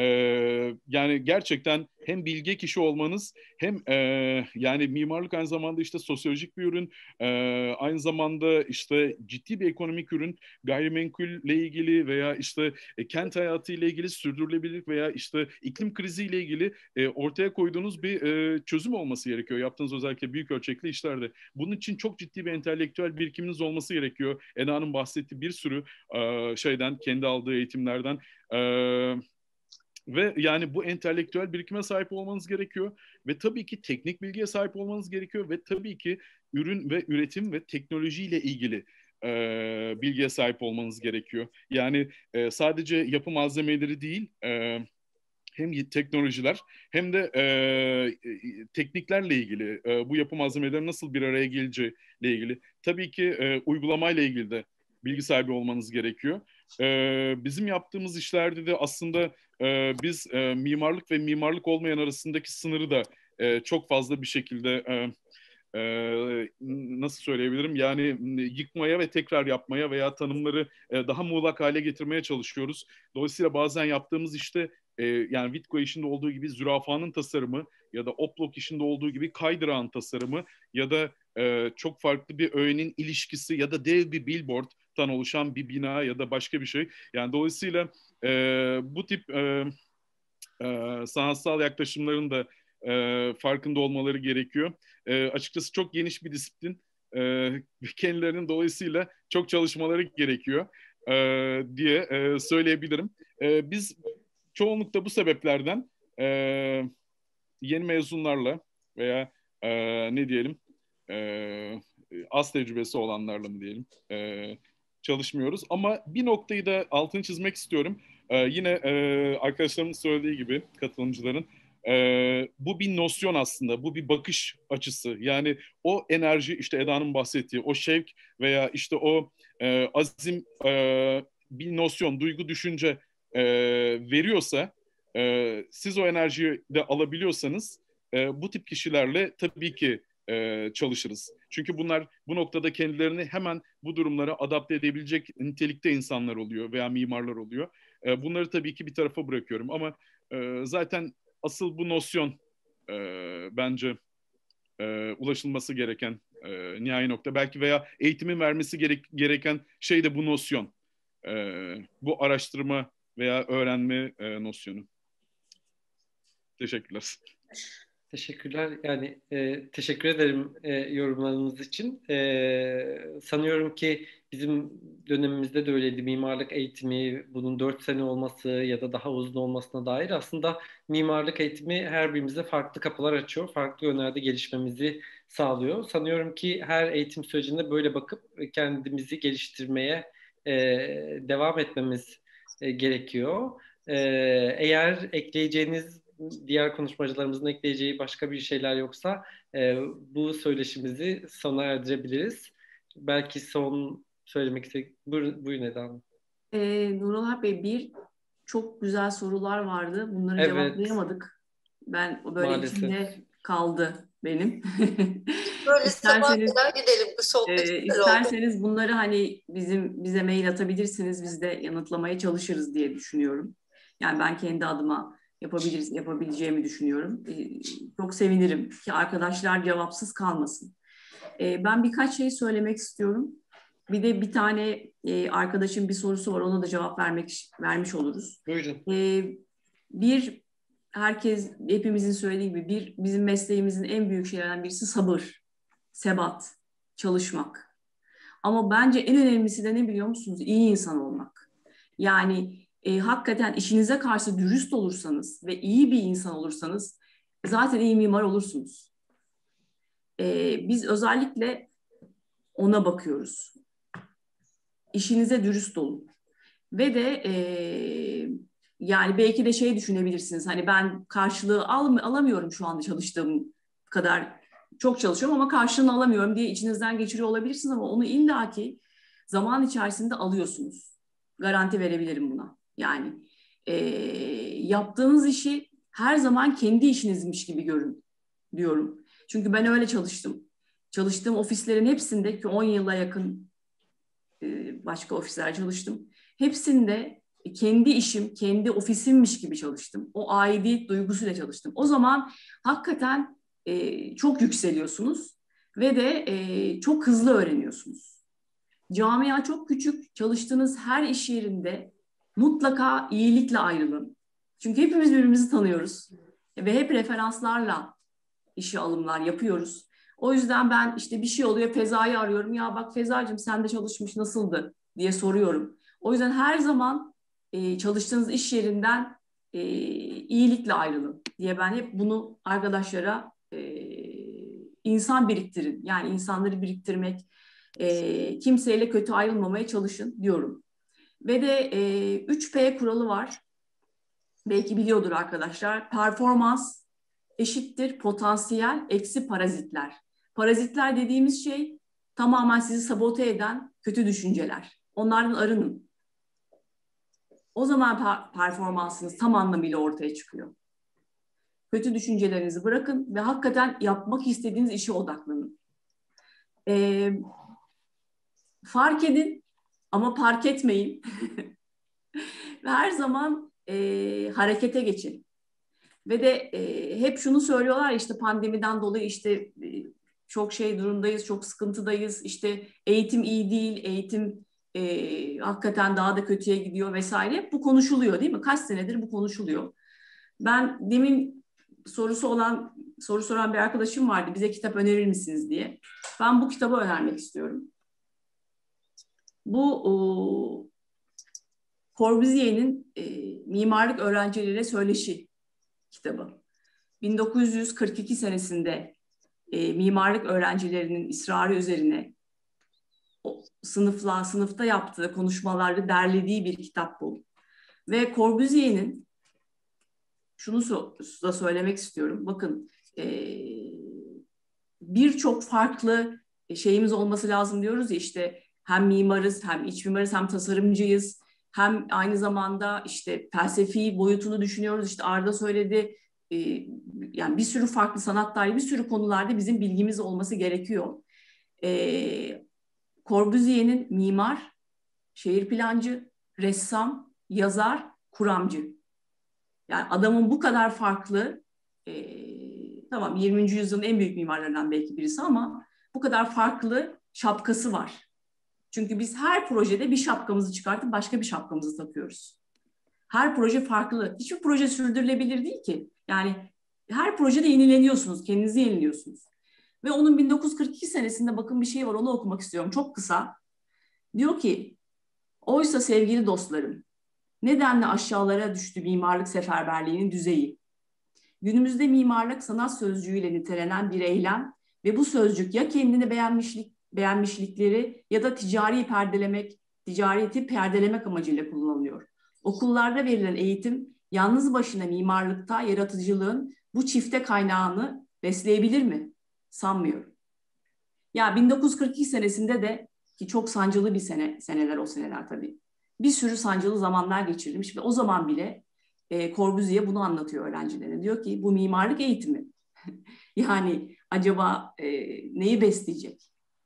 yani gerçekten hem bilge kişi olmanız hem e, yani mimarlık aynı zamanda işte sosyolojik bir ürün. E, aynı zamanda işte ciddi bir ekonomik ürün. Gayrimenkulle ilgili veya işte e, kent hayatı ile ilgili sürdürülebilirlik veya işte iklim krizi ile ilgili e, ortaya koyduğunuz bir e, çözüm olması gerekiyor. Yaptığınız özellikle büyük ölçekli işlerde. Bunun için çok ciddi bir entelektüel birikiminiz olması gerekiyor. Eda'nın bahsettiği bir sürü e, şeyden, kendi aldığı eğitimlerden. E, Ve yani bu entelektüel birikime sahip olmanız gerekiyor. Ve tabii ki teknik bilgiye sahip olmanız gerekiyor. Ve tabii ki ürün ve üretim ve teknolojiyle ilgili e, bilgiye sahip olmanız gerekiyor. Yani e, sadece yapı malzemeleri değil, e, hem teknolojiler hem de e, tekniklerle ilgili, e, bu yapı malzemeleri nasıl bir araya geleceğiyle ilgili. Tabii ki e, uygulamayla ilgili de bilgi sahibi olmanız gerekiyor. E, bizim yaptığımız işlerde de aslında e, biz e, mimarlık ve mimarlık olmayan arasındaki sınırı da e, çok fazla bir şekilde e, e, nasıl söyleyebilirim? Yani yıkmaya ve tekrar yapmaya veya tanımları e, daha muğlak hale getirmeye çalışıyoruz. Dolayısıyla bazen yaptığımız işte e, yani Vitko işinde olduğu gibi zürafanın tasarımı ya da Oplok işinde olduğu gibi kaydırağın tasarımı ya da e, çok farklı bir öğenin ilişkisi ya da dev bir billboardtan oluşan bir bina ya da başka bir şey. Yani dolayısıyla e, bu tip e, e, sanatsal yaklaşımların da e, farkında olmaları gerekiyor. E, açıkçası çok geniş bir disiplin. E, kendilerinin dolayısıyla çok çalışmaları gerekiyor e, diye e, söyleyebilirim. E, biz çoğunlukla bu sebeplerden e, yeni mezunlarla veya e, ne diyelim e, az tecrübesi olanlarla mı diyelim e, çalışmıyoruz. Ama bir noktayı da altını çizmek istiyorum. E, yine e, arkadaşlarımın söylediği gibi katılımcıların e, bu bir nosyon aslında, bu bir bakış açısı. Yani o enerji işte Eda'nın bahsettiği o şevk veya işte o e, azim e, bir nosyon, duygu, düşünce e, veriyorsa e, siz o enerjiyi de alabiliyorsanız e, bu tip kişilerle tabii ki e, çalışırız. Çünkü bunlar bu noktada kendilerini hemen bu durumlara adapte edebilecek nitelikte insanlar oluyor veya mimarlar oluyor. E, bunları tabii ki bir tarafa bırakıyorum ama e, zaten asıl bu nosyon e, bence e, ulaşılması gereken e, nihai nokta. Belki veya eğitimin vermesi gerek, gereken şey de bu nosyon. E, bu araştırma veya öğrenme e, nosyonu. Teşekkürler. Teşekkürler. Yani e, teşekkür ederim e, yorumlarınız için. E, sanıyorum ki bizim dönemimizde de öyleydi. Mimarlık eğitimi, bunun dört sene olması ya da daha uzun olmasına dair aslında mimarlık eğitimi her birimize farklı kapılar açıyor. Farklı yönlerde gelişmemizi sağlıyor. Sanıyorum ki her eğitim sürecinde böyle bakıp kendimizi geliştirmeye e, devam etmemiz e, gerekiyor. E, eğer ekleyeceğiniz diğer konuşmacılarımızın ekleyeceği başka bir şeyler yoksa e, bu söyleşimizi sona erdirebiliriz. Belki son söylemek istedik. Buyurun, buyurun Eda Hanım. Ee, Nurullah Bey, bir çok güzel sorular vardı. Bunları Evet. cevaplayamadık. Ben böyle Maalesef. içimde kaldı benim. Böyle sabah İsterseniz, kadar gidelim. Bu sohbet e, güzel oldu. isterseniz bunları hani bizim bize mail atabilirsiniz. Biz de yanıtlamaya çalışırız diye düşünüyorum. Yani ben kendi adıma yapabiliriz, yapabileceğimi düşünüyorum. Ee, çok sevinirim ki arkadaşlar cevapsız kalmasın. Ee, ben birkaç şey söylemek istiyorum. Bir de bir tane e, arkadaşım bir sorusu var. Ona da cevap vermek vermiş oluruz. Buyurun. Ee, bir, herkes hepimizin söylediği gibi bir bizim mesleğimizin en büyük şeylerden birisi sabır, sebat, çalışmak. Ama bence en önemlisi de ne biliyor musunuz? İyi insan olmak. Yani e, hakikaten işinize karşı dürüst olursanız ve iyi bir insan olursanız zaten iyi mimar olursunuz. E, biz özellikle ona bakıyoruz. İşinize dürüst olun. Ve de e, yani belki de şey düşünebilirsiniz. Hani ben karşılığı al, alamıyorum şu anda çalıştığım kadar çok çalışıyorum ama karşılığını alamıyorum diye içinizden geçiriyor olabilirsiniz ama onu illaki zaman içerisinde alıyorsunuz. Garanti verebilirim buna. Yani e, yaptığınız işi her zaman kendi işinizmiş gibi görün diyorum. Çünkü ben öyle çalıştım. Çalıştığım ofislerin hepsinde ki on yıla yakın e, başka ofisler çalıştım. Hepsinde kendi işim, kendi ofisimmiş gibi çalıştım. O aidiyet duygusuyla çalıştım. O zaman hakikaten e, çok yükseliyorsunuz ve de e, çok hızlı öğreniyorsunuz. Camia çok küçük. Çalıştığınız her iş yerinde mutlaka iyilikle ayrılın. Çünkü hepimiz birbirimizi tanıyoruz ve hep referanslarla işe alımlar yapıyoruz. O yüzden ben işte bir şey oluyor, Feza'yı arıyorum. Ya bak Feza'cığım sen de çalışmış nasıldı diye soruyorum. O yüzden her zaman e, çalıştığınız iş yerinden e, iyilikle ayrılın diye ben hep bunu arkadaşlara e, insan biriktirin. Yani insanları biriktirmek, e, kimseyle kötü ayrılmamaya çalışın diyorum. Ve de e, üç P kuralı var. Belki biliyordur arkadaşlar. Performans eşittir potansiyel eksi parazitler. Parazitler dediğimiz şey tamamen sizi sabote eden kötü düşünceler. Onlardan arının. O zaman per- performansınız tam anlamıyla ortaya çıkıyor. Kötü düşüncelerinizi bırakın ve hakikaten yapmak istediğiniz işe odaklanın. Ee, fark edin ama park etmeyin. Ve her zaman e, harekete geçin. Ve de e, hep şunu söylüyorlar işte pandemiden dolayı işte e, çok şey durumdayız, çok sıkıntıdayız. İşte eğitim iyi değil, eğitim e, hakikaten daha da kötüye gidiyor vesaire. Bu konuşuluyor değil mi? Kaç senedir bu konuşuluyor. Ben demin sorusu olan, soru soran bir arkadaşım vardı. Bize kitap önerir misiniz diye. Ben bu kitabı önermek istiyorum. Bu o, Corbusier'in e, Mimarlık Öğrencileriyle Söyleşi kitabı. bin dokuz yüz kırk iki senesinde e, mimarlık öğrencilerinin ısrarı üzerine o sınıfla, sınıfta yaptığı konuşmalarda derlediği bir kitap bu. Ve Corbusier'in şunu so- da söylemek istiyorum. Bakın e, birçok farklı şeyimiz olması lazım diyoruz ya işte hem mimarız, hem iç mimarız, hem tasarımcıyız. Hem aynı zamanda işte felsefi boyutunu düşünüyoruz. İşte Arda söyledi. Ee, yani bir sürü farklı sanat dair bir sürü konularda bizim bilgimiz olması gerekiyor. Ee, Corbusier'in mimar, şehir plancı, ressam, yazar, kuramcı. Yani adamın bu kadar farklı, e, tamam yirminci yüzyılın en büyük mimarlarından belki birisi ama bu kadar farklı şapkası var. Çünkü biz her projede bir şapkamızı çıkartıp başka bir şapkamızı takıyoruz. Her proje farklı. Hiçbir proje sürdürülebilir değil ki. Yani her projede yenileniyorsunuz, kendinizi yeniliyorsunuz. Ve onun bin dokuz yüz kırk iki senesinde bakın bir şey var, onu okumak istiyorum. Çok kısa. Diyor ki, oysa sevgili dostlarım, nedenle aşağılara düştü mimarlık seferberliğinin düzeyi? Günümüzde mimarlık sanat sözcüğüyle nitelenen bir eylem ve bu sözcük ya kendini beğenmişlik beğenmişlikleri ya da ticari perdelemek, ticareti perdelemek amacıyla kullanılıyor. Okullarda verilen eğitim yalnız başına mimarlıkta yaratıcılığın bu çifte kaynağını besleyebilir mi? Sanmıyorum. Ya bin dokuz yüz kırk iki senesinde de ki çok sancılı bir sene, seneler o seneler tabii. Bir sürü sancılı zamanlar geçirilmiş ve o zaman bile e, Corbusier bunu anlatıyor öğrencilerine. Diyor ki bu mimarlık eğitimi. Yani acaba e, neyi besleyecek?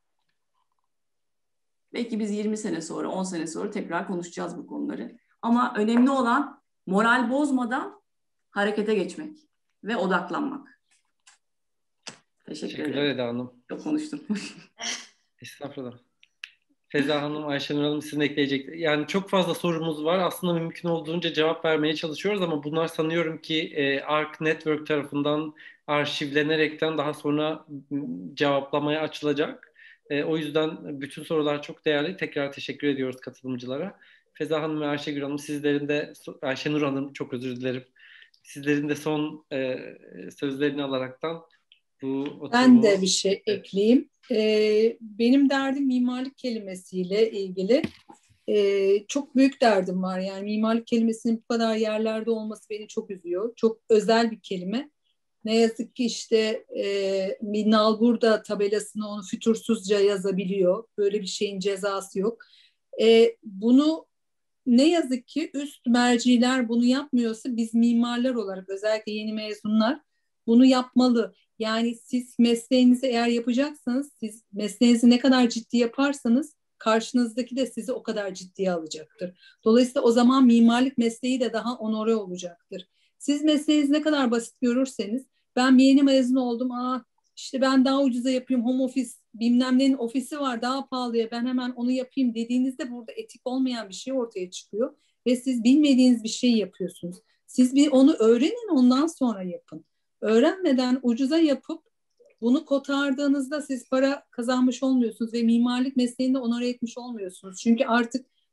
Belki biz yirmi sene sonra, on sene sonra tekrar konuşacağız bu konuları. Ama önemli olan moral bozmadan harekete geçmek ve odaklanmak. Teşekkür Teşekkürler ederim. Eda Hanım. Çok konuştum. Estağfurullah. Feza Hanım, Ayşenur Hanım sizin ekleyecek. Yani çok fazla sorumuz var. Aslında mümkün olduğunca cevap vermeye çalışıyoruz ama bunlar sanıyorum ki e, Arc Network tarafından arşivlenerekten daha sonra cevaplamaya açılacak. E, o yüzden bütün sorular çok değerli. Tekrar teşekkür ediyoruz katılımcılara. Feza Hanım ve Ayşegül Hanım, sizlerin de, Ayşenur Hanım çok özür dilerim. Sizlerin de son e, sözlerini alaraktan bu oturumu... Ben de bir şey ekleyeyim. Ee, benim derdim mimarlık kelimesiyle ilgili. Ee, çok büyük derdim var. Yani mimarlık kelimesinin bu kadar yerlerde olması beni çok üzüyor. Çok özel bir kelime. Ne yazık ki işte e, Nalbur da tabelasını onu fütursuzca yazabiliyor. Böyle bir şeyin cezası yok. E, bunu ne yazık ki üst merciler bunu yapmıyorsa biz mimarlar olarak özellikle yeni mezunlar bunu yapmalı. Yani siz mesleğinizi eğer yapacaksanız, siz mesleğinizi ne kadar ciddi yaparsanız karşınızdaki de sizi o kadar ciddiye alacaktır. Dolayısıyla o zaman mimarlık mesleği de daha onore olacaktır. Siz mesleğinizi ne kadar basit görürseniz, ben bir yeni mezun oldum, aa işte ben daha ucuza yapayım, home office bilmem nenin ofisi var daha pahalıya ben hemen onu yapayım dediğinizde burada etik olmayan bir şey ortaya çıkıyor ve siz bilmediğiniz bir şey yapıyorsunuz. Siz bir onu öğrenin, ondan sonra yapın. Öğrenmeden ucuza yapıp bunu kotardığınızda siz para kazanmış olmuyorsunuz ve mimarlık mesleğini de onore etmiş olmuyorsunuz. Çünkü artık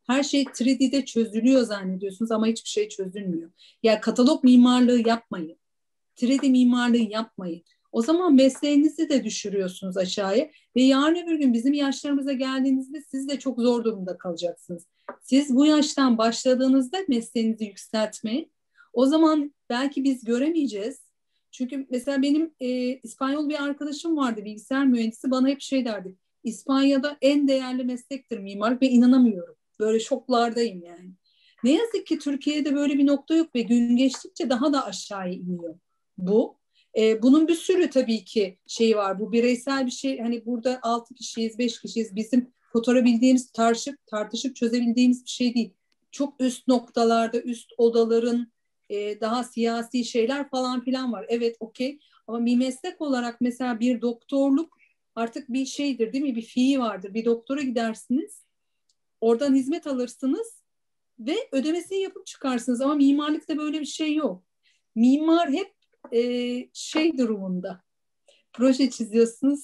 Her şey üç D'de çözülüyor zannediyorsunuz ama hiçbir şey çözülmüyor. Yani katalog mimarlığı yapmayın. üç D mimarlığı yapmayın. O zaman mesleğinizi de düşürüyorsunuz aşağıya ve yarın öbür gün bizim yaşlarımıza geldiğinizde siz de çok zor durumda kalacaksınız. Siz bu yaştan başladığınızda mesleğinizi yükseltmeyin. O zaman belki biz göremeyeceğiz. Çünkü mesela benim e, İspanyol bir arkadaşım vardı, bilgisayar mühendisi, bana hep şey derdi. İspanya'da en değerli meslektir mimarlık ve inanamıyorum. Böyle şoklardayım yani. Ne yazık ki Türkiye'de böyle bir nokta yok ve gün geçtikçe daha da aşağıya iniyor bu. Ee, bunun bir sürü tabii ki şeyi var. Bu bireysel bir şey. Hani burada altı kişiyiz, beş kişiyiz. Bizim kotarabildiğimiz, tartışıp, tartışıp çözebildiğimiz bir şey değil. Çok üst noktalarda, üst odaların e, daha siyasi şeyler falan filan var. Evet, okey. Ama bir meslek olarak mesela bir doktorluk artık bir şeydir değil mi? Bir fiili vardır. Bir doktora gidersiniz. Oradan hizmet alırsınız ve ödemesini yapıp çıkarsınız. Ama mimarlıkta böyle bir şey yok. Mimar hep e, şey durumunda. Proje çiziyorsunuz.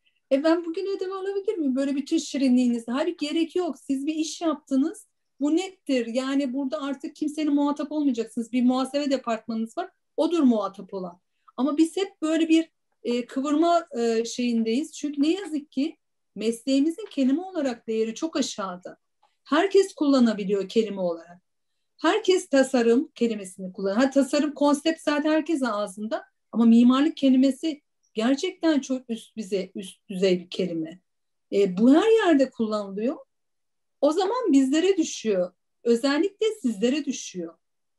E ben bugün ödeme alabilir miyim? Böyle bütün şirinliğinizde. Halbuki gerek yok. Siz bir iş yaptınız. Bu nettir. Yani burada artık kimsenin muhatap olmayacaksınız. Bir muhasebe departmanınız var. Odur muhatap olan. Ama biz hep böyle bir e, kıvırma e, şeyindeyiz. Çünkü ne yazık ki mesleğimizin kelime olarak değeri çok aşağıda. Herkes kullanabiliyor kelime olarak. Herkes tasarım kelimesini kullanıyor. Ha, tasarım konsept zaten herkesin ağzında. Ama mimarlık kelimesi gerçekten çok üst bize üst düzey bir kelime. E, bu her yerde kullanılıyor. O zaman bizlere düşüyor. Özellikle sizlere düşüyor.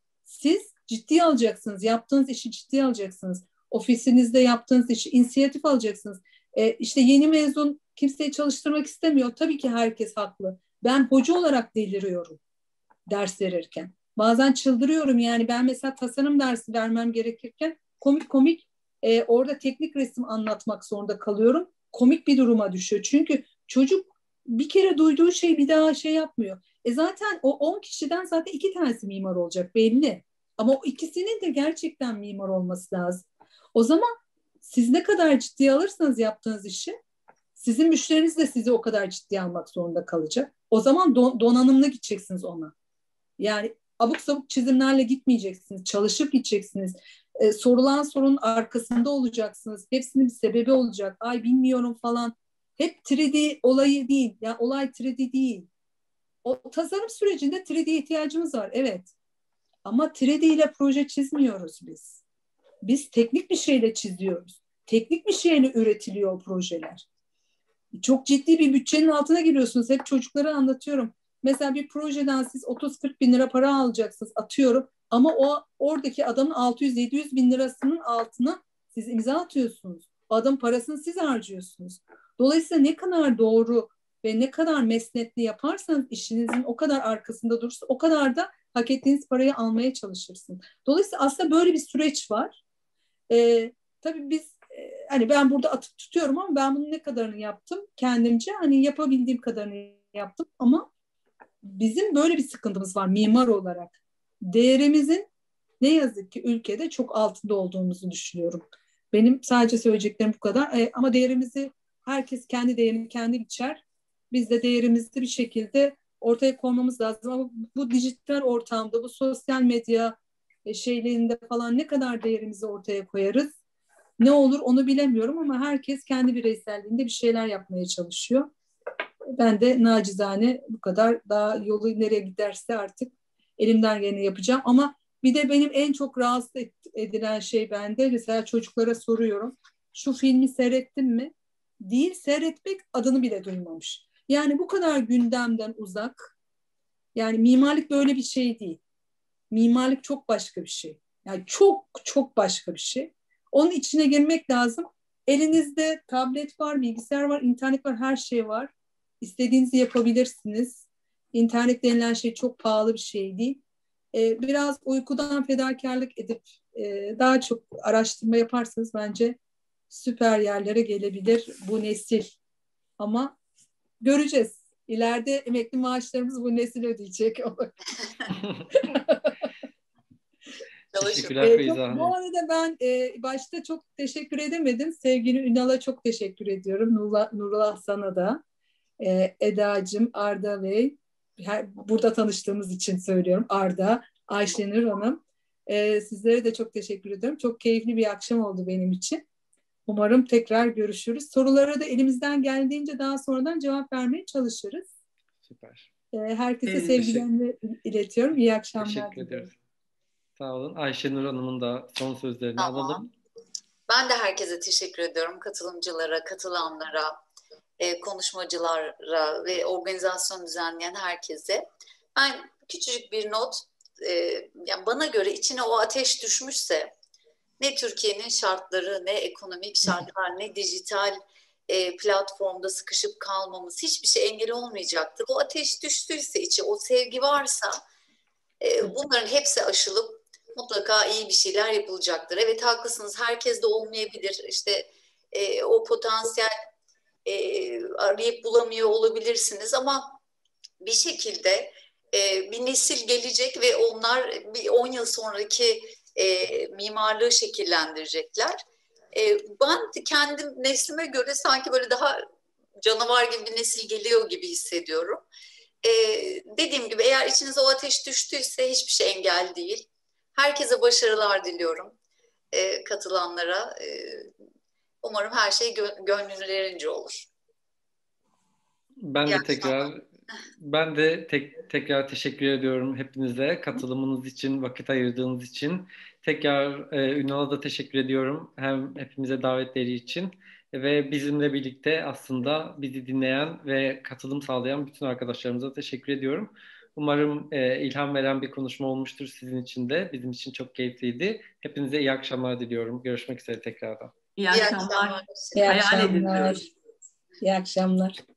Siz ciddiye alacaksınız. Yaptığınız işi ciddiye alacaksınız. Ofisinizde yaptığınız işi inisiyatif alacaksınız. E, işte yeni mezun kimseyi çalıştırmak istemiyor. Tabii ki herkes haklı. Ben hoca olarak deliriyorum ders verirken. Bazen çıldırıyorum yani. Ben mesela tasarım dersi vermem gerekirken komik komik e, orada teknik resim anlatmak zorunda kalıyorum. Komik bir duruma düşüyor. Çünkü çocuk bir kere duyduğu şey bir daha şey yapmıyor. E zaten o on kişiden zaten iki tanesi mimar olacak belli. Ama o ikisinin de gerçekten mimar olması lazım. O zaman siz ne kadar ciddiye alırsanız yaptığınız işi, sizin müşteriniz de sizi o kadar ciddiye almak zorunda kalacak. O zaman don, donanımlı gideceksiniz ona. Yani abuk sabuk çizimlerle gitmeyeceksiniz. Çalışıp gideceksiniz. Ee, sorulan sorunun arkasında olacaksınız. Hepsinin bir sebebi olacak. Ay bilmiyorum falan. Hep üç D olayı değil. Yani olay üç D değil. O tasarım sürecinde üç D'ye ihtiyacımız var. Evet. Ama üç D ile proje çizmiyoruz biz. Biz teknik bir şeyle çiziyoruz. Teknik bir şeyle üretiliyor o projeler. Çok ciddi bir bütçenin altına giriyorsunuz. Hep çocuklara anlatıyorum. Mesela bir projeden siz otuz kırk bin lira para alacaksınız, atıyorum. Ama o oradaki adamın altı yüz yedi yüz bin lirasının altına siz imza atıyorsunuz. O adamın parasını siz harcıyorsunuz. Dolayısıyla ne kadar doğru ve ne kadar mesnetli yaparsanız işinizin o kadar arkasında durursa o kadar da hak ettiğiniz parayı almaya çalışırsınız. Dolayısıyla aslında böyle bir süreç var. Ee, tabii biz hani ben burada atıp tutuyorum ama ben bunun ne kadarını yaptım kendimce, hani yapabildiğim kadarını yaptım ama bizim böyle bir sıkıntımız var mimar olarak. Değerimizin ne yazık ki ülkede çok altında olduğumuzu düşünüyorum. Benim sadece söyleyeceklerim bu kadar. E, ama değerimizi herkes kendi değerini kendi biçer. Biz de değerimizi bir şekilde ortaya koymamız lazım. Ama bu dijital ortamda, bu sosyal medya şeylerinde falan ne kadar değerimizi ortaya koyarız? Ne olur onu bilemiyorum ama herkes kendi bireyselliğinde bir şeyler yapmaya çalışıyor. Ben de nacizane bu kadar, daha yolu nereye giderse artık elimden geleni yapacağım. Ama bir de benim en çok rahatsız edilen şey bende, mesela çocuklara soruyorum. Şu filmi seyrettin mi? Değil, seyretmek adını bile duymamış. Yani bu kadar gündemden uzak. Yani mimarlık böyle bir şey değil. Mimarlık çok başka bir şey. Yani çok çok başka bir şey. Onun içine girmek lazım. Elinizde tablet var, bilgisayar var, internet var, her şey var. İstediğinizi yapabilirsiniz. İnternet denilen şey çok pahalı bir şey değil. Ee, biraz uykudan fedakarlık edip e, daha çok araştırma yaparsanız bence süper yerlere gelebilir bu nesil. Ama göreceğiz. İleride emekli maaşlarımız bu nesil ödeyecek. Teşekkürler Feyza Hanım. Bu arada ben e, başta çok teşekkür edemedim. Sevgili Ünal'a çok teşekkür ediyorum. Nurullah, Nurullah sana da. E, Eda'cığım, Arda Bey. her, burada tanıştığımız için söylüyorum. Arda, Ayşenur Hanım. E, sizlere de çok teşekkür ediyorum. Çok keyifli bir akşam oldu benim için. Umarım tekrar görüşürüz. Sorulara da elimizden geldiğince daha sonradan cevap vermeye çalışırız. Süper. E, herkese Evet, sevgilerimi iletiyorum. İyi akşamlar. Teşekkür ederiz. Sağ olun. Ayşenur Hanım'ın da son sözlerini Tamam. alalım. Ben de herkese teşekkür ediyorum. Katılımcılara, katılanlara, e, konuşmacılara ve organizasyon düzenleyen herkese. Ben küçücük bir not, e, yani bana göre içine o ateş düşmüşse ne Türkiye'nin şartları, ne ekonomik şartlar, ne dijital e, platformda sıkışıp kalmamız, hiçbir şey engel olmayacaktır. O ateş düştüyse içi, o sevgi varsa e, bunların hepsi aşılıp mutlaka iyi bir şeyler yapılacaktır. Evet, haklısınız, herkes de olmayabilir. İşte e, o potansiyel e, arayıp bulamıyor olabilirsiniz ama bir şekilde e, bir nesil gelecek ve onlar bir on yıl sonraki e, mimarlığı şekillendirecekler. E, ben kendim neslime göre sanki böyle daha canavar gibi bir nesil geliyor gibi hissediyorum. E, dediğim gibi eğer içinize o ateş düştüyse hiçbir şey engel değil. Herkese başarılar diliyorum e, katılanlara. E, umarım her şey gö- gönlünlerince olur. Ben İyi de akşamlar. tekrar ben de tek, tekrar teşekkür ediyorum hepinize katılımınız için, vakit ayırdığınız için. Tekrar e, Ünal'a da teşekkür ediyorum hem hepimize davetleri için ve bizimle birlikte aslında bizi dinleyen ve katılım sağlayan bütün arkadaşlarımıza teşekkür ediyorum. Umarım e, ilham veren bir konuşma olmuştur sizin için de. Bizim için çok keyifliydi. Hepinize iyi akşamlar diliyorum. Görüşmek üzere tekrardan. İyi İyi akşamlar. akşamlar. İyi Hayal edin akşamlar. diyoruz. İyi akşamlar.